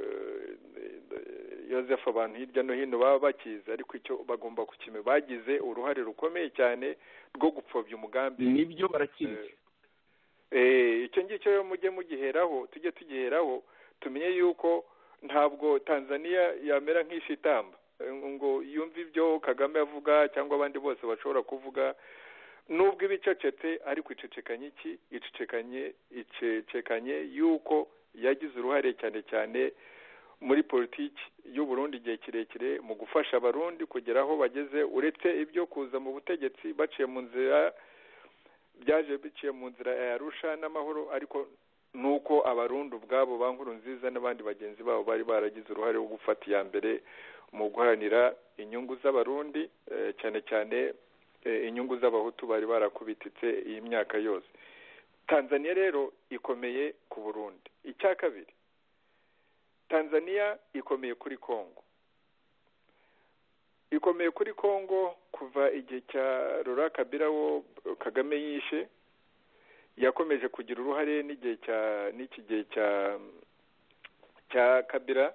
Joseph abantu hirya no hino baba bakiza, ariko icyo bagomba kukime, bagize uruhare rukomeye cyane rwo gupfobya umugambi. Nibyo barakizi. Icyo ngicyo rero mujye mugiheraho, tujye tugiheraho, tumenye yuko ntabwo Tanzania yamera nk'ishitamba ngo yumve ibyo Kagame avuga cyangwa abandi bose bashobora kuvuga, nubwo ibicecetse ariko icecekanye icecekanye yuko yagize uruhare cyane cyane muri politiki y'u Burundi igihe kirekire mu gufasha abarundi kugera aho bageze, uretse ibyo kuza mu butegetsi baciye mu nzira, byaje biciye mu nzira ya Arusha n'amahoro, ariko nuko abarundi ubwabo ba Nkurunziza n'abandi bagenzi babo bari baragize uruhare wo gufata iya mbere mu guharanira inyungu z'abarundi, cyane cyane inyungu z'abahutu bari barakubititse iyi myaka yose. Tanzania rero ikomeye ku Burundi. Icya kabiri, Tanzania ikomeye kuri Kongo. Ikomeye kuri Kongo kuva igihe cya Laurent Kabila wo Kagame yishe, yakomeje kugira uruhare n'iki gihe cya Kabila,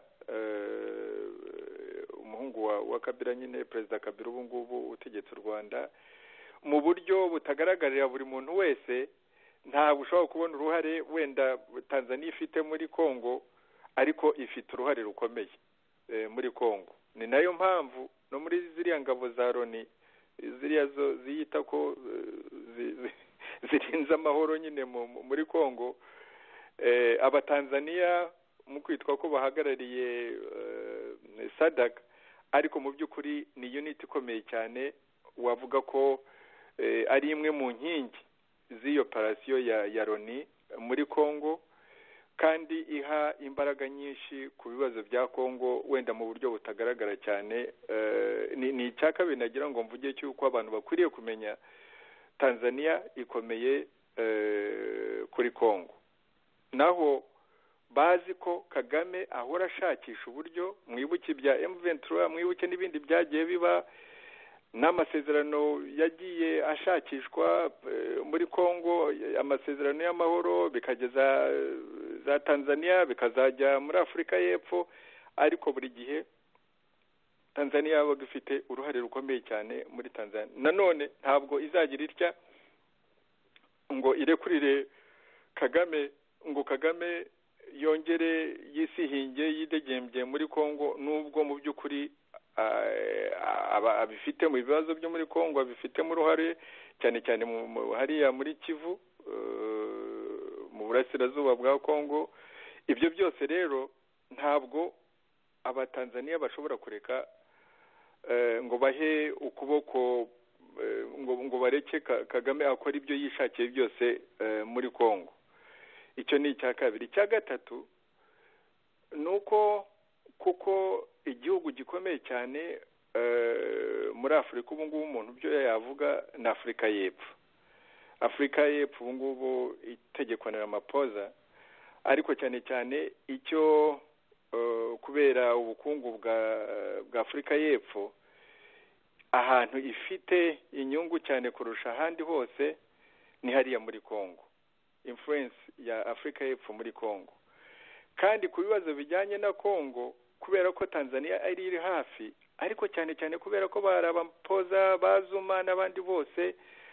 umuhungu wa Kabila nyine, Perezida Kabila ubu ngubu utegetse u Rwanda, mu buryo butagaragarira buri muntu wese. Ntabwo ushobora kubona uruhare wenda Tanzania ifite muri Kongo, ariko ifite uruhare rukomeye muri Kongo. Ni nayo mpamvu no muri ziriya ngabo za Loni, ziriya zo ziyita ko zirinze amahoro nyine muri Kongo, Abatanzania mu kwitwa ko bahagarariye SADC, ariko mu by'ukuri ni unit ikomeye cyane, wavuga ko ari imwe mu nkingi z'iyo operasiyo ya Loni muri Kongo, kandi iha imbaraga nyinshi ku bibazo bya Kongo, wenda mu buryo butagaragara cyane. Ni icya kabiri nagira ngo mvuge cy'uko abantu bakwiriye kumenya Tanzania ikomeye kuri Kongo. Naho bazi ko Kagame ahora ashakisha uburyo, mwibuke bya M23, mwibuke n'ibindi byagiye biba, n'amasezerano yagiye ashakishwa muri Kongo, amasezerano y'amahoro, bikageza za Tanzania, bikazajya muri Afurika y'Epfo, ariko buri gihe Tanzania yabaga ifite uruhare rukomeye cyane muri Tanzania. Nanone ntabwo izagira itya ngo irekurire Kagame, ngo Kagame yongere yisihinge yidegembye muri Kongo, nubwo mu by'ukuri abifite mu bibazo byo muri Kongo, abifitemo uruhare cyane cyane hariya muri Kivu, mu burasirazuba bwa Kongo. Ibyo byose rero ntabwo abatanzaniya bashobora kureka ngo bahe ukuboko ngo bareke Kagame akora ibyo yishakiye byose muri Kongo. Icyo ni icya kabiri. Icya gatatu nuko kuko igihugu gikomeye cyane muri Afurika ubu ngubu umuntu byo yavuga na Afurika y'Epfo. Afurika y'Epfo ubu ngubu itegekwa na Ramaphosa, ariko cyane cyane icyo kubera ubukungu bwa Afurika y'Epfo ahantu ifite inyungu cyane kurusha ahandi hose ni hariya muri Kongo. Influence ya Afurika y'Epfo muri Kongo. Kandi ku bibazo bijyanye na Kongo, kubera ko Tanzania ari iri hafi, ariko cyane cyane kubera ko Ramaphosa, Bazuma n'abandi bose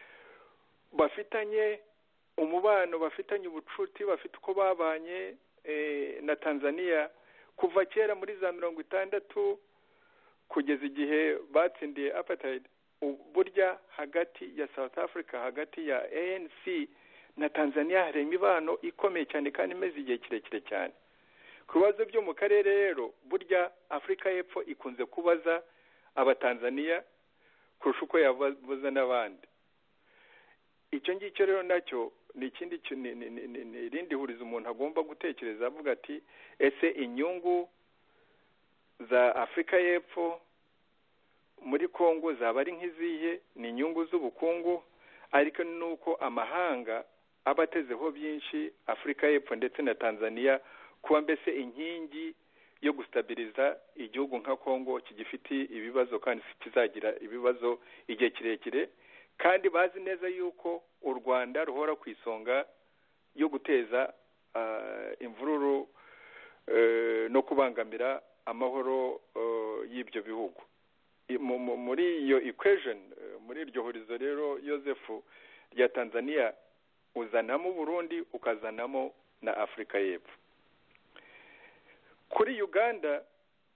bafitanye umubano, bafitanye ubucuti, bafite uko babanye na Tanzania kuva kera muri za 60 kugeza igihe batsindiye apartheid. Burya hagati ya South Africa, hagati ya ANC na Tanzania hari imibano ikomeye cyane kandi imeze igihe kirekire cyane. Ku bibazo byo mu karere rero burya Afurika y'Epfo ikunze kubaza abatanzaniya kurusha uko yabaza n'abandi. Icyo ngicyo rero nacyo ni ikindi irindi hurizo umuntu agomba gutekereza, avuga ati ese inyungu za Afurika y'Epfo muri Kongo zaba ari nk'izihe? Ni inyungu z'ubukungu, ariko nuko amahanga abatezeho byinshi Afurika y'Epfo ndetse na Tanzania kuba mbese inkingi yo gustabiliza igihugu nka Kongo kigifite ibibazo kandi kizagira ibibazo igihe kirekire, kandi bazi neza yuko u Rwanda ruhora ku isonga yo guteza imvururu no kubangamira amahoro y'ibyo bihugu. Muri iyo equation, muri iryo horizo rero Yosefu rya Tanzania uzanamo Burundi ukazanamo na Afurika y'Epfo. Kuri Uganda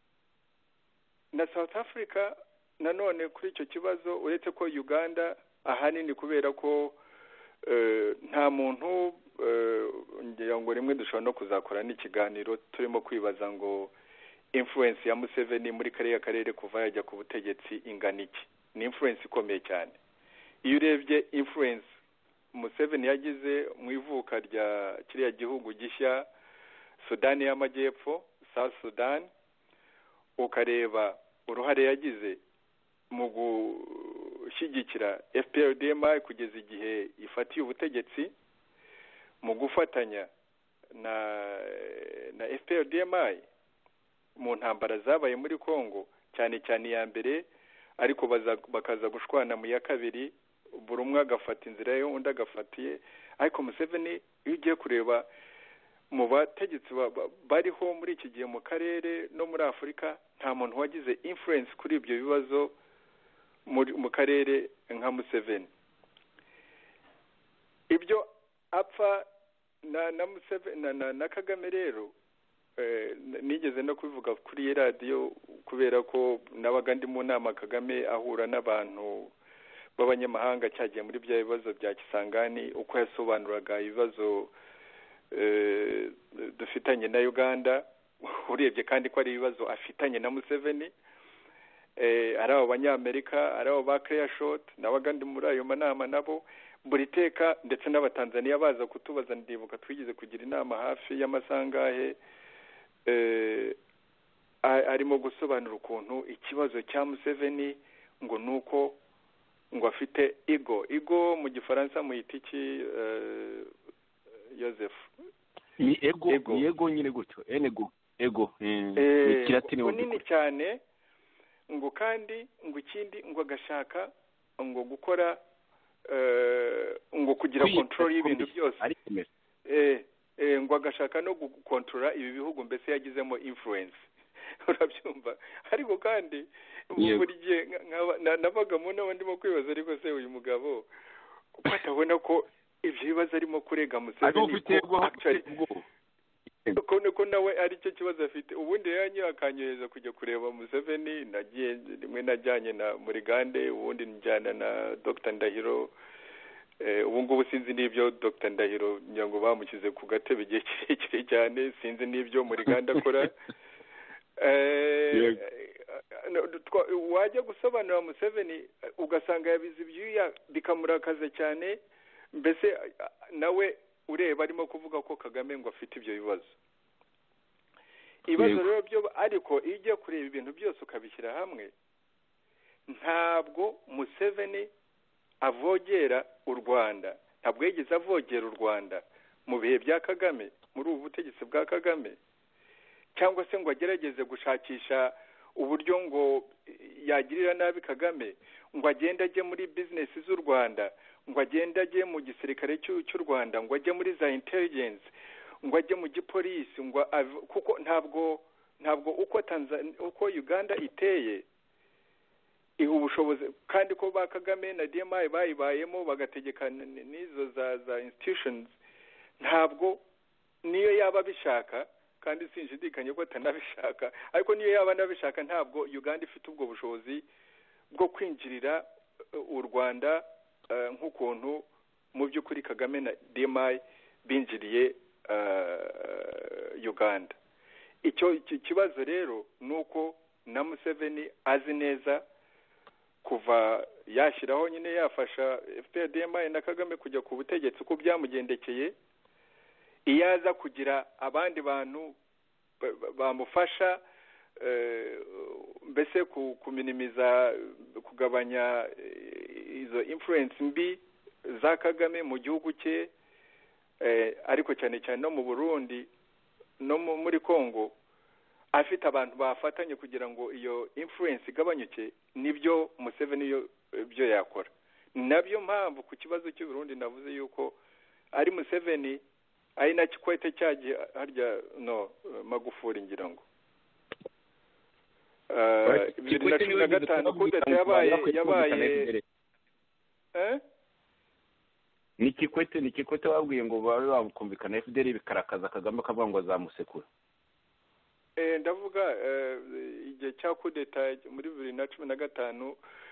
na South Africa nanone kuri icyo kibazo, uretse ko Uganda ahanini kubera ko nta muntu ngira ngo rimwe dushobora no kuzakora n'ikiganiro turimo kwibaza ngo influence ya Museveni muri kariya karere kuva yajya ku butegetsi ingana iki. Ni influence ikomeye cyane. Iyo urebye influence Museveni yagize mu ivuka rya kiriya gihugu gishya Sudani y'Amajyepfo, South Sudan, ukareba uruhare yagize mu gushyigikira FPRDMI kugeza igihe ifatiye ubutegetsi, mu gufatanya na FPRDMI mu ntambara zabaye muri Kongo, cyane cyane ya mbere, ariko bakaza gushwana mu ya kabiri, buri umwe agafata inzira ye undi agafatiye. Ariko Museveni iyo ugiye kureba mu bategetsi bariho muri iki gihe mu karere no muri Afurika, nta muntu wagize influence kuri ibyo bibazo mu karere nka Museveni. Ibyo apfa na Museveni na Kagame rero nigeze no kubivuga kuri radio, kubera ko nabaga ndi mu nama Kagame ahura n'abantu b'abanyamahanga cyagiye muri bya bibazo bya Kisangani, uko yasobanuraga ibibazo dufitanye na Uganda, urebye kandi ko ari ibibazo afitanye na Museveni. Ari abo banyamerika, ari abo ba Clear Shot, nabaga ndi muri ayo manama nabo buri teka, ndetse n'abatanzaniya baza kutubaza. Ndibuka twigize kugira inama hafi y'amasangahe arimo gusobanura ukuntu ikibazo cya Museveni ngo nuko ngo afite ego mu gifaransa muyita iki Joseph? Ni ego nyine gutyo, ego kiratini nini cyane, ngo kandi ngo ikindi ngo agashaka ngo gukora ngo kugira control y'ibintu byose, ngo agashaka no gukontrola ibi bihugu, mbese yagizemo influence. Urabyumva? Ariko kandi buri gihe nabaga mu nama ndimo kwibaza, ariko se uyu mugabo batabona ko ibyo bibazo arimo kurega Museveni ko nawe ari cyo kibazo afite. Ubundi yanyu akanyohereza kujya kureba Museveni, nagiye rimwe najyanye na Murigande, ubundi njyana na Dr. Ndahiro ubu ngubu sinzi n'ibyo Dr Ndahiro nyango bamukize ku gatebe igihe kirekire cyane, sinzi n'ibyo muri Uganda akora. Wajya gusobanura Museveni ugasanga yabize ibyuya bikamurakaza cyane, mbese nawe ureba arimo kuvuga ko Kagame ngo afite ibyo bibazo. Ibibazo rero byo, ariko iyo ugiye kureba ibintu byose ukabishyira hamwe, ntabwo Museveni avogera u Rwanda, ntabwo yigeze avogera u Rwanda mu bihe bya Kagame, muri ubu butegetsi bwa Kagame, cyangwa se ngo agerageze gushakisha uburyo ngo yagirira nabi Kagame, ngo agende ajye muri business z'u Rwanda, ngo agende ajye mu gisirikare cy'u Rwanda, ngo ajye muri za intelligence, ngo ajye mu gipolisi, ngo kuko ntabwo uko Uganda iteye iha ubushobozi, kandi ko ba Kagame na DMI bayibayemo bagategeka n'izo za institutions, ntabwo niyo yaba bishaka, kandi sinjidikanye ko atanabishaka, ariko niyo yaba nabishaka ntabwo Uganda ifite ubwo bushobozi bwo kwinjirira u Rwanda nk'ukuntu mu by'ukuri Kagame na DMI binjiriye Uganda. Icyo kibazo rero nuko na Museveni azi neza kuva yashyiraho nyine yafasha FPR-DMI na Kagame kujya ku butegetsi uko byamugendekeye, iyo aza kugira abandi bantu bamufasha mbese kuminimiza, kugabanya izo influence mbi za Kagame mu gihugu cye, ariko cyane cyane no mu Burundi no muri Congo, afite abantu bafatanye kugira ngo iyo influence igabanyuke, nibyo Museveni byo yakora. Nabyo mpamvu ku kibazo cy'u Burundi navuze yuko ari Museveni ari na Kikwete cyagiye harya Magufuli ngira ngo 2015 kudeta yabaye ni Kikwete wabwiye ngo babe bakumvikana FDL bikarakaza Kagame akavuga ngo azamusekura. Ndavuga igihe cya kudeta muri 2015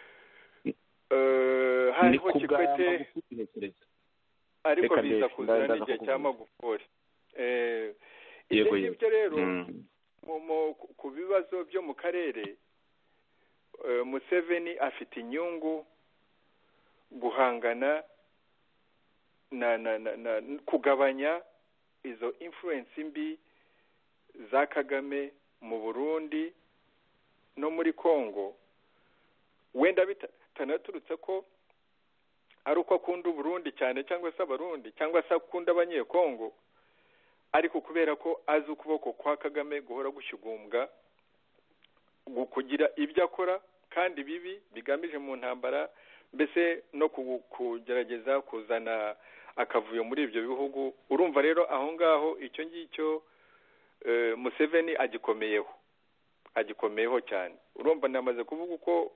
hariho Kikwete, ariko biza kuzana igihe cya Magufuli. Ibyo rero ku bibazo byo mu karere, Museveni afite inyungu guhangana na kugabanya izo influence mbi za Kagame mu Burundi no muri Congo. Wenda bitanaturutse ko ari uko akunda Burundi cyane, cyangwa se Abarundi, cyangwa se akunda Abanyekongo, ariko kubera ko azi ukuboko kwa Kagame guhora gushyugumbwa kugira ibyo akora kandi bibi bigamije mu ntambara, mbese no kugerageza kuzana akavuyo muri ibyo bihugu. Urumva rero aho ngaho icyo ngicyo Museveni agikomeyeho cyane. Urumva namaze kuvuga uko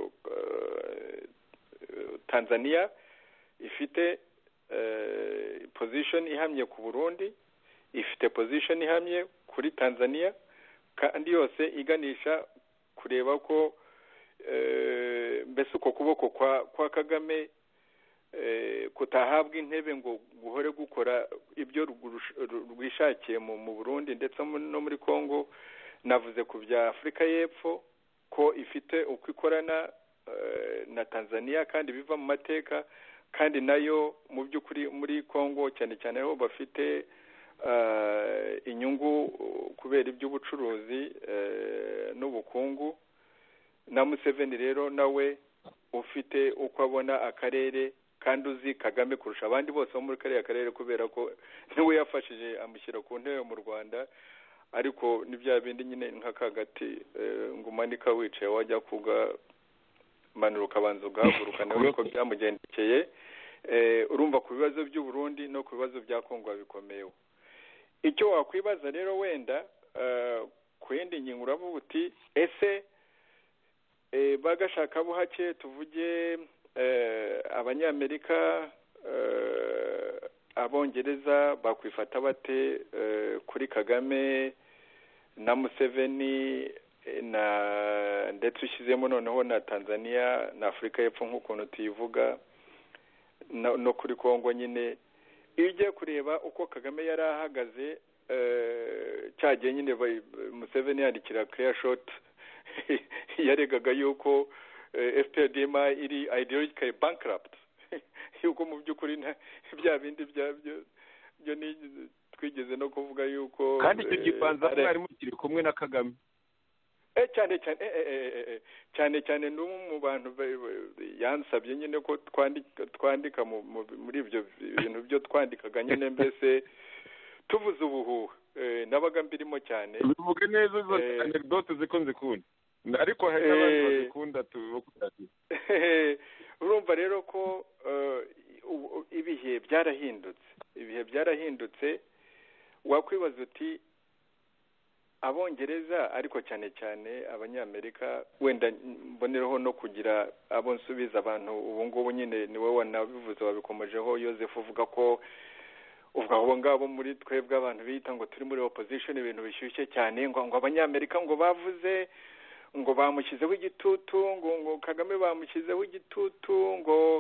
Tanzania ifite position ihamye ku Burundi, ifite position ihamye kuri Tanzania, kandi yose iganisha kureba ko mbese uko kuboko kwa Kagame kutahabwa intebe ngo guhore gukora ibyo rwishakiye mu Burundi ndetse no muri Congo. Navuze ku bya Afurika y'Epfo ko ifite uko ikorana na Tanzania kandi biva mu mateka, kandi nayo mu by'ukuri muri Congo cyane cyane aho bafite inyungu kubera iby'ubucuruzi n'ubukungu. Na Museveni rero nawe ufite uko abona akarere, kandi uzi Kagame kurusha abandi bose bo muri kariya karere, kubera ko niwe yafashije amushyira ku ntebe mu Rwanda. Ariko ni bya bindi nyine nk'akagati ngo umanika wicaye wajya kugamanura ukabanza ugahaguruka, nawe ko byamugendekeye. Urumva ku bibazo by'u Burundi no ku bibazo bya Kongo bikomeyeho. Icyo wakwibaza rero wenda ku yindi ngingo uravuga uti ese bagashaka buhake tuvuge Abanyamerika, Abongereza bakwifata bate kuri Kagame na Museveni ndetse ushyizemo noneho na Tanzania na Afurika y'Epfo nk'ukuntu tuyivuga, no kuri Kongo nyine. Iyo ugiye kureba uko Kagame yari ahagaze cyagiye nyine Museveni yandikira clear shot yaregaga yuko FPRDMA iri ideologically bankrupt yuko mu by'ukuri bya bindi byabyo ni twigeze no kuvuga yuko kandi icyo gipanza mwari mukiri kumwe na Kagame cyane n'umwe mu bantu yansabye nyine ko twandika muri ibyo bintu byo twandikaga nyine mbese tuvuze ubuhuha nabaga mbirimo cyane bivuge neza izo anecdote ziko nzikunda ariko hari n'abandi bazikunda tubikunda urumva rero ko ibihe byarahindutse wakwibaza uti abongereza ariko cyane abanyamerika wenda mbonereho no kugira abo nsubiza abantu ubu ngubu nyine ni wowe wanabivuze wabikomejeho Joseph uvuga ko abo ngabo muri twebwe abantu bita ngo turi muri opposition ibintu bishyushye cyane ngo abanyamerika ngo bavuze ngo bamushyizeho igitutu ngo Kagame bamushyizeho igitutu ngo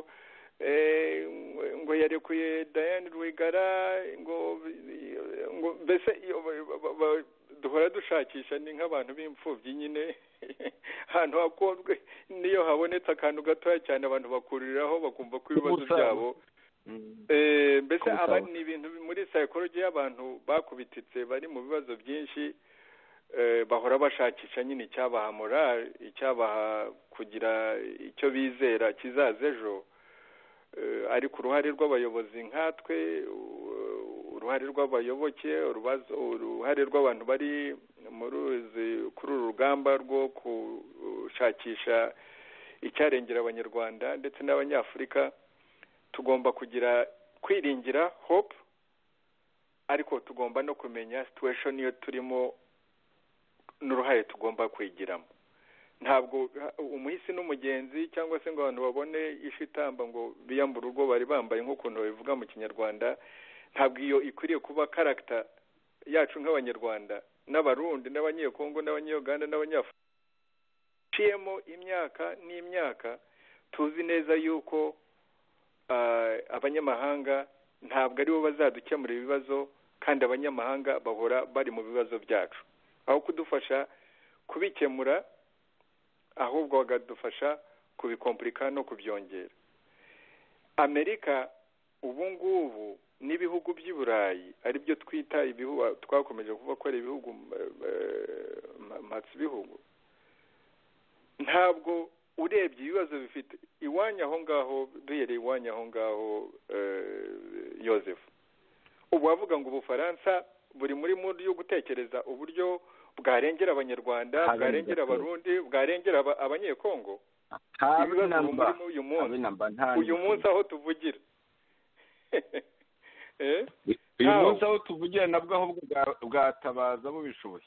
yarekuye Diane Rwigara ngo mbese duhora dushakisha ni nk'abantu b'imfubyi nyine ahantu hakozwe niyo habonetse akantu gatoya cyane abantu bakuriraho bakumva ko ibibazo byabo mbese aba ni ibintu muri psychology y'abantu bakubititse bari mu bibazo byinshi bahora bashakisha nyine icyabaha morale icyabaha kugira icyo bizera kizaza ejo ariko uruhare rw'abayobozi nkatwe uruhare rw'abayoboke uruhare rw'abantu bari kuri uru rugamba rwo gushakisha icyarengera abanyarwanda ndetse n'abanyafurika tugomba kwiringira hope ariko tugomba no kumenya situation iyo turimo n'uruhare tugomba kwigiramo ntabwo umuhisi n'umugenzi cyangwa se ngo abantu babone ishitamba ngo biyambure urwo bari bambaye nk'ukuntu babivuga mu kinyarwanda ntabwo iyo ikwiriye kuba character yacu nk'abanyarwanda n'abarundi n'abanyekongo n'abanyuganda n'abanyafurika ciyemo imyaka n'imyaka tuzi neza yuko abanyamahanga ntabwo aribo bazadukemura ibibazo kandi abanyamahanga bahora bari mu bibazo byacu aho kudufasha kubikemura ahubwo bakadufasha kubikomplika no kubyongera. Amerika ubu ngubu n'ibihugu by'i Burayi ari byo twita ibihugu twakomeje kuvuga ko ari ibihugu bihugu ntabwo urebye ibibazo bifite iwanya aho ngaho duhereye iwanya aho ngaho Joseph ubu wavuga ngo Ubufaransa buri muri mundi yo gutekereza uburyo bwarengera abanyarwanda bwarengera abarundi bwarengera abanyekongo uyu munsi aho tuvugira uyu munsi aho tuvugira nabwo aho bwatabaza bubishoboye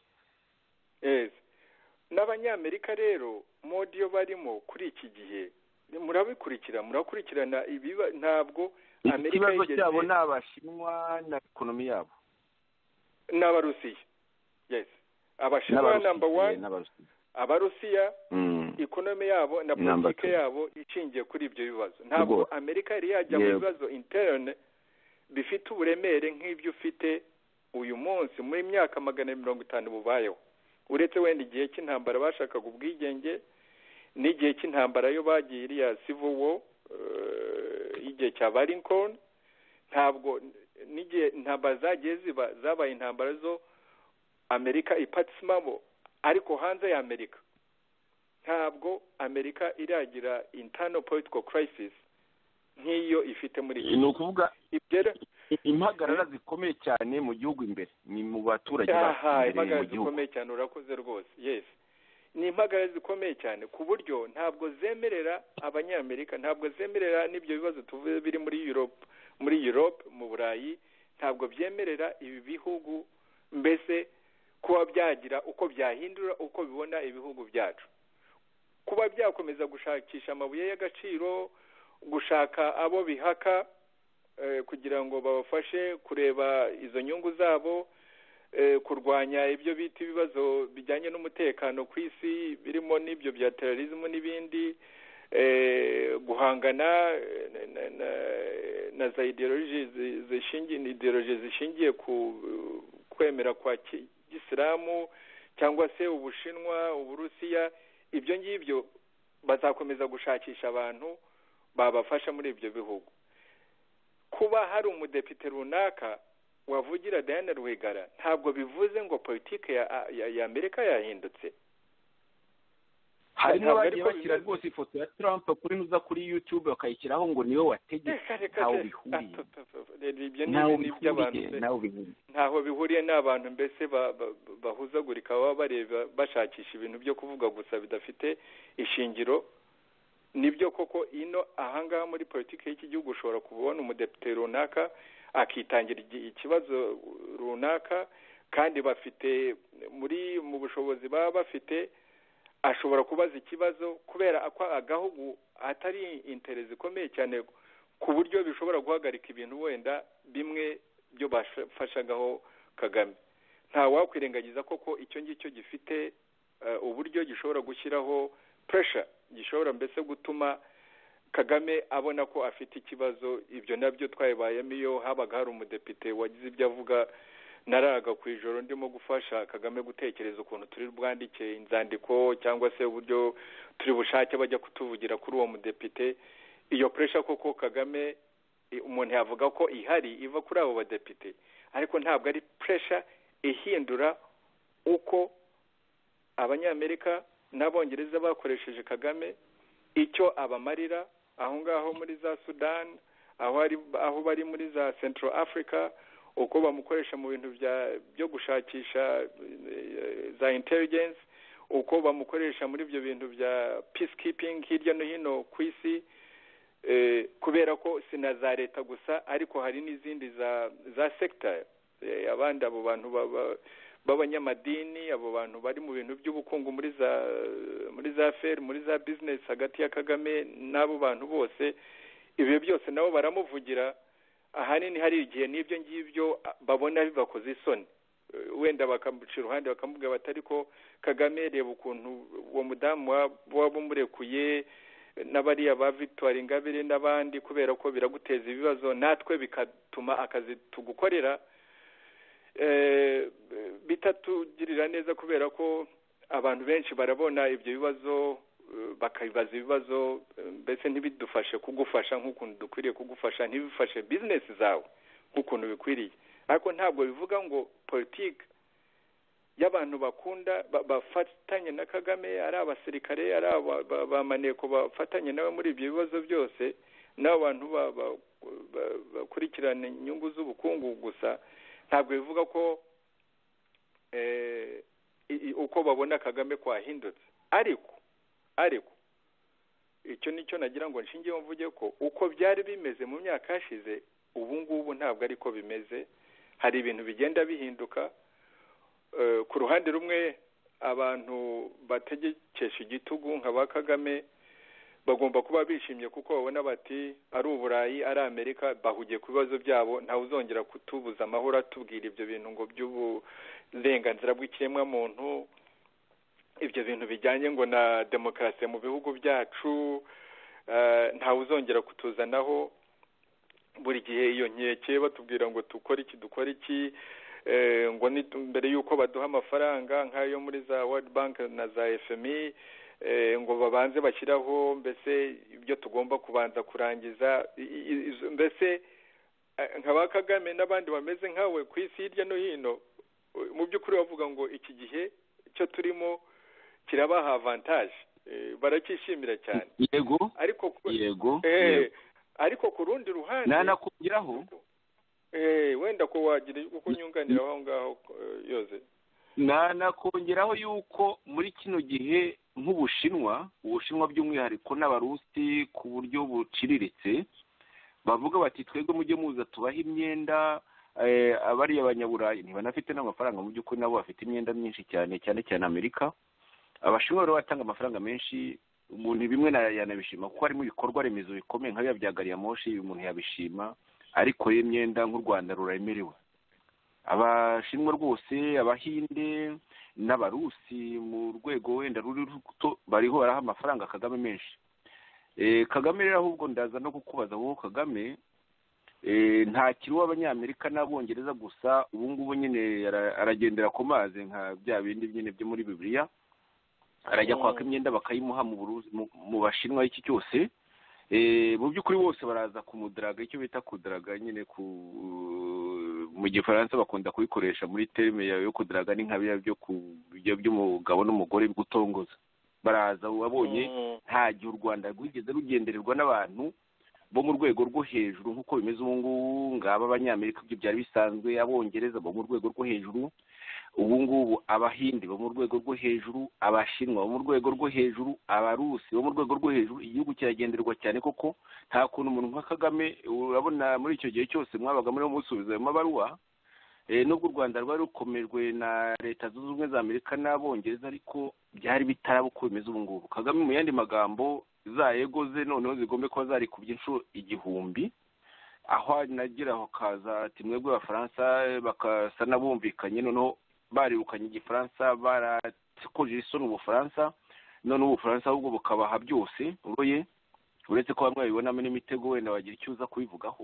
n'abanyamerika rero modi yo barimo kuri iki gihe murakurikirana ntabwo Amerika ikibazo cyabo ni Abashinwa na ekonomi yabo n'Abarusiya Abashinwa number 1 Abarusiya ekonomi yabo na politike yabo ishingiye kuri ibyo bibazo ntabwo Amerika yari yajya mu bibazo interne bifite uburemere nk'ibyo ufite uyu munsi muri myaka 150 bubayeho uretse wenda igihe cy'intambara bashakaga ubwigenge n'igihe cy'intambara yo bagiye iriya civil war igihe cya Lincoln ntabwo n'igihe intambara zagiye zabaye intambara zo Amerika ipatismamo ariko hanze ya Amerika ntabwo Amerika iragira internal political crisis nk'iyo ifite muri iki ni ukuvuga impagarara zikomeye cyane mu gihugu imbere ni mu baturage impagarara zikomeye cyane urakoze rwose ni impagarara zikomeye cyane ku buryo ntabwo zemerera abanyamerika ntabwo zemerera n'ibyo bibazo tuvuze biri muri Europe mu Burayi ntabwo byemerera ibi bihugu mbese kuba byagira uko byahindura uko bibona ibihugu byacu kuba byakomeza gushakisha amabuye y'agaciro gushaka abo bihaka kugira ngo babafashe kureba izo nyungu zabo kurwanya ibyo bita ibibazo bijyanye n'umutekano ku isi birimo n'ibyo bya terrorism n'ibindi guhangana na za ideoloji zishingiye ku kwemera kwa Gisilamu cyangwa se Ubushinwa, Uburusiya. Ibyo ngibyo bazakomeza gushakisha abantu babafasha muri ibyo bihugu. Kuba hari umudepite runaka wavugira Diane Rwigara ntabwo bivuze ngo politike ya Amerika yahindutse. harimo bagiye bashyira rwose ifoto ya Trump kuri nuza kuri YouTube bakayishyiraho ngo niwe wategetse. Ntaho bihuriye n'abantu mbese bahuzagurika baba bareba bashakisha ibintu byo kuvuga gusa bidafite ishingiro. Nibyo koko ino ahangaha muri politiki y'iki gihugu ushobora kubona umudepite runaka akitangira ikibazo runaka, kandi bafite mu bushobozi baba bafite, ashobora kubaza ikibazo kubera ko agahugu atari interesi zikomeye cyane ku buryo bishobora guhagarika ibintu wenda bimwe byo bafashagaho Kagame. Nta wakwirengagiza koko icyo ngicyo gifite uburyo gishobora gushyiraho pressure, gishobora mbese gutuma Kagame abona ko afite ikibazo. Ibyo nabyo twayibayemo iyo habaga hari umudepite wagize ibyo avuga, naraga ku ijoro ndimo gufasha Kagame gutekereza ukuntu turi bwandike inzandiko cyangwa se uburyo turi bushake bajya kutuvugira kuri uwo mudepite. Iyo pressure koko Kagame umuntu yavuga ko ihari iva kuri abo badepite, ariko ntabwo ari pressure ihindura uko Abanyamerika n'Abongereza bakoresheje Kagame, icyo abamarira aho ngaho muri za Sudan, aho bari muri za Central Africa, uko bamukoresha mu bintu byo gushakisha za intelligence, uko bamukoresha muri ibyo bintu bya peacekeeping hirya no hino ku isi, kubera ko si na za leta gusa ariko hari n'izindi za sector, abandi abo bantu b'abanyamadini, abo bantu bari mu bintu by'ubukungu muri za fair, muri za business hagati ya Kagame n'abo bantu bose. Ibyo byose nabo baramuvugira. Ahanini hari igihe n'ibyo ngibyo babona bibakoze isoni, wenda bakamuca iruhande bakamubwira batari ko Kagame reba ukuntu uwo mudamu waba umurekuye n'abariya ba Victoire Ingabire n'abandi, kubera ko biraguteza ibibazo, natwe bikatuma akazi tugukorera bitatugirira neza, kubera ko abantu benshi barabona ibyo bibazo bakabibaza ibibazo, mbese ntibidufashe kugufasha nk'ukuntu dukwiriye kugufasha, ntibifashe business zawe nk'ukuntu bikwiriye. Ariko ntabwo bivuga ngo politiki y'abantu bakunda bafatanye na Kagame, ari abasirikare, ari abamaneko bafatanye nawe muri ibyo bibazo byose, n'abantu bakurikirana inyungu z'ubukungu gusa. Ntabwo bivuga ko uko babona Kagame kwahindutse. Ariko icyo nicyo nagira ngo nshingiyeho mvuge ko uko byari bimeze mu myaka yashize, ubu ngubu ntabwo ariko bimeze. Hari ibintu bigenda bihinduka. Ku ruhande rumwe abantu bategekesha igitugu nka ba Kagame bagomba kuba bishimye kuko babona bati ari Uburayi, ari Amerika bahugiye ku bibazo byabo, ntawe uzongera kutubuza amahoro atubwira ibyo bintu ngo by'uburenganzira bw'ikiremwa muntu, ibyo bintu bijyanye ngo na demokarasi mu bihugu byacu, ntawe uzongera kutuzanaho. Buri gihe iyo nkeke batubwira ngo dukore iki, ngo mbere y'uko baduha amafaranga nk'ayo muri za World Bank na za FMI, ngo babanze bashyiraho mbese ibyo tugomba kubanza kurangiza. Mbese nka ba Kagame n'abandi bameze nkawe ku isi hirya no hino, mu by'ukuri bavuga ngo iki gihe cyo turimo kirabaha avantage, baracyishimira cyane. Ariko ku rundi ruhande nanakongeraho wenda ko wagira uko nyunganira aho ngaho yoze, nanakongeraho yuko muri kino gihe nk'Ubushinwa by'umwihariko n'Abarusi ku buryo buciriritse bavuga bati twebwe mujye muza tubahe imyenda. Abariya abanyaburayi ntibanafite n'amafaranga, mu by'ukuri nabo bafite imyenda myinshi cyane Amerika. Abashinwa rero batanga amafaranga menshi, umuntu bimwe yanabishima kuko harimo ibikorwa remezo bikomeye nka bya gari ya moshi, umuntu yabishima. Ariko imyenda nk'u Rwanda ruraremerewe. Abashinwa rwose, Abahinde n'Abarusi mu rwego wenda ruri ruto bariho baraha amafaranga Kagame menshi. Kagame rero ahubwo ndaza no kukubaza wowe Kagame nta kiruwa abanyamerika n'abongereza gusa ubu ngubu nyine aragendera ku mazi nka bya bindi nyine byo muri Bibiliya arajya kwaka imyenda bakayimuha mu Bashinwa iki cyose mu by'ukuri bose baraza kumudaraga icyo bita kudaraga nyine mu Gifaransa bakunda kubikoresha muri terme yo kudaraga ni nka byo by'umugabo n'umugore gutongoza baraza wabonye nta gihe u Rwanda rwigeze rugendererwa n'abantu bo mu rwego rwo hejuru nk'uko bimeze ubu ngubu ngaba abanyamerika ibyo byari bisanzwe abongereza bo mu rwego rwo hejuru ubu ngubu abahindi bo mu rwego rwo hejuru abashinwa bo mu rwego rwo hejuru abarusi bo mu rwego rwo hejuru igihugu kiragenderwa cyane koko nta kuntu umuntu nka Kagame urabona muri icyo gihe cyose mwabaga muri musubiza ayo mabaruwa nubwo u Rwanda rwari rukomejwe na leta zunze ubumwe za Amerika n'abongereza ariko byari bitaraba uko bimeze ubu ngubu Kagame mu yandi magambo za ego ze noneho zigombe kuba zari kubye inshuro 1000 aho nagira aho kaza ati mwebwe Abafaransa bakasa nabumvikanye noneho barirukanye Igifaransa barakoje isoni Ubufaransa none Ubufaransa ahubwo bukabaha byose uroye uretse ko bamwe babibonamo n'imitego wenda wagira icyo uza kubivugaho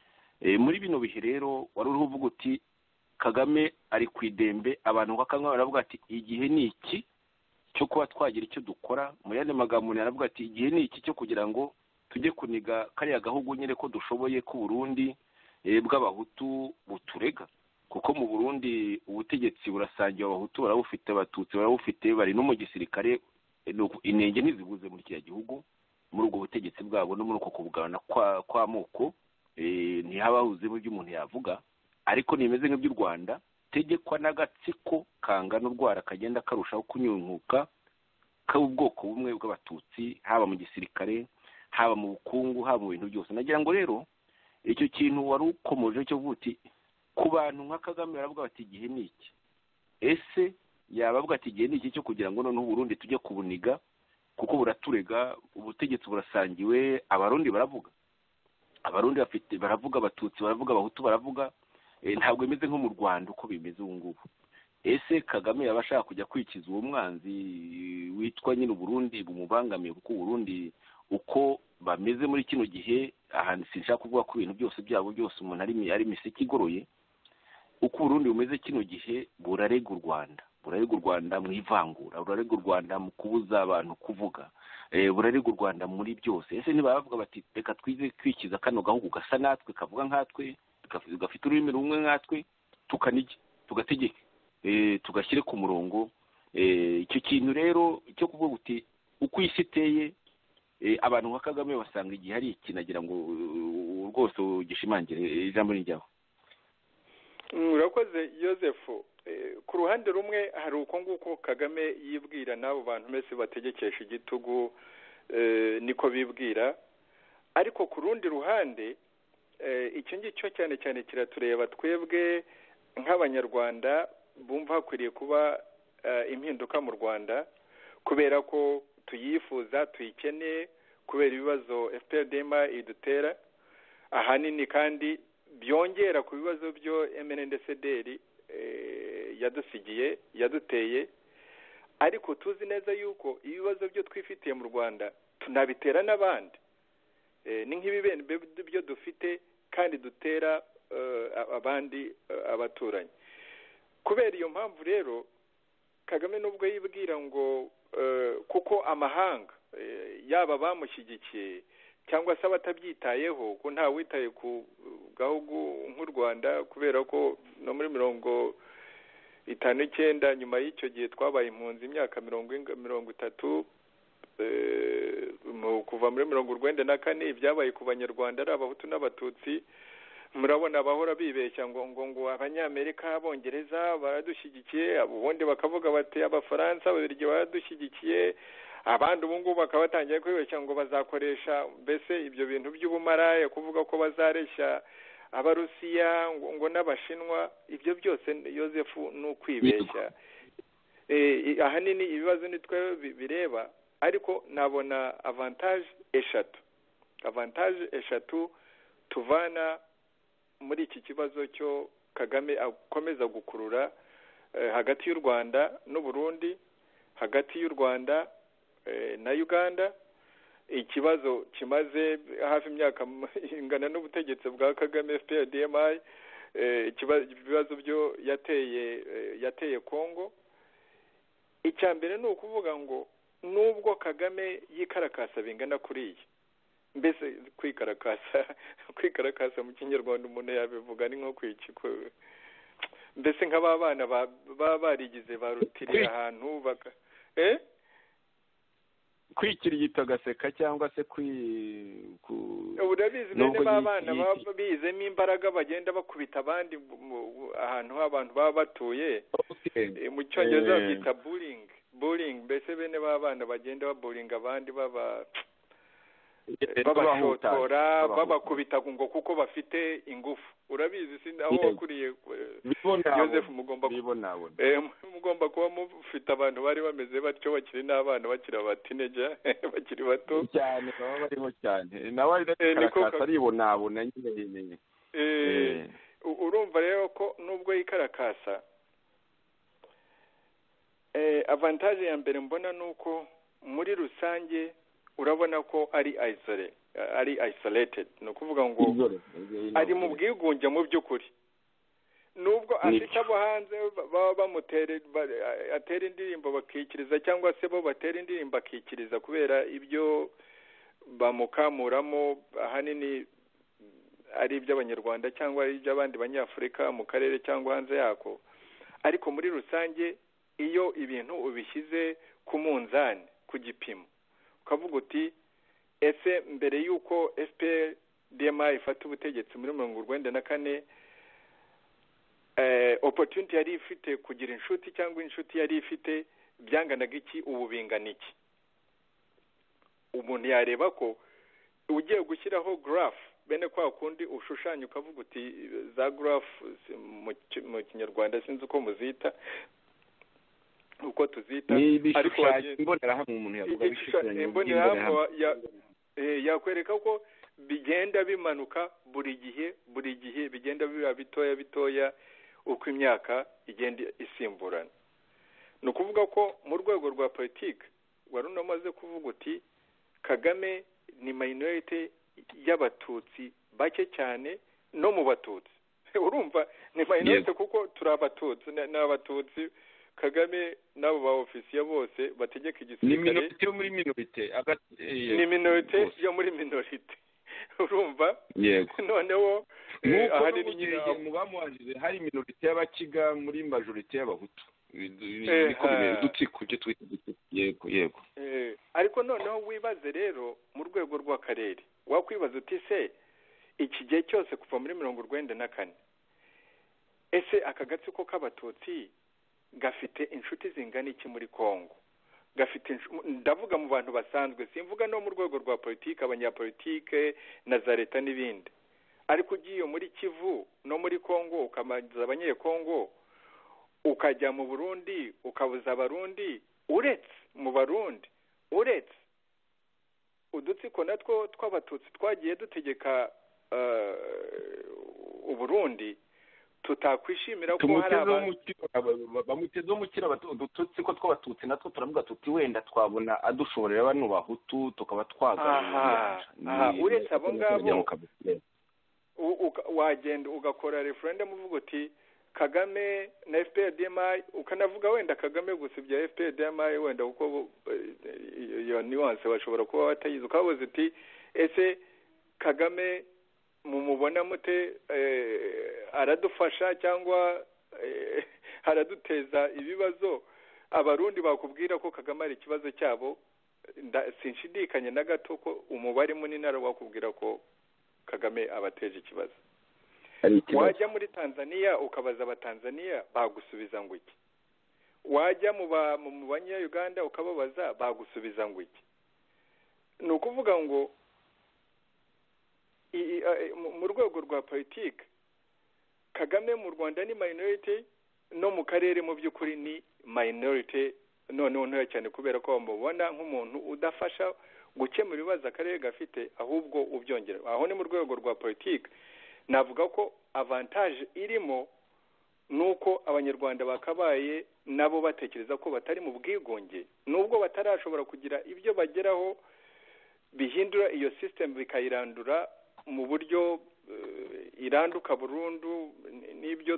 muri bino bihe rero wari uriho uvuga uti Kagame ari ku idembe abantu bakamwe baravuga ati igihe ni iki cyo kuba twagira icyo dukora mu yandi magambo yaravuga ati igihe ni iki cyo kugira ngo tujye kuniga kariya gahugu nyine ko dushoboye ku Burundi bw'abahutu buturega kuko mu Burundi ubutegetsi burasangiye abahutu barabufite abatutsi barabufite bari no mu gisirikare inenge ntizibuze muri kiriya gihugu muri ubwo butegetsi bwabo no muri uko kubugabana kw'amoko ntihabahuze mu byo umuntu yavuga ariko nimeze nk'iby'u Rwanda tegekwa n'agatsiko kangana urwara kagenda karushaho kunyunguka k'ubwoko bumwe bw'abatutsi haba mu gisirikare haba mu bukungu haba mu bintu byose nagira ngo rero icyo kintu wari ukomoje cyo vuti ku bantu nka Kagame baravuga bati igihe ni iki ese yabavuga ati igihe ni iki cyo kugira ngo noneho Burundi tujye kubuniga kuko buraturega ubutegetsi burasangiwe abarundi baravuga abarundi baravuga abatutsi baravuga abahutu baravuga ntabwo bimeze nko mu Rwanda uko bimeze ubu ngubu ese Kagame yaba ashaka kujya kwikiza uwo mwanzi witwa nyine Burundi bumubangamiye kuko Burundi uko bameze muri kino gihe ahantu sinshaka kuvuga ko ibintu byose byabo byose umuntu ari miseke igoroye uko Burundi bumeze kino gihe burarega u Rwanda mu ivangura burarega u Rwanda mu kubuza abantu kuvuga burarega u Rwanda muri byose ese ntibavuga bati reka twize kwikiza kano gahugu gasa natwe kavuga nkatwe gafite ururimi rumwe nkatwe tukanige tugategeke tugashyire ku murongo icyo kintu rero cyo kuvuga uti uko isi iteye abantu nka Kagame basanga igihe hari ikinagira ngo rwose ugishimangire ijambo n'ijyaho urakoze Joseph ku ruhande rumwe hari uko nguko Kagame yibwira n'abo bantu bese bategekesha igitugu niko bibwira ariko ku rundi ruhande icyo ngicyo cyane cyane kiratureba twebwe nk'abanyarwanda bumva hakwiriye kuba impinduka mu Rwanda kubera ko tuyifuza tuyikeneye kubera ibibazo FPRDM idutera ahanini kandi byongera ku bibazo byo MNDCDR yaduteye ariko tuzi neza yuko ibibazo byo twifitiye mu Rwanda tunabitera n'abandi ni nk'ibibembe byo dufite kandi dutera abandi abaturanyi kubera iyo mpamvu rero Kagame nubwo yibwira ngo kuko amahanga yaba bamushyigikiye cyangwa se abatabyitayeho ko nta witaye ku gahugu nk'u Rwanda kubera ko no muri 59 nyuma y'icyo gihe twabaye impunzi imyaka 30 kuva muri 94 ibyabaye ku banyarwanda ari abahutu n'abatutsi murabona bahora bibeshya ngo abanyamerika abongereza baradushyigikiye ubundi bakavuga bati abafaransa babirye baradushyigikiye abandi ubu ngubu bakaba batangiye kwibeshya ngo bazakoresha mbese ibyo bintu by'ubumaraya kuvuga ko bazareshya abarusiya ngo n'abashinwa ibyo byose Joseph ni ukwibeshya ahanini ibibazo nitwe bireba ariko nabona avantage eshatu tuvana muri iki kibazo cyo Kagame akomeza gukurura hagati y'u Rwanda n'u Burundi hagati y'u Rwanda na Uganda ikibazo kimaze hafi imyaka ingana n'ubutegetsi bwa Kagame FPR-DMI, ibibazo byo yateye Kongo. Icya mbere ni ukuvuga ngo nubwo Kagame yikarakasa bingana kuriya, mbese kwikarakasa mu kinyarwanda umuntu yabivuga ni nko kwikiko, mbese nk'aba bana baba barigize barutiriye ahantu kwikirigita agaseka cyangwa se urabizi bene b'abana baba bizemo imbaraga bagenda bakubita abandi ahantu abantu baba batuye. Mu cyongereza babyita bullying, mbese bene b'abana bagenda baburinga abandi babashotora babakubita ngo kuko bafite ingufu. Urabizi si aho wakuriye Joseph, mugomba kuba mufite abantu bari bameze batyo, bakiri n'abana, bakiri abatineja, bakiri bato cyane, baba bariho cyane, nawe arikarakasa aribonabona nyine. Urumva rero ko nubwo yikarakasa, avantage ya mbere mbona nuko muri rusange urabona ko ari isolated, ni ukuvuga ngo ari mu bwigunge mu by'ukuri. Nubwo afite abo hanze baba atera indirimbo bakikiriza, cyangwa se bo batera indirimbo akikiriza kubera ibyo bamukamuramo ahanini ari iby'abanyarwanda cyangwa ari iby'abandi banyafurika mu karere cyangwa hanze yako. Ariko muri rusange iyo ibintu ubishyize ku munzani, ku gipimo, ukavuga uti ese mbere y'uko FPR-DMI ifata ubutegetsi muri 1994, opportunity yari ifite kugira inshuti cyangwa inshuti yari ifite byanganaga iki, ubu bingana iki? Umuntu yareba ko ugiye gushyiraho graph, bene kwa kundi ushushanya ukavuga uti za graph mu kinyarwanda sinzi uko muzita, uko tuzita, ariko imbonerahamwe umuntu yavuga imbonerahamwe yakwereka ko bigenda bimanuka buri gihe bigenda biba bitoya uko imyaka igenda isimburana. Ni ukuvuga ko mu rwego rwa politiki wari unamaze kuvuga uti Kagame ni minority y'abatutsi bake cyane no mu batutsi. Urumva ni minority kuko turi abatutsi, n'abatutsi Kagame n'abo ba ofisiye bose bategeka igisirikare. Ni minority yo muri minority. Ni minority yo muri minority. Urumva? Yego. Noneho ahari ni mu bamuhajije hari minority y'abakiga muri majority y'abahutu. Niko dutsiko cyo twita dutsiko. Yego. Ariko noneho wibaze rero mu rwego rw'akarere, wakwibaza uti se iki gihe cyose kuva muri 1994, ese aka gatsiko k'abatutsi gafite inshuti zingana iki muri Kongo? Gafite, ndavuga mu bantu basanzwe, simvuga no mu rwego rwa politiki, abanyapolitike na za leta n'ibindi. Ariko ugiye muri Kivu no muri Kongo ukamaza abanyekongo, ukajya mu Burundi ukabuza abarundi, uretse mu Barundi, uretse udutsiko natwo tw'abatutsi twagiye dutegeka Uburundi, tutakwishimira ko hari bamuteze umukira abatutsi ko tw'abatutsi natwo turavuga tuti wenda twabona adushoborera bano bahutu tukaba twaganira. Uretse abo ngabo wagenda ugakora referendum uvuga uti Kagame na FPR-DMI, ukanavuga wenda Kagame gusa ibya FPR-DMI wenda kuko iyo nuance bashobora kuba batayizi, ukavuze uti ese Kagame mumubona mute, aradufasha cyangwa araduteza ibibazo? Abarundi bakubwira ko Kagame ari ikibazo cyabo, sinshidikanye na gato ko umubare munini ari wakubwira ko Kagame abateje ikibazo. Wajya muri Tanzania ukabaza abatanzania bagusubiza ngo iki? Wajya mu banya-Uganda ukababaza bagusubiza ngo iki? Ni ukuvuga ngo mu rwego rwa politiki Kagame mu Rwanda ni minority, no mu karere mu by'ukuri ni minority, noneho ntoya cyane kubera ko bamubona nk'umuntu udafasha gukemura ibibazo akarere gafite, ahubwo ubyongera. Aho ni mu rwego rwa politiki. Navuga ko avantage irimo nuko abanyarwanda bakabaye nabo batekereza ko batari mu bwigunge, nubwo batarashobora kugira ibyo bageraho bihindura iyo system bikayirandura mu buryo iranduka burundu n'ibyo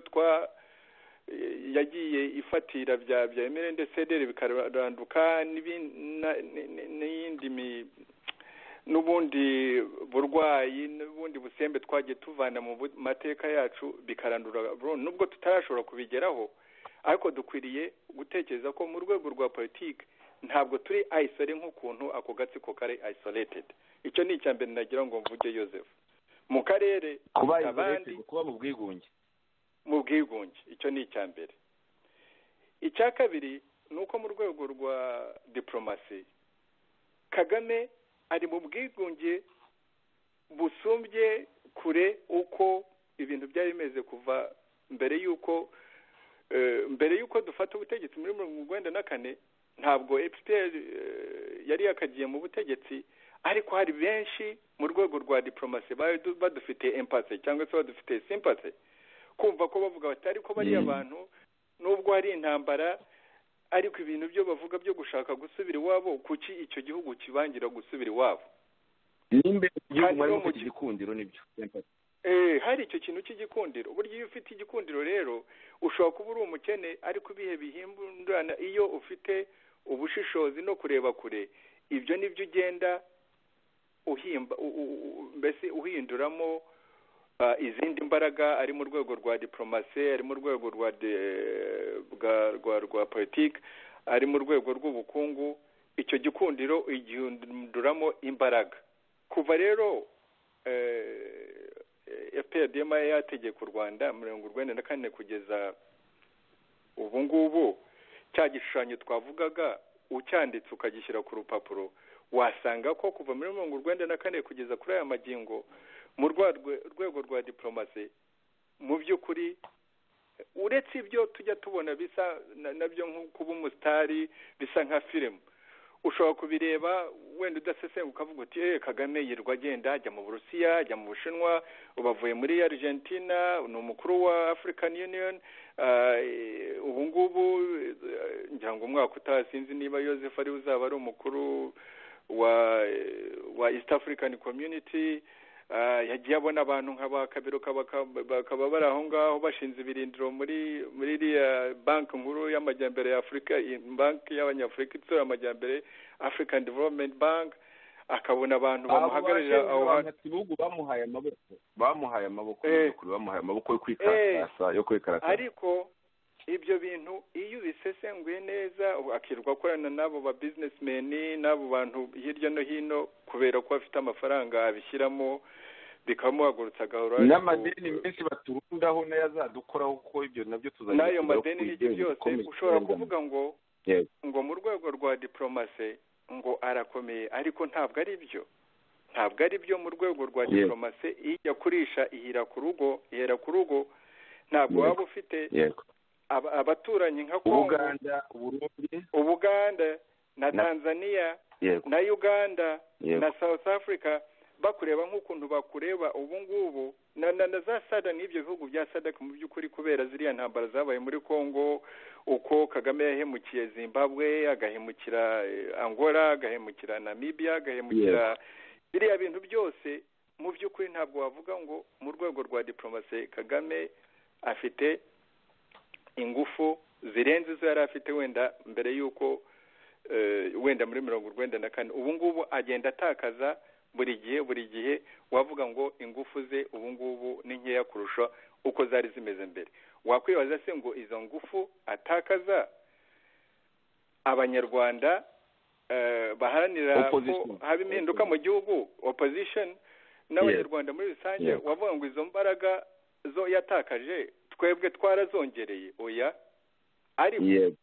yagiye ifatira bya emerende cedere bikaranduka n'iyindi n'ubundi burwayi n'ubundi busembe twagiye tuvana mu mateka yacu bikarandura burundu. Nubwo tutarashobora kubigeraho, ariko dukwiriye gutekereza ko mu rwego rwa politiki ntabwo turi isole nk'ukuntu ako gatsiko kari isolated. Icyo ni icya mbere nagira ngo mvuge Joseph. Mu karere abandi kuba mu bwigunge, icyo ni icya mbere. Icya kabiri ni uko mu rwego rwa diplomasi Kagame ari mu bwigunge busumbye kure uko ibintu byari bimeze kuva mbere y'uko dufata ubutegetsi muri 1994. Ntabwo FPR yari yakagiye mu butegetsi, ariko hari benshi mu rwego rwa diplomasi badufite empathy cyangwa se badufite sympathy, kumva ko bavuga bati ariko bari abantu nubwo hari intambara, ariko ibintu byo bavuga byo gushaka gusubira iwabo, kuki icyo gihugu kibangira gusubira iwabo? Nimbe igihugu mwari mufite igikundiro nibyo empathy. Hari icyo kintu cy'igikundiro. Burya iyo ufite igikundiro rero ushobora kuba uri umukene, ariko ibihe bihindurana iyo ufite ubushishozi no kureba kure. Ibyo nibyo ugenda mbese uhinduramo izindi mbaraga, ari mu rwego rwa diplomasi, ari mu rwego rwa politiki, ari mu rwego rw'ubukungu. Icyo gikundiro igihinduramo imbaraga. Kuva rero FPRDM yategeka u Rwanda 1994 kugeza ubu ngubu, cya gishushanyo twavugaga ucyanditse ukagishyira ku rupapuro, wasanga ko kuva muri 1994 kugeza kuri aya magingo mu rwego rwa diplomasi mu by'ukuri, uretse ibyo tujya tubona bisa nabyo nko kuba umusitari, bisa nka filime, ushobora kubireba wenda udasesenga ukavuga uti Kagame yirwa agenda ajya mu Burusiya, ajya mu Bushinwa, ubavuye muri Argentina, ni umukuru wa African Union, ubu ngubu ngira ngo umwaka utaha sinzi niba Joseph ari uzaba ari umukuru wa East African Community. Yagiye abona abantu nk'abakabiruka bakaba bari aho ngaho bashinze ibirindiro muri iriya banki nkuru y'amajyambere ya Afurika, banki y'abanyafurika itsura amajyambere, African Development Bank. Akabona abantu bamuhagararira aho hantu, bamuhaye amaboko yo kwikarasa. Ariko ibyo bintu iyo ubisesenguye neza, akirwa akorana n'abo ba businessmen, n'abo bantu hirya no hino, kubera ko bafite amafaranga abishyiramo, bikamuhagurutsa agahora n'amadeni menshi baturundaho n'ayazadukoraho, kuko ibyo nabyo tuzajya n'ayo madeni n'ibyo byose. Ushobora kuvuga ngo mu rwego rwa diplomasi ngo arakomeye, ariko ntabwo ari byo. Mu rwego rwa diplomasi ijya kurisha ihera ku rugo, ntabwo waba ufite abaturanyi nka Kongo, Ubuganda na Tanzania na Uganda na South Africa bakureba nk'ukuntu bakureba ubu ngubu, na za SADC n'ibyo bihugu bya SADC mu by'ukuri, kubera ziriya ntambara zabaye muri Kongo, uko Kagame yahemukiye Zimbabwe, agahemukira Angola, agahemukira Namibia, agahemukira biriya bintu byose. Mu by'ukuri ntabwo wavuga ngo mu rwego rwa diplomasi Kagame afite ingufu zirenze izo yari afite wenda mbere y'uko wenda muri 1994. Ubu ngubu agenda atakaza buri gihe. Wavuga ngo ingufu ze ubu ngubu ni nkeya kurusha uko zari zimeze mbere. Wakwibaza se ngo izo ngufu atakaza abanyarwanda baharanira ko haba impinduka mu gihugu, opposition n'abanyarwanda muri rusange, wavuga ngo izo mbaraga zo yatakaje twebwe twarazongereye? Oya. Ariko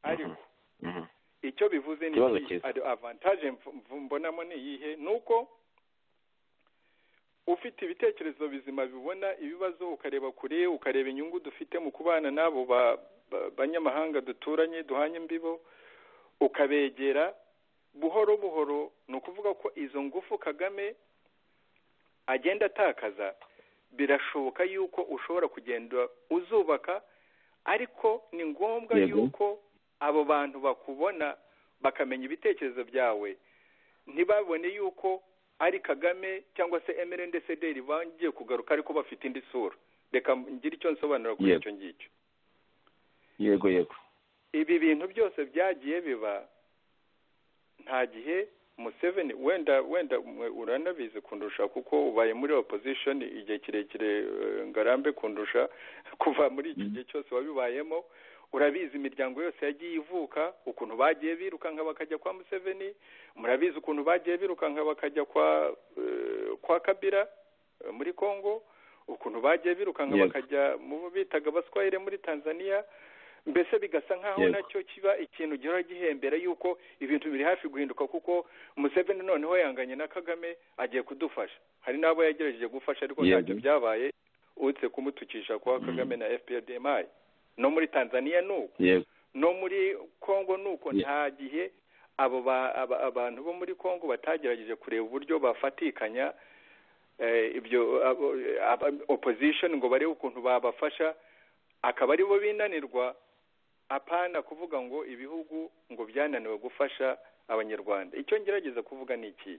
icyo bivuze ni avantage mbonamo ni iyihe? Nuko ufite ibitekerezo bizima bibona ibibazo, ukareba kure, ukareba inyungu dufite mu kubana n'abo banyamahanga duturanye, duhanye imbibo, ukabegera buhoro buhoro. Ni ukuvuga ko izo ngufu Kagame agenda atakaza, birashoboka yuko ushobora kugenda uzubaka, ariko ni ngombwa yuko abo bantu bakubona, bakamenya ibitekerezo byawe, ntibabone yuko ari Kagame cyangwa se MRND-CDR bangiye kugaruka ariko bafite indi sura. Reka ngire icyo nsobanura kuri icyo ngicyo. Yego ibi bintu byose byagiye biba nta gihe Museveni wenda uranabizi kundusha kuko ubaye muri opposition igihe kirekire ngarambe kundusha kuva muri iki gihe cyose wabibayemo. Urabizi imiryango yose yagiye ivuka ukuntu bagiye birukanka bakajya kwa Museveni, murabizi ukuntu bagiye birukanka bakajya kwa Kabila muri Kongo, ukuntu bagiye birukanka bakajya mu bitaga Baswahili muri Tanzania. Mbese bigasa nkaho nacyo kiba ikintu gihora gihembera yuko ibintu biri hafi guhinduka kuko Museveni noneho yanganye na Kagame agiye kudufasha. Hari nabo yagerageje gufasha ariko ntacyo byabaye utse kumutukisha kwa Kagame na FPRDMI. No muri Tanzania nuko no muri Kongo nuko nta gihe abantu bo muri Kongo batagerageje kureba uburyo bafatikanya ibyo opposition ngo barebe ukuntu babafasha, akaba ari bo binanirwa. Apana kuvuga ngo ibihugu ngo byananiwe gufasha abanyarwanda. Icyo ngerageza kuvuga ni iki,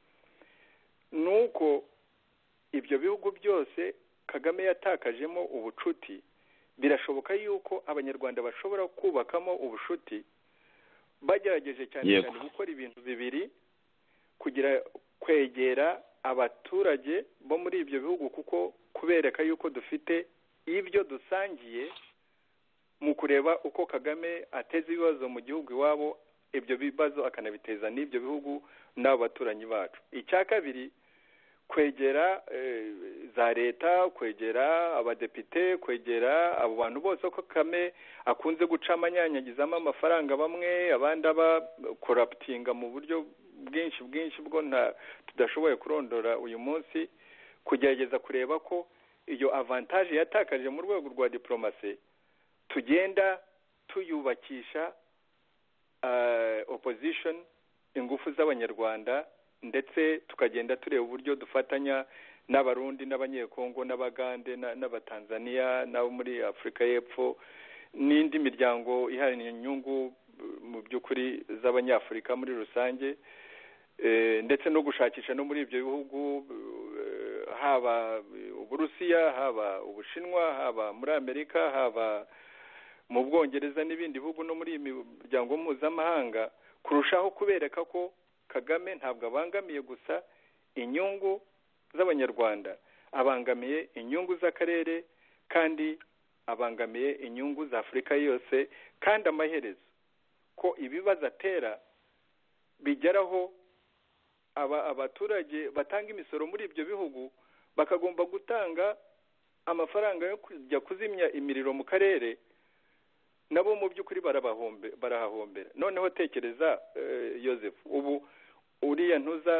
nuko ibyo bihugu byose Kagame yatakajemo ubucuti, birashoboka yuko abanyarwanda bashobora kubakamo ubushuti bagerageje cyane gukora ibintu bibiri, kugira kwegera abaturage bo muri ibyo bihugu kuko kubereka yuko dufite ibyo dusangiye mu kureba uko Kagame ateza ibibazo mu gihugu iwabo, ibyo bibazo akanabiteza n'ibyo bihugu n'abo baturanyi bacu. Icya kabiri, kwegera za leta, kwegera abadepite, kwegera abo bantu bose ko Kagame akunze guca amanyanyagizamo amafaranga, bamwe abandi abakoraptinga mu buryo bwinshi bwo tudashoboye kurondora uyu munsi, kugerageza kureba ko iyo avantage yatakaje mu rwego rwa diplomasi tugenda tuyubakisha opposition, ingufu z'abanyarwanda, ndetse tukagenda tureba uburyo dufatanya n'abarundi n'abanyekongo n'abagande n'abatanzania n'abo muri Afurika y'Epfo n'indi miryango iharanira inyungu mu by'ukuri z'abanyafurika muri rusange, ndetse no gushakisha no muri ibyo bihugu, haba Uburusiya, haba Ubushinwa, haba muri Amerika, haba mu Bwongereza n'ibindi bihugu no muri imiryango mpuzamahanga, kurushaho kubereka ko Kagame ntabwo abangamiye gusa inyungu z'abanyarwanda, abangamiye inyungu z'akarere kandi abangamiye inyungu za Afurika yose, kandi amaherezo ko ibibazo atera bigeraho abaturage batanga imisoro muri ibyo bihugu bakagomba gutanga amafaranga yo kujya kuzimya imiriro mu karere, nabo mu by'ukuri barahahombera. Noneho tekereza Joseph, ubu uriya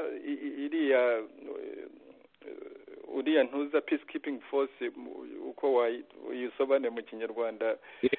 ntuza peacekeeping force uko wayisobane mu Kinyarwanda,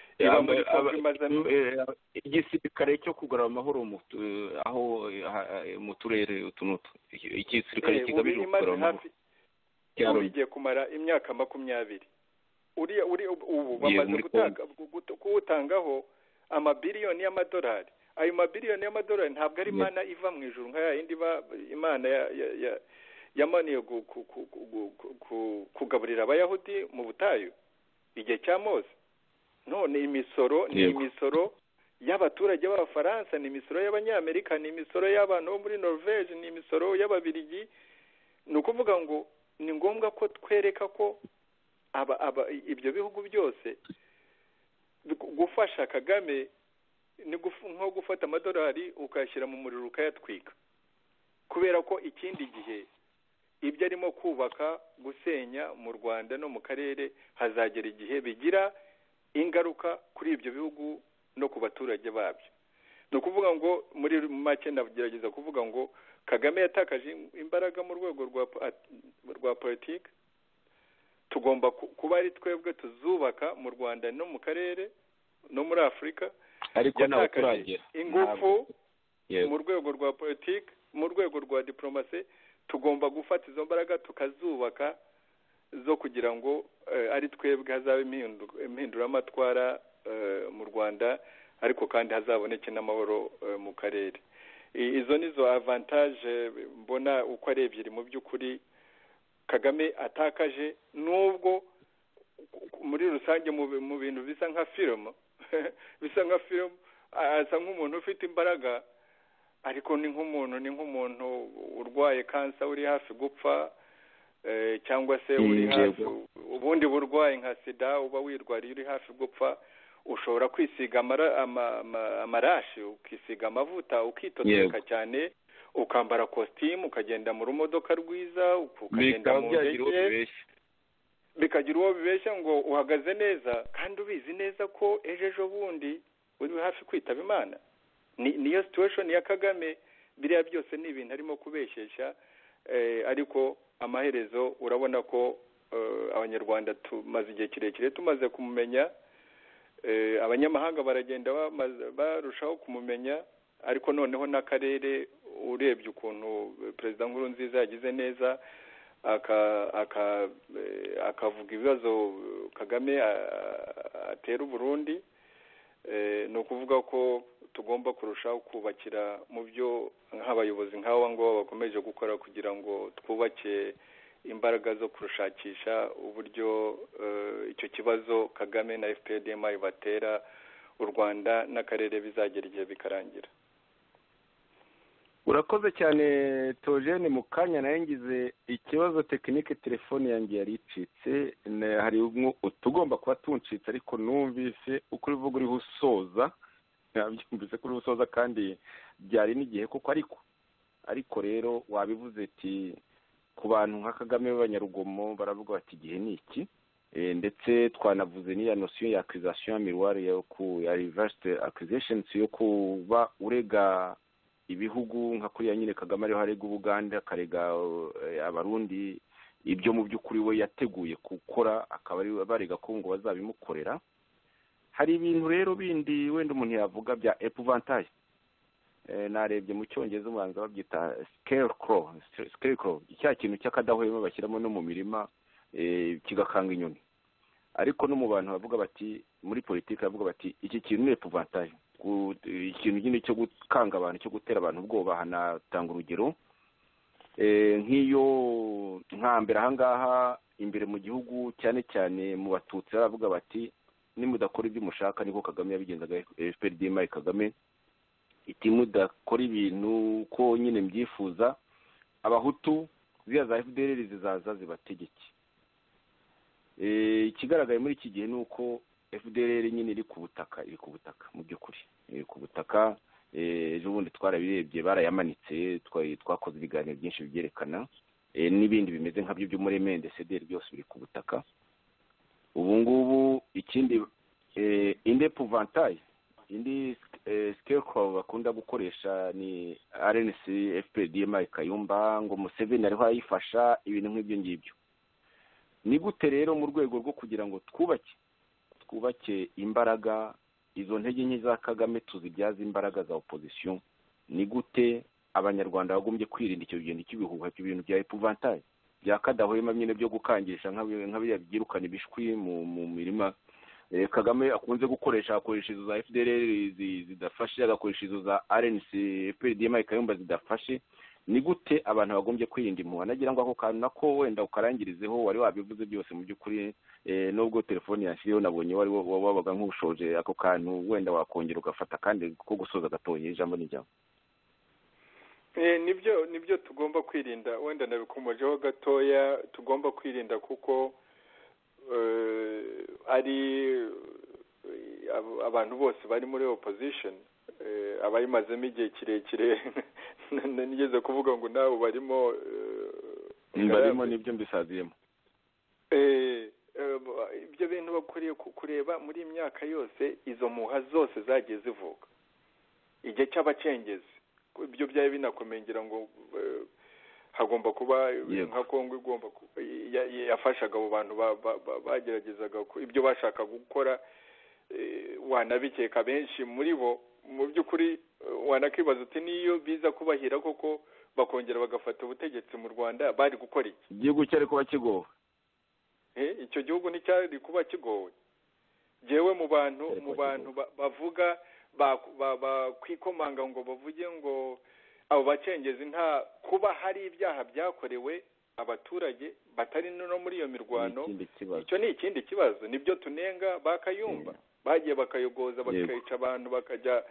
igisirikare cyo kugarura amahoro aho mu turere utunutu, igisirikare kigamije kugarura amahoro bigiye kumara imyaka 20. Ubu bamaze kuwutangaho amabiliyoni y'amadolari. Ayo mabiliyoni y'amadolari ntabwo ari imana iva mu ijuru nka yindi imana yamaniye kugaburira abayahudi mu butayu igihe cya Mose. None imisoro ni imisoro y'abaturage b'Abafaransa, ni imisoro y'Abanyamerika, ni imisoro y'abantu bo muri Norvege, ni imisoro y'Ababiligi. Ni ukuvuga ngo ni ngombwa ko twereka ko ibyo bihugu byose gufasha Kagame ni nko gufata amadolari ukayashyira mu muriro ukayatwika, kubera ko ikindi gihe ibyo arimo kubaka gusenya mu Rwanda no mu karere hazagera igihe bigira ingaruka kuri ibyo bihugu no ku baturage babyo. Ni ukuvuga ngo muri make ndagerageza kuvuga ngo Kagame yatakaje imbaraga mu rwego rwa politiki. Tugomba kuba ari twebwe tuzubaka mu Rwanda no mu karere no muri Afurika, ariko nawe turagira ingufu mu rwego rwa politiki, mu rwego rwa diplomasi. Tugomba gufata izo mbaraga tukazubaka zo kugira ngo ari twebwe hazaba impinduramatwara mu Rwanda, ariko kandi hazaboneke n'amahoro mu karere. izo nizo avantage mbona uko ari ebyiri mu by'ukuri Kagame atakaje, nubwo muri rusange mu bintu bisa nka filime asa nk'umuntu ufite imbaraga, ariko ni nk'umuntu urwaye kansa uri hafi gupfa, cyangwa se uri hafi ubundi burwayi nka sida uba wirwariye uri hafi gupfa, ushobora kwisiga amarashi, ukisiga amavuta, ukitoteka cyane, ukambara kositimu, ukagenda mu rumodoka rwiza, ukagenda mu ndege, bikagira uwo bibeshya ngo uhagaze neza, kandi ubizi neza ko ejo bundi uri hafi kwitaba Imana. Niyo situation ya Kagame. Biriya byose ni ibintu arimo kubeshesha, ariko amaherezo urabona ko abanyarwanda tumaze igihe kirekire tumaze kumumenya, abanyamahanga baragenda barushaho kumumenya, ariko noneho n'akarere urebye ukuntu Perezida Nkurunziza yagize neza akavuga ibibazo Kagame atera Burundi, ni ukuvuga ko tugomba kurushaho kubakira mu byo nk'abayobozi nk'abo ngabo bakomeje gukora, kugira ngo twubake imbaraga zo kurushakisha uburyo icyo kibazo Kagame na FPRDMI batera u Rwanda n'akarere bizagera igihe bikarangira. Urakoze cyane Theogene. mu kanya nayo ngize ikibazo tekinike, telefone yanjye yari icitse, hari utugomba kuba tuncitse, ariko numvise uko uvuga uriho usoza, nabyumvise ko uriho usoza kandi byari n'igihe koko, ariko rero wabivuze ati ku bantu nka Kagame b'abanyarugomo baravuga bati igihe ni iki, ndetse twanavuze n'iya notion ya accusation miroir ya reversed accusations yo kuba urega ibihugu nka kuriya nyine Kagame ariho arega Uganda, akarega abarundi ibyo mu by'ukuri we yateguye gukora, akaba ari barega ko ngo bazabimukorera. Hari ibintu rero bindi wenda umuntu yavuga bya epouvantail, narebye mu cyongereza ubanza babyita scarecrow, icya kintu cy'akadahwema bashyiramo no mu mirima kigakanga inyoni, ariko no mu bantu bavuga bati muri politiki bavuga bati iki kintu ni epouvantail, ikintu nyine cyo gukanga abantu, cyo gutera abantu ubwoba. Hanatanga urugero nk'iyo nkambere ahangaha imbere mu gihugu, cyane cyane mu Batutsi baravuga bati nimudakora ibyo mushaka, niko Kagame yabigenzaga, FPRDMI Kagame iti mudakora ibintu ko nyine mbyifuza, Abahutu ziriya za FDLR zizaza zibategeke. Ikigaragaye muri iki gihe ni uko FDLR nyine iri ku butaka mu by'ukuri, iri ku butaka. Ejo bundi twarabirebye, barayamanitse, twakoze ibiganiro byinshi byerekana, n'ibindi bimeze nkabyo byo muri MNDCDR byose biri ku butaka. Ubu ngubu ikindi indi epouvantail, indi scarecrow bakunda gukoresha ni RNC FPRDMI Kayumba, ngo Museveni ariho ayifasha, ibintu nk'ibyo ngibyo. Ni gute rero mu rwego rwo kugira ngo twubake imbaraga, izo ntege nke za Kagame tuzibyaza imbaraga za opposition, ni gute abanyarwanda bagombye kwirinda icyo bigendo cy'ibihuha, ibyo bintu bya epouvantail bya kadahwema nyine byo gukangisha nk'abiya byirukana ibishwi mu mirima Kagame akunze gukoresha, akoresha izo za FDLR zidafashe, agakoresha izo za RNC FPRDMI Kayumba zidafashe. Ni gute abantu bagombye kwirinda impuha? Nagira ngo ako kantu nako wenda ukarangirizeho, wari wabivuze byose mu by'ukuri, nubwo telefone yashiriho nabonye wari wabaga nk'ushoje, ako kantu wenda wakongera ugafata kandi ko gusoza gatoye ijambo n'ijambo. Nibyo tugomba kwirinda, wenda nabikomojeho gatoya, tugomba kwirinda kuko ari abantu bose bari muri opposition, abayimazemo igihe kirekire, nigeze kuvuga ngo nabo barimo nibyo mbisaziyemo. Ibyo bintu bakwiriye kureba muri imyaka yose, izo muha zose zagiye zivuga igihe cy'abacengezi, ibyo byari binakomengera ngo hagomba kuba nka Kongo igomba yafashaga abo bantu bageragezaga ibyo bashaka gukora, wanabikeka benshi muri bo mu by'ukuri wanakibaza uti niyo biza kubahira koko bakongera bagafata ubutegetsi mu Rwanda bari gukora iki? Igihugu cyari kuba kigowe. Icyo gihugu nticyari kuba kigowe. Jewe mu bantu bavuga bakwikomanga ngo bavuge ngo abo bacengezi nta kuba hari ibyaha byakorewe abaturage batari no muri iyo mirwano, icyo ni ikindi kibazo. Nibyo tunenga bakayumba bagiye bakayogoza bakica abantu bakajya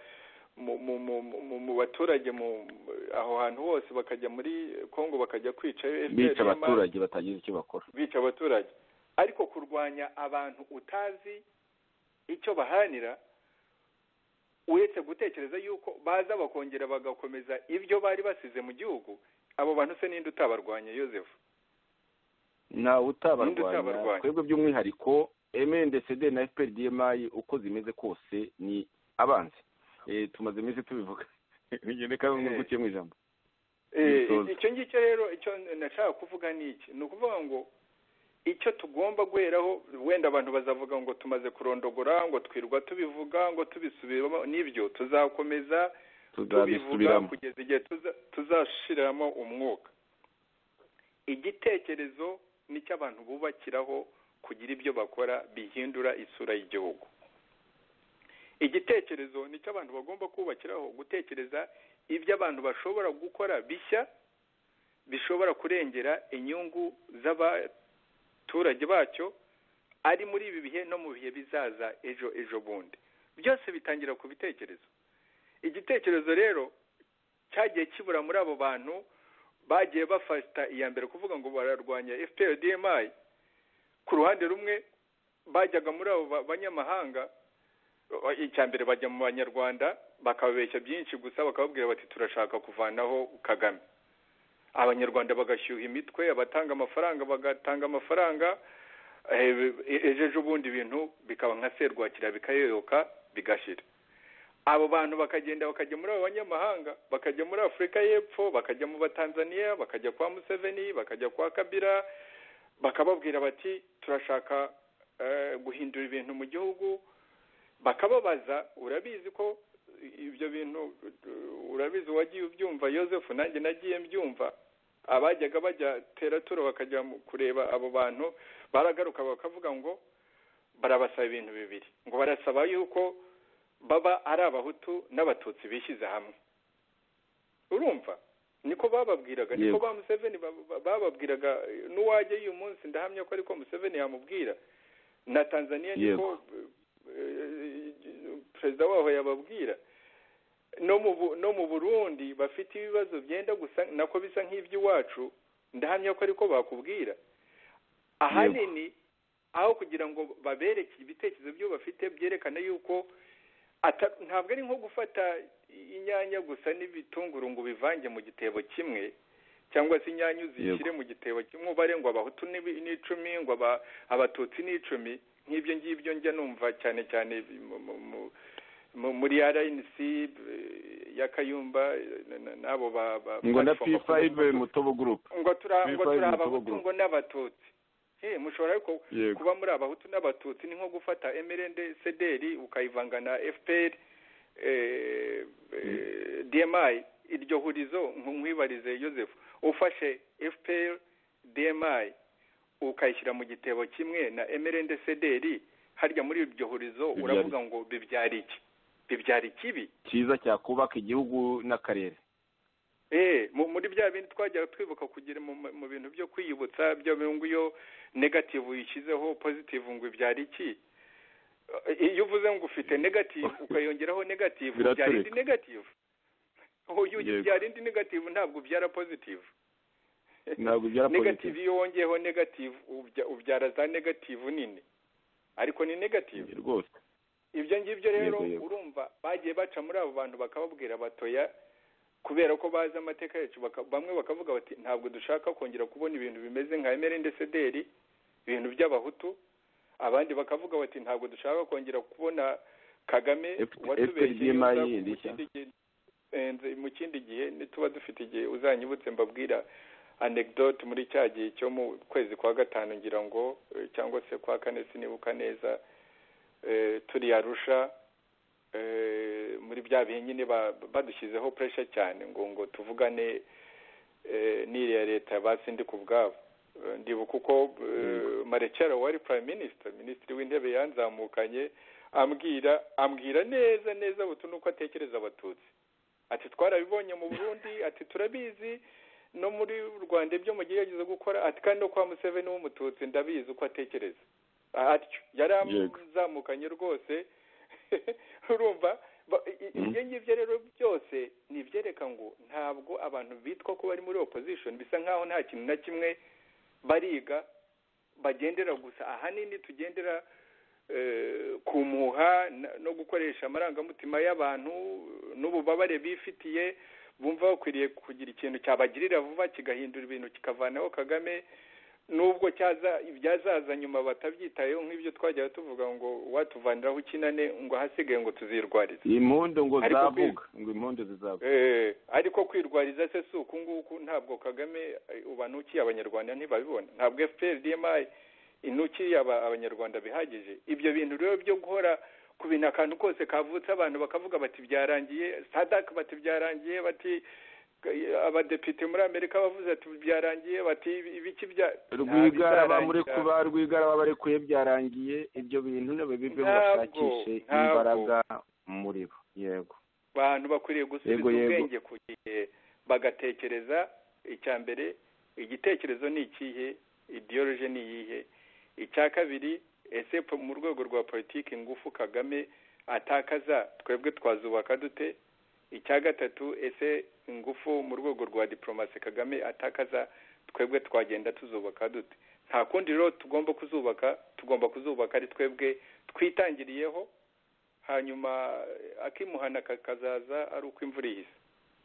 mu baturage aho hantu hose bakajya muri Kongo bakajya kwica bica abaturage batagize icyo bakora, bica abaturage. Ariko kurwanya abantu utazi icyo baharanira, uretse gutekereza yuko baza bakongera bagakomeza ibyo bari basize mu gihugu, abo bantu se ninde utabarwanya Joseph? Ntawe utabarwanya. Twebwe by'umwihariko MNDCD na FPRDMI uko zimeze kose ni abanzi. Tumaze iminsi tubivuga. Reka nguke mu ijambo. Icyo ngicyo rero icyo nashaka kuvuga ni iki, ni ukuvuga ngo icyo tugomba guheraho, wenda abantu bazavuga ngo tumaze kurondogora, ngo twirwa tubivuga, ngo tubisubiramo, n'ibyo tuzakomeza tubivuga kugeza igihe tuzashiramo umwuka. Igitekerezo nicyo abantu bubakiraho kugira ibyo bakora bihindura isura y'igihugu. Igitekerezo nicyo abantu bagomba kubakiraho, gutekereza ibyo abantu bashobora gukora bishya bishobora kurengera inyungu z'abaturage bacyo, ari muri ibi bihe no mu bihe bizaza ejo bundi. Byose bitangira ku bitekerezo. Igitekerezo rero cyagiye kibura muri abo bantu bagiye bafata iya mbere kuvuga ngo bararwanya FPRDMI. Ku ruhande rumwe bajyaga muri abo banyamahanga, icya mbere bajya mu banyarwanda bakababeshya byinshi gusa, bakababwira bati turashaka kuvanaho Kagame. Abanyarwanda bagashyuha imitwe, abatanga amafaranga bagatanga amafaranga, ejo ubundi ibintu bikaba nka serwakira bikayoyoka bigashira. Abo bantu bakagenda bakajya muri abo banyamahanga, bakajya muri Afurika y'Epfo, bakajya mu Batanzania, bakajya kwa Museveni, bakajya kwa Kabila, bakababwira bati turashaka guhindura ibintu mu gihugu. Bakababaza, urabizi ko ibyo bintu urabizi wagiye ubyumva Joseph, nanjye nagiye mbyumva. Abajyaga bajya teratura bakajya kureba abo bantu, baragaruka bakavuga ngo barabasaba ibintu bibiri, ngo barasaba yuko baba ari abahutu n'abatutsi bishyize hamwe. Urumva niko bababwiraga, niko ba Museveni bababwiraga. N'uwajya uyu munsi ndahamya ko ariko Museveni yamubwira, na Tanzania niko perezida waho yababwira. No mu Burundi bafite ibibazo byenda gusa nako bisa nk'iby'iwacu, ndahamya ko ariko bakubwira. Ahanini aho kugira ngo babereke ibitekerezo byo bafite byerekana yuko ntabwo ari nko gufata inyanya gusa n'ibitunguru ngo bivange mu gitebo kimwe, cyangwa se inyanya uzishyire mu gitebo kimwe ubare ngo abahutu n'icumi, ngo abatutsi n'icumi. Nk'ibyo ngibyo njya numva cyane cyane muri RNC ya Kayumba n'abo ngo na P5 Mutobo Group, ngo turi abahutu ngo n'abatutsi. Mushobora ariko kuba muri abahutu n'abatutsi ni nko gufata MNDCD ukayivanga na FPR DMI. Iryo hurizo nkwibarize Joseph, ufashe FPR DMI ukayishyira mu gitebo kimwe na MNDCD, harya muri iryo hurizo uravuga ngo bibyara iki? Bibyara ikibi cyiza cyakubaka igihugu n'akarere. Muri bya bindi twajya twibuka kugira mu bintu byo kwiyibutsa byo ngo iyo negative uyishyizeho positive ngo ibyara iki. Iyo uvuze ngo ufite negative ukayongeraho negative ubyara indi negative. Ubyara indi negative ntabwo ubyara positive. Ntabwo ubyara positive. Negative iyo wongeyeho negative ubyara za negative nini, ariko ni negative rwose. Ibyo ngibyo rero urumva bagiye baca muri abo bantu bakababwira batoya, kubera ko bazi amateka yacu. Bamwe bakavuga bati ntabwo dushaka kongera kubona ibintu bimeze nka MNDCD, ibintu by'abahutu. Abandi bakavuga bati ntabwo dushaka kongera kubona Kagame watubeshye mu kindi gihe. Nituba dufite igihe uzanyibutse mbabwira anecdote muri cya gihe cyo mu kwezi kwa gatanu ngira ngo, cyangwa se kwa kane sinibuka neza, turi Arusha muri bya bihe nyine badushyizeho pressure cyane ngo tuvugane n'iriya leta basindi ku bwabo. Ndibuka uko Marekera wari prime minister, minisitiri w'intebe yanzamukanye ambwira neza butu nuko atekereza abatutsi. ati twarabibonye mu Burundi, ati turabizi no muri Rwanda ibyo mugerageza gukora, ati kandi no kwa Museveni w'umututsi ndabizi uko atekereza. Atyo yaramuzamukanye rwose. Urumva ibyo ngibyo rero byose ni ibyereka ngo ntabwo abantu bitwa ko bari muri opposition bisa nkaho nta kintu na kimwe bariga, bagendera gusa ahanini tugendera kumuha no gukoresha amarangamutima y'abantu n'ububabare bifitiye, bumva bakwiriye kugira ikintu cyabagirira vuba kigahindura ibintu kikavanaho Kagame, nubwo ibyazaza nyuma batabyitayeho nk'ibyo twajyaga tuvuga ngo watuvaniraho ukinane ngo hasigaye ngo tuzirwarize impundu ngo zavuga ngo impundu zizavuga. Ariko kwirwariza se si uku nguku, ntabwo Kagame ubanukiye abanyarwanda ntibabibona, ntabwo FPR-DMI inukiye abanyarwanda bihagije. Ibyo bintu rero byo guhora ku bintu akantu kose kavutse abantu bakavuga bati byarangiye, Sadak bati byarangiye, bati abadepite muri Amerika bavuze ati byarangiye, bati ibiki bya Rwigara barekuye byarangiye. Ibyo bintu nabe bive bashakishe imbaraga muri bo. Yego, abantu bakwiriye gusubiza ubwenge ku gihe bagatekereza. Icya mbere, igitekerezo ni ikihe, ideology ni iyihe. Icya kabiri, ese mu rwego rwa politiki ingufu Kagame atakaza twebwe twazubaka dute. Icya gatatu, ese ingufu mu rwego rwa diplomasi Kagame atakaza twebwe twagenda tuzubaka dute. Nta kundi rero tugomba kuzubaka ari twebwe twitangiriyeho, hanyuma akimuhana kakazaza ari uko imvura ihise.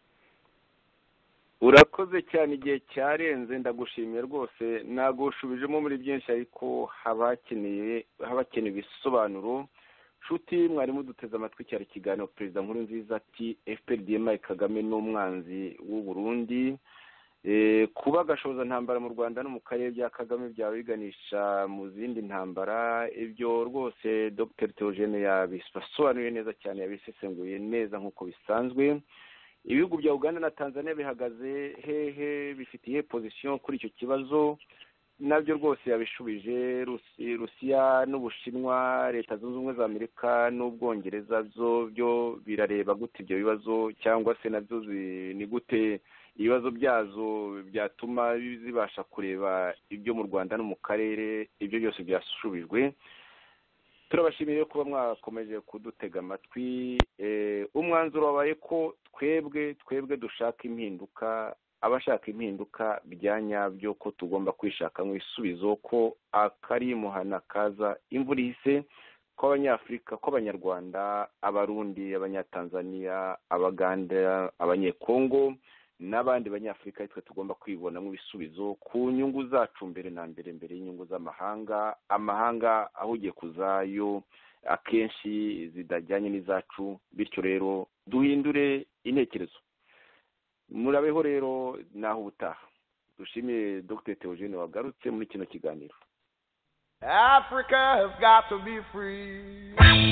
Urakoze cyane, igihe cyarenze, ndagushimiye rwose. Nagushubijemo muri byinshi ariko habakeneye ibisobanuro. Nshuti mwarimu duteze amatwi cyari ikiganiro Perezida Nkurunziza ati FPR-DMI Kagame n'umwanzi w'u Burundi. Kuba gashoza ntambara mu Rwanda no mu karere bya Kagame byaba biganisha mu zindi ntambara. Ibyo rwose Dr. Theogene yabisobanuye neza cyane, yabisesenguye neza nk'uko bisanzwe. Ibihugu bya Uganda na Tanzania bihagaze hehe, bifitiye position kuri icyo kibazo? Nabyo rwose yabishubije. Rusiya n'Ubushinwa, Leta Zunze Ubumwe za Amerika n'Ubwongereza byo birareba gute ibyo bibazo, cyangwa se nabyo ni gute ibibazo byazo byatuma zibasha kureba ibyo mu Rwanda no mu karere? Ibyo byose byashubijwe. Turabashimiye kuba mwakomeje kudutega amatwi. Umwanzuro wabaye ko twebwe dushaka impinduka, abashaka impinduka bya nyabyo, ko tugomba kwishaka mu bisubizo, ko akari muhana kaza imvura ihise, ko Abanyafurika, ko Abanyarwanda, Abarundi, Abanyatanzania, Abaganda, Abanyekongo n'abandi Banyafurika twe tugomba kwibona mu bisubizo ku nyungu zacu mbere na mbere y'inyungu z'amahanga. Amahanga ahugiye kuzayo akenshi zidajyanye n'izacu, bityo rero duhindure intekerezo. Murabeho rero naho ubutaha. Dushimiye Dr. Theogene wagarutse muri kino kiganiro. Africa has got to be free.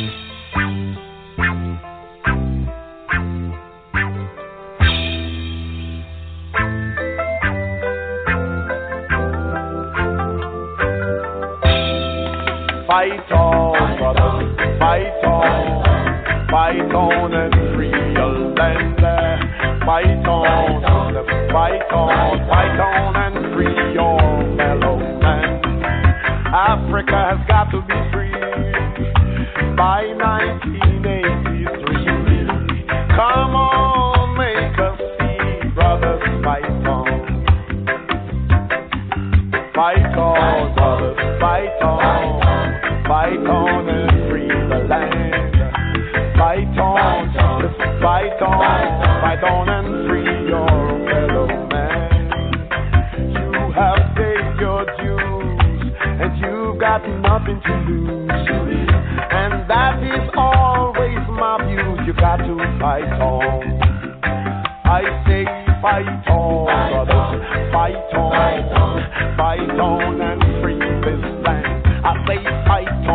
Fight on, brothers, fight on and free your land. Fight on and free your fellow man. Africa has got to be free by 1983. Come on, make us see, brothers, fight on. Fight on, brothers, fight on and free the land. Fight on and free your fellow man. You have paid your dues and you've got nothing to lose. And that is always my view. You got to fight on. I say fight on, brothers, fight on and free this land. I say fight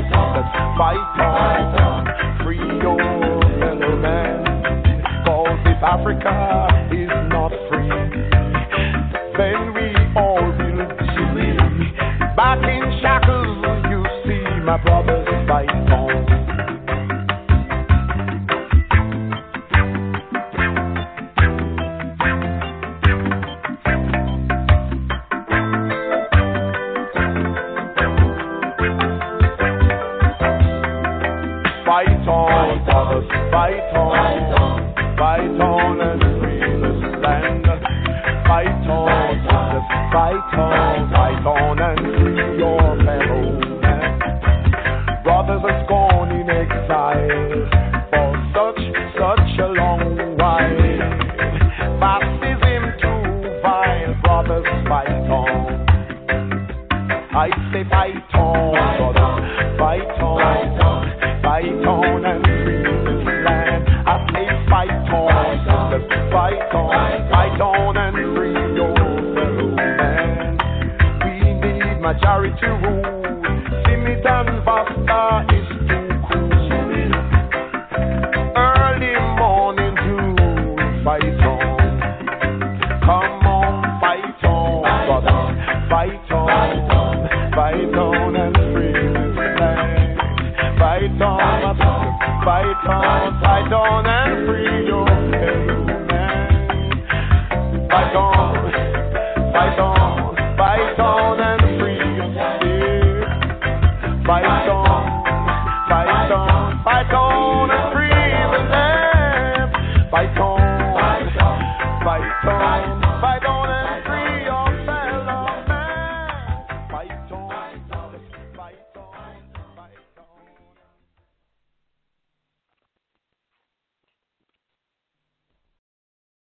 on, free your fellow man. Cause if Africa is not free, then we all will be back in shackles. You see, my brothers, fight on. fight on, just fight on and free your fellow man. Brothers are gone in exile for such a long while. Baptism too vile, brothers fight on. I say fight on, brothers, fight on and free this land. I say fight on, brothers, fight on and free your fellow man. We need majority rule. Simit and Vasta is too cool. Early morning dew, fight on. Come on, fight on, brothers, fight on and free this land. Fight on and free your fellow man. Fight on and free your slave. Fight on and free the land. Fight on.